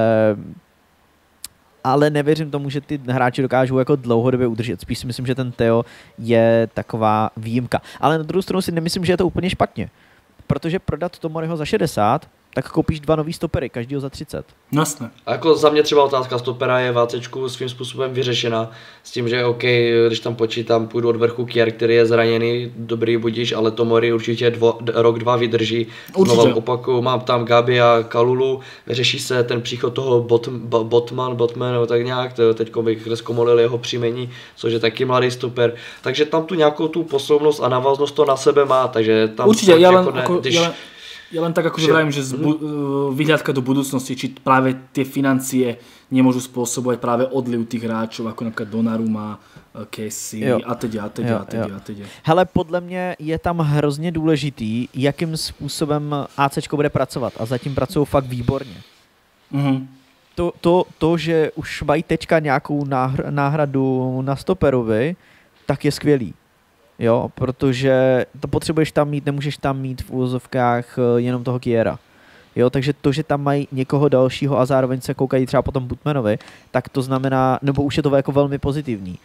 ale nevěřím tomu, že ty hráči dokážou jako dlouhodobě udržet. Spíš si myslím, že ten Theo je taková výjimka. Ale na druhou stranu si nemyslím, že je to úplně špatně, protože prodat Tomoriho za šedesát, tak koupíš dva nový stopery, každýho za třicet. Jasné. A jako za mě třeba otázka stopera je v ACčku svým způsobem vyřešena s tím, že OK, když tam počítám, půjdu od vrchu Kier, který je zraněný, dobrý budíš, ale Tomori určitě dvo, rok, dva vydrží. Znovu opakuju, mám tam Gabi a Kalulu, vyřeší se ten příchod toho bot, Botman, Botman, nebo tak nějak, teďko bych zkomolil jeho příjmení, což je taky mladý stoper, takže tam tu nějakou tu poslouvnost a návaznost to na sebe má, takže tam určitě, já jako len, ne, ako, když, ja len, ja len tak akože vravím, že zbu- vyhľadka do budúcnosti, či práve tie financie nemôžu spôsobovať práve odliv tých hráčov, ako napríklad Donnarumma, Kessie a teď a teď a teď a teď. Hele, podle mě je tam hrozně důležitý, jakým způsobem ACčko bude pracovat a zatím pracují fakt výborně. Mhm. To, to, to, že už mají teďka nějakou náhr- náhradu na stoperovi, tak je skvělý. Jo, protože to potřebuješ tam mít, nemůžeš tam mít v úvozovkách jenom toho Kiera. Jo, takže to, že tam mají někoho dalšího a zároveň se koukají třeba potom Butmanovi, tak to znamená, nebo už je to jako velmi pozitivní.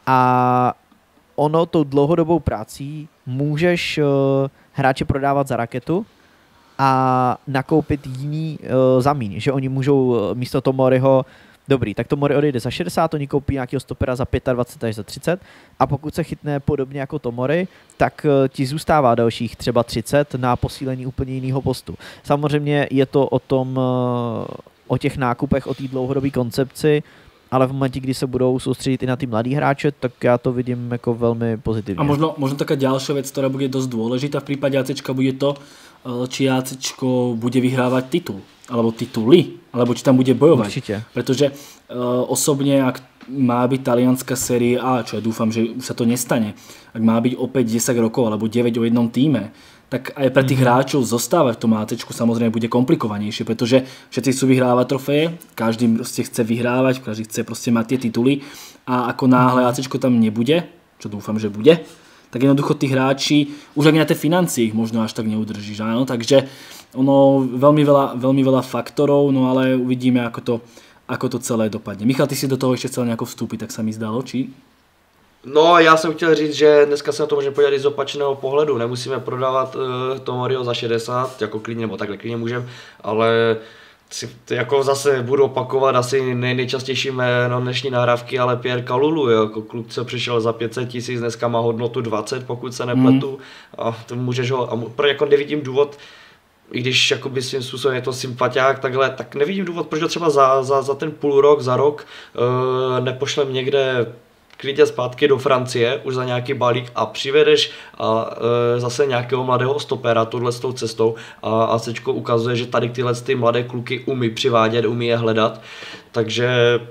A ono tou dlouhodobou prací můžeš uh, hráče prodávat za raketu a nakoupit jiný uh, za míň, že oni můžou uh, místo Tomoriho, dobrý, tak Tomori odejde za šedesát, oni koupí nějakého stopera za dvacet pět až za třicet a pokud se chytne podobně jako Tomori, tak uh, ti zůstává dalších třeba třicet na posílení úplně jiného postu. Samozřejmě je to o tom, uh, o těch nákupech, o té dlouhodobé koncepci, ale v momente, kdy se budou soustředit i na ty mladý hráče, tak já to vidím jako velmi pozitivně. A možno, možno taká ďalšia vec, ktorá bude dosť dôležitá v prípade ACčka, bude to, či ACčko bude vyhrávať titul, alebo tituly, alebo či tam bude bojovať. Určite. Pretože uh, osobne, ak má byť talianská série A, čo ja dúfam, že už sa to nestane, ak má byť opäť desať rokov alebo deväť o jednom týme, tak aj pre tých mm-hmm. hráčov zostávať v tom ACčku samozrejme bude komplikovanejšie, pretože všetci chcú vyhrávať trofeje, každý proste chce vyhrávať, každý chce proste mať tie tituly a ako náhle ACčko tam nebude, čo dúfam, že bude, tak jednoducho tí hráči, už ak na tie financie ich možno až tak neudržíš, áno, takže ono veľmi veľa, veľmi veľa faktorov, no ale uvidíme, ako to, ako to celé dopadne. Michal, ty si do toho ešte chcel nejako vstúpiť, tak sa mi zdalo, či? No, já jsem chtěl říct, že dneska se na to můžeme podívat i z opačného pohledu. Nemusíme prodávat uh, Tomoriho za šedesát, jako klidně, nebo takhle klidně můžeme, ale si, jako zase budu opakovat asi nej, nejčastější jméno dnešní nahrávky, ale Pierre Kalulu, jo, jako kluk, co přišel za pět set tisíc, dneska má hodnotu dvacet, pokud se nepletu, mm. a to můžeš ho, a jako nevidím důvod, i když jakoby svým způsobem je to sympatiák takhle, tak nevidím důvod, proč to třeba za, za, za ten půl rok, za rok uh, nepošlem někde klidně zpátky do Francie už za nějaký balík a přivedeš a, e, zase nějakého mladého stopera touhle s tou cestou a ACčko ukazuje, že tady tyhle ty mladé kluky umí přivádět, umí je hledat, takže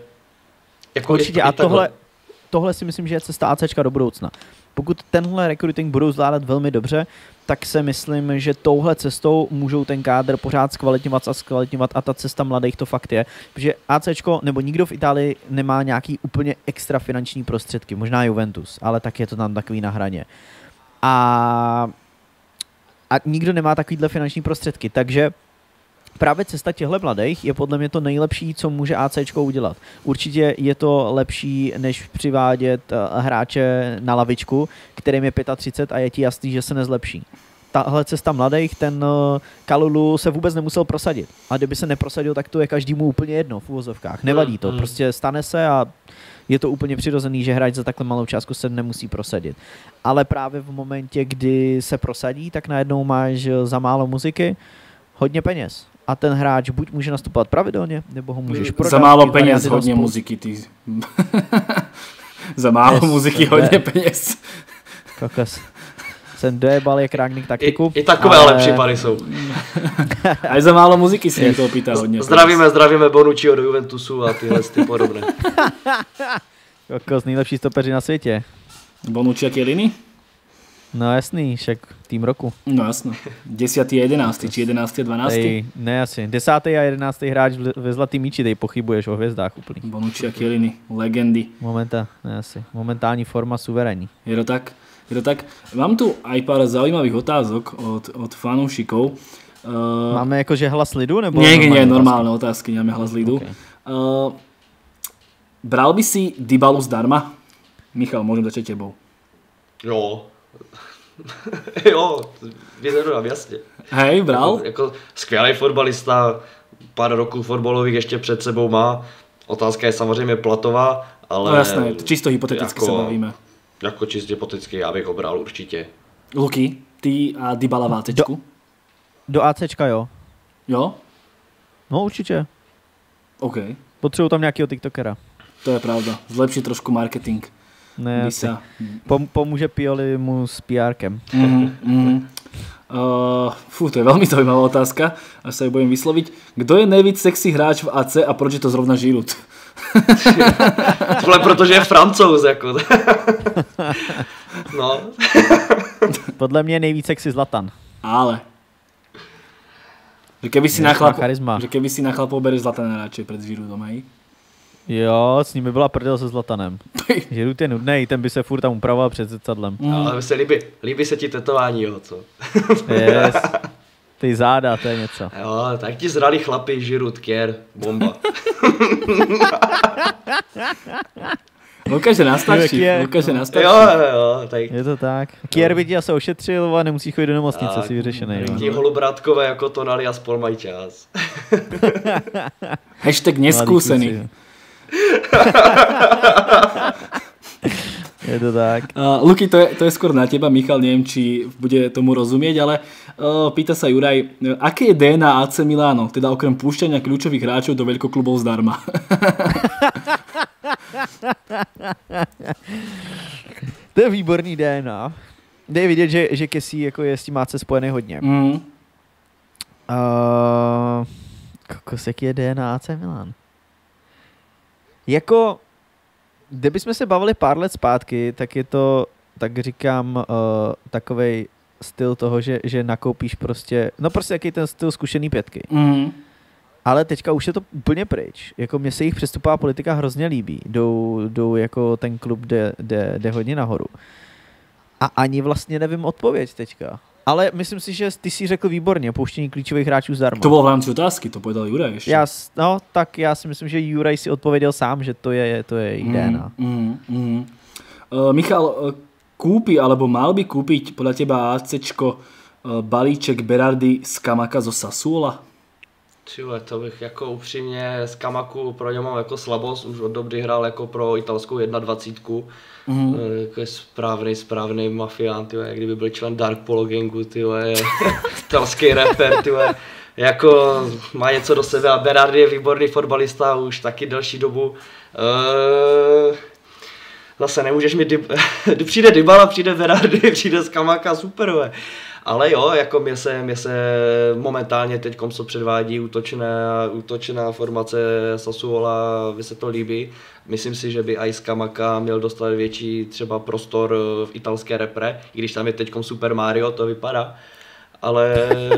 jako určitě a tohle, tohle si myslím, že je cesta ACčka do budoucna. Pokud tenhle recruiting budou zvládat velmi dobře, tak se myslím, že touhle cestou můžou ten kádr pořád zkvalitňovat a zkvalitňovat a ta cesta mladých to fakt je. Protože ACčko nebo nikdo v Itálii nemá nějaký úplně extra finanční prostředky, možná Juventus, ale tak je to tam takový na hraně. A, a nikdo nemá takovýhle finanční prostředky, takže právě cesta těchto mladých je podle mě to nejlepší, co může ACčko udělat. Určitě je to lepší, než přivádět hráče na lavičku, kterým je třicet pět a je ti jasný, že se nezlepší. Tahle cesta mladých, ten Kalulu se vůbec nemusel prosadit. A kdyby se neprosadil, tak to je každému úplně jedno v uvozovkách. Nevadí to, prostě stane se a je to úplně přirozený, že hráč za takhle malou částku se nemusí prosadit. Ale právě v momentě, kdy se prosadí, tak najednou máš za málo muziky hodně peněz. A ten hráč buď může nastupovat pravidelně, nebo ho můžeš prodat. Za málo peněz, hodně muziky. Ty. Za málo yes, muziky, hodně peněz. Kokos. Jsem dojebal jak Rangnick taktiku. I, i takové ale případy jsou. Aj za málo muziky si někdo pýta hodně. Zdravíme, zdravíme Bonucciho do Juventusu a tyhle ty podobné. Kokos, nejlepší stopeři na světě. Bonucci a Chiellini? No jasný, však tým roku. No jasno. desátý a jedenáctý, či jedenáctý a dvanáctý? Tej, ne asi. desátý a jedenáctý hráč ve zlatý míči, tej pochybuješ o hvězdách úplný. Bonucci a Chiellini, legendy. Momenta, ne asi. Momentální forma suverénní. Je to tak? Je to tak? Mám tu aj pár zaujímavých otázok od, od fanúšikov. Uh, Máme jakože hlas lidu? Nebo nie, nie, normálne otázky, nemáme hlas lidu. Okay. Uh, bral by si Dybalu zdarma? Michal, môžem začať tebou. Jo. Jo, vyzvedám, jasně. Hej, bral? Jako, jako skvělý fotbalista, pár roků fotbalových ještě před sebou má. Otázka je samozřejmě platová, ale... No jasné, čisto hypoteticky jako, se bavíme. Jako čistě hypoteticky, já bych ho bral určitě. Luky, ty a Dybala v ACčku? Do, do ACčka jo. Jo? No určitě. OK. Potřebuji tam nějakého tiktokera. To je pravda. Zlepší trošku marketing. Ne, asi. Sa... Pom, pomůže Pioli mu s pé érkem. Mm, mm. Uh, fú, to je veľmi zaujímavá otázka, až sa ju budem vysloviť. Kto je nejvíc sexy hráč v á cé a proč je to zrovna Giroud? Tohle protože je Francouz, jako. No. Podle mě nejvíc sexy Zlatan. Ale. Že keby si, na, chlapo, charisma. že keby si na chlapov bereš Zlatana radšej pred Giroudom, hej? Jo, s ním by byla prdel se Zlatanem. Giroud je nudnej, ten by se furt tam upravoval před zrcadlem. Mm. Ale se líbí, líbí se ti tetování, jo, co? Yes. Ty záda, to je něco. Jo, tak ti zrali chlapi, Giroud, Kier, bomba. Lukáš je nastačí, Lukáš je nastačí. Jo, jo, tak. Je to tak. Kier by ti se ošetřil a nemusí chodit do nemocnice, tak, si vyřešený. Ti holubrátkové jako Tonali a spol mají čas. Hashtag neskúsený. Je to tak. Uh, Luky, to je, to je skôr na teba, Michal, neviem, či bude tomu rozumieť, ale uh, pýta sa Juraj, aké je dé en á á cé Milano, teda okrem púšťania kľúčových hráčov do veľkoklubov zdarma? To je výborný dé en á. Jde vidět, že, že Kessie jako je s tím á cé spojený hodně. Mm. Uh, kokos, jaký je dé en á á cé Milan? Jako, kdybychom se bavili pár let zpátky, tak je to, tak říkám, uh, takovej styl toho, že, že nakoupíš prostě, no prostě jaký ten styl zkušený pětky. Mm. Ale teďka už je to úplně pryč. Jako mně se jich přestupová politika hrozně líbí. Jdou, jdou jako ten klub jde, jde, jde hodně nahoru. A ani vlastně nevím odpověď teďka. Ale myslím si, že ty si řekl výborně, pouštění klíčových hráčů zdarma. To bylo v rámci otázky, to povedal Juraj ještě. Já, no, tak já si myslím, že Juraj si odpověděl sám, že to je, to je mm, dé en á. Mm, mm. Uh, Michal, uh, kúpi, alebo mal by kúpiť podľa teba ACčko uh, balíček Berardi z Kamaka zo Sassuola? Tyhle, to bych jako upřímně z Kamaku pro ně mám jako slabost, už od doby hrál jako pro italskou jednadvacítku. Mm. Jako je správný, správný mafián, tyhle, jak kdyby byl člen Dark Polo gangu, tyhle, italský rapper, tyhle, jako má něco do sebe a Berardi je výborný fotbalista už taky delší dobu. Uh, zase nemůžeš mi, dib... přijde Dybala, přijde Berardi, přijde z Kamaka, super, we. Ale jo, jako mě se, mě se momentálně teď co předvádí útočná, útočná formace Sassuola, mi se to líbí. Myslím si, že by i z Kamaka měl dostat větší třeba prostor v italské repre, i když tam je teď Super Mario, to vypadá. Ale...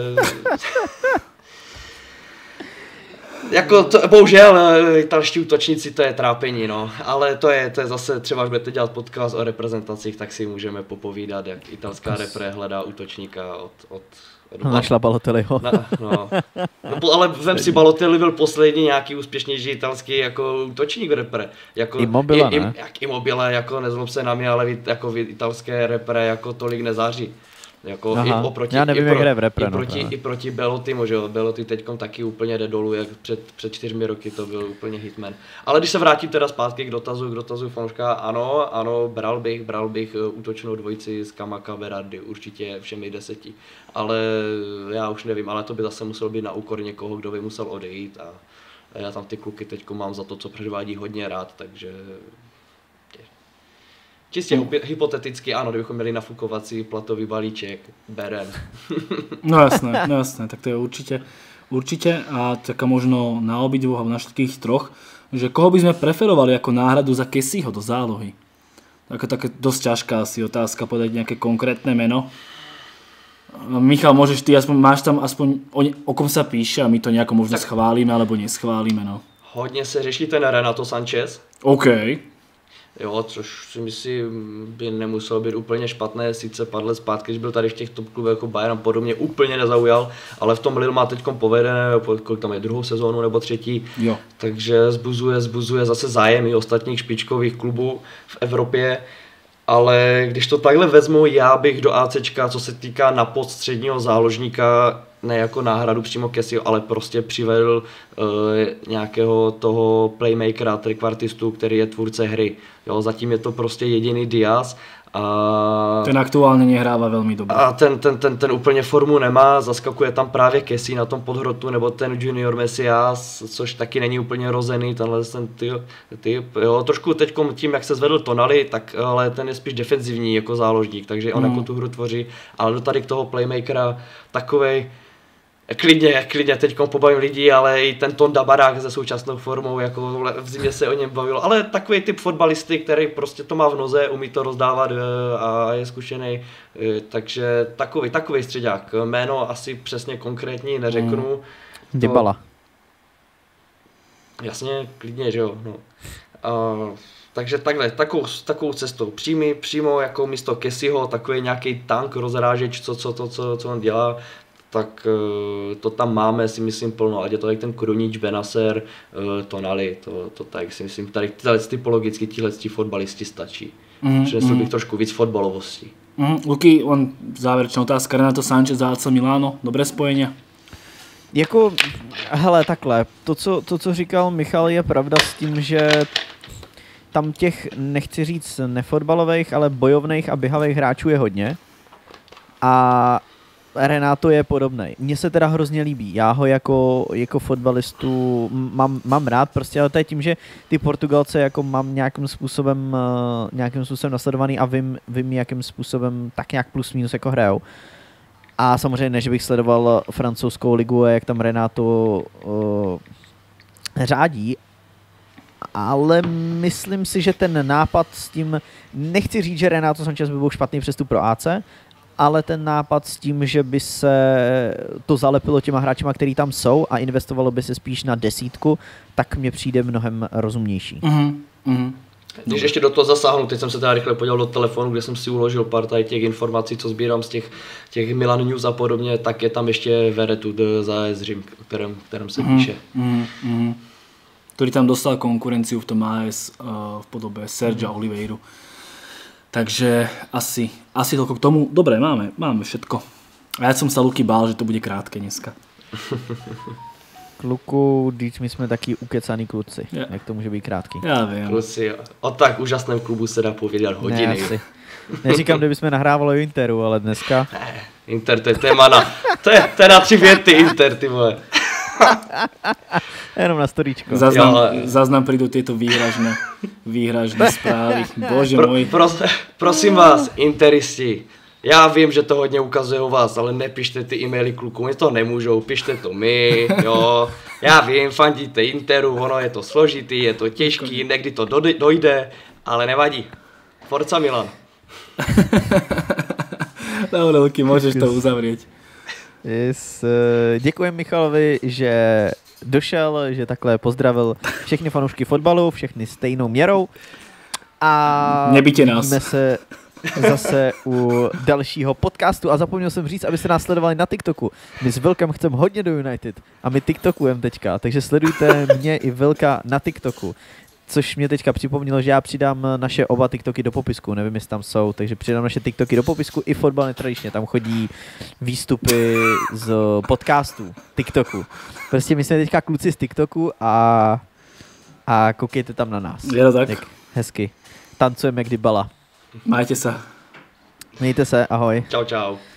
Jako to, bohužel italští útočníci, to je trápení, no. Ale to je, to je zase, třeba až budete dělat podcast o reprezentacích, tak si můžeme popovídat, jak italská repre hledá útočníka od... od, od Našla Balotelliho. Na, no. No, ale vem si, Balotelli byl poslední nějaký úspěšnější italský jako útočník repre. Jako, Immobile, i, ne? Jak Immobile, jako nezlob se na mě, ale jako v italské repre jako tolik nezáří. Jako i oproti, já nevím, i, jak pro, hraje v repre, i proti, no, i proti Bellotimu, že jo, Bellotti teďkom taky úplně jde dolů, jak před, před čtyřmi roky to byl úplně hitman. Ale když se vrátím teda zpátky k dotazu, k dotazu fanouška, ano, ano, bral bych, bral bych útočnou dvojici z Kamaka Berardi, určitě všemi deseti, ale já už nevím, ale to by zase muselo být na úkor někoho, kdo by musel odejít a já tam ty kluky teďko mám za to, co předvádí hodně rád, takže Čistě no. hypoteticky, ano, kdybychom měli nafukovací platový balíček, berem. No jasné, no jasné, tak to je určite, určite a taká možno na obidvoch a na všetkých troch, že koho by sme preferovali ako náhradu za Kessieho do zálohy? Taká také dosť ťažká asi otázka, podať nejaké konkrétne meno. Michal, môžeš ty, aspoň, máš tam aspoň o, o kom sa píše a my to nejako možno tak schválíme alebo neschválíme, no. Hodně se řeší ten Renato Sanchez. OK. Jo, což si myslím, by nemuselo být úplně špatné, sice pár let zpátky, když byl tady v těch top klubech jako Bayern podobně úplně nezaujal, ale v tom Lille má teďkom povedené, kolik tam je druhou sezónu nebo třetí, jo. Takže zbuzuje, zbuzuje zase zájem i ostatních špičkových klubů v Evropě. Ale když to takhle vezmu, já bych do ACčka, co se týká na podstředního záložníka, ne jako náhradu přímo Kessieho, ale prostě přivedl uh, nějakého toho playmakera, trekvartistu, který je tvůrce hry. Jo, zatím je to prostě jediný Diaz. A ten aktuálně nehrává velmi dobře. A ten, ten, ten, ten úplně formu nemá, zaskakuje tam právě Kessie na tom podhrotu, nebo ten Junior Messias, což taky není úplně rozený, tenhle ten typ, typ jo, trošku teďkom tím, jak se zvedl Tonali, tak ale ten je spíš defenzivní jako záložník, takže on mm. jako tu hru tvoří, ale do tady k toho playmakera takovej, klidně, klidně teďkom pobavím lidí, ale i ten Tonda Barák se současnou formou, jako v zimě se o něm bavilo, ale takový typ fotbalisty, který prostě to má v noze, umí to rozdávat a je zkušený, takže takový, takový středák. Jméno asi přesně konkrétní neřeknu. Hmm. Dybala. Jasně, klidně, že jo. No. A, takže takhle, takovou, takovou cestou. Přímý, přímo jako místo Kessieho, takový nějaký tank, rozrážeč, co, co, to, co, co on dělá, tak to tam máme, si myslím, plno. Ať je to jak ten Krunič, Benacer, Tonali, to, to tak si myslím, tady tyhle typologicky tihle fotbalisti stačí. Mm, Přinesl mm. bych trošku víc fotbalovosti. Mm, Luky, on závěrečná otázka, Renato Sanchez za A C Milano, dobré spojení? Jako, hele, takhle, to co, to, co říkal Michal, je pravda s tím, že tam těch, nechci říct nefotbalových, ale bojovných a běhavých hráčů je hodně. A Renato je podobnej. Mně se teda hrozně líbí. Já ho jako, jako fotbalistu mám, mám rád, prostě, ale to je tím, že ty Portugalce jako mám nějakým způsobem, uh, nějakým způsobem nasledovaný a vím, vím, jakým způsobem tak nějak plus minus jako hrajou. A samozřejmě ne, že bych sledoval francouzskou ligu a jak tam Renato uh, řádí, ale myslím si, že ten nápad s tím, nechci říct, že Renato Sanchez by byl špatný přestup pro A C, ale ten nápad s tím, že by se to zalepilo těma hráčima, který tam jsou a investovalo by se spíš na desítku, tak mně přijde mnohem rozumnější. Mm-hmm. Mm-hmm. Když ještě do toho zasáhnu, teď jsem se teda rychle podíval do telefonu, kde jsem si uložil pár tady těch informací, co sbírám z těch, těch Milan News a podobně, tak je tam ještě Veretout za A S Řím, o kterém, kterém se mm-hmm. píše. Mm-hmm. Který tam dostal konkurenciu v tom A S uh, v podobě Sergia mm-hmm. Oliveiru. Takže asi, asi toľko k tomu. Dobre, máme, máme všetko. A ja som sa Luky bál, že to bude krátke dneska. Kluku, když my jsme taky ukecaní kluci. Ja. Jak to může být krátký? Já vím. Kluci, o tak úžasném klubu se dá povědět hodiny. Ne, neříkám, že bychom nahrávali o Interu, ale dneska... Ne, Inter, to je téma na, to je, to je na tři věty Inter, ty vole. Jenom na storíčko. Zaznam, zaznam prídu tieto výhražné, výhražné správy. Bože Pro, môj. Pros, prosím vás, interisti, já vím, že to hodně ukazuje u vás, ale nepište ty e-maily klukům, oni to nemůžou, pište to my, jo. Já vím, fandíte Interu, ono je to složitý, je to těžký, někdy to dojde, ale nevadí. Forza Milan. Dobre, Luky, môžeš to uzavrieť. Yes. Děkujem Michalovi, že došel, že takhle pozdravil všechny fanoušky fotbalu, všechny stejnou měrou. A nebyte nás. Vidíme se zase u dalšího podcastu a zapomněl jsem říct, abyste nás sledovali na TikToku. My s Vilkem chceme hodně do United a my TikTokujeme teďka, takže sledujte mě i Vilka na TikToku. Což mě teďka připomnělo, že já přidám naše oba TikToky do popisku, nevím, jestli tam jsou, takže přidám naše TikToky do popisku i fotbal netradičně, tam chodí výstupy z podcastů, TikToku. Prostě my jsme teďka kluci z TikToku a, a koukejte tam na nás. Je to tak? Jak hezky. Tancujeme jak Dybala. Majte se. Mějte se, ahoj. Čau, čau.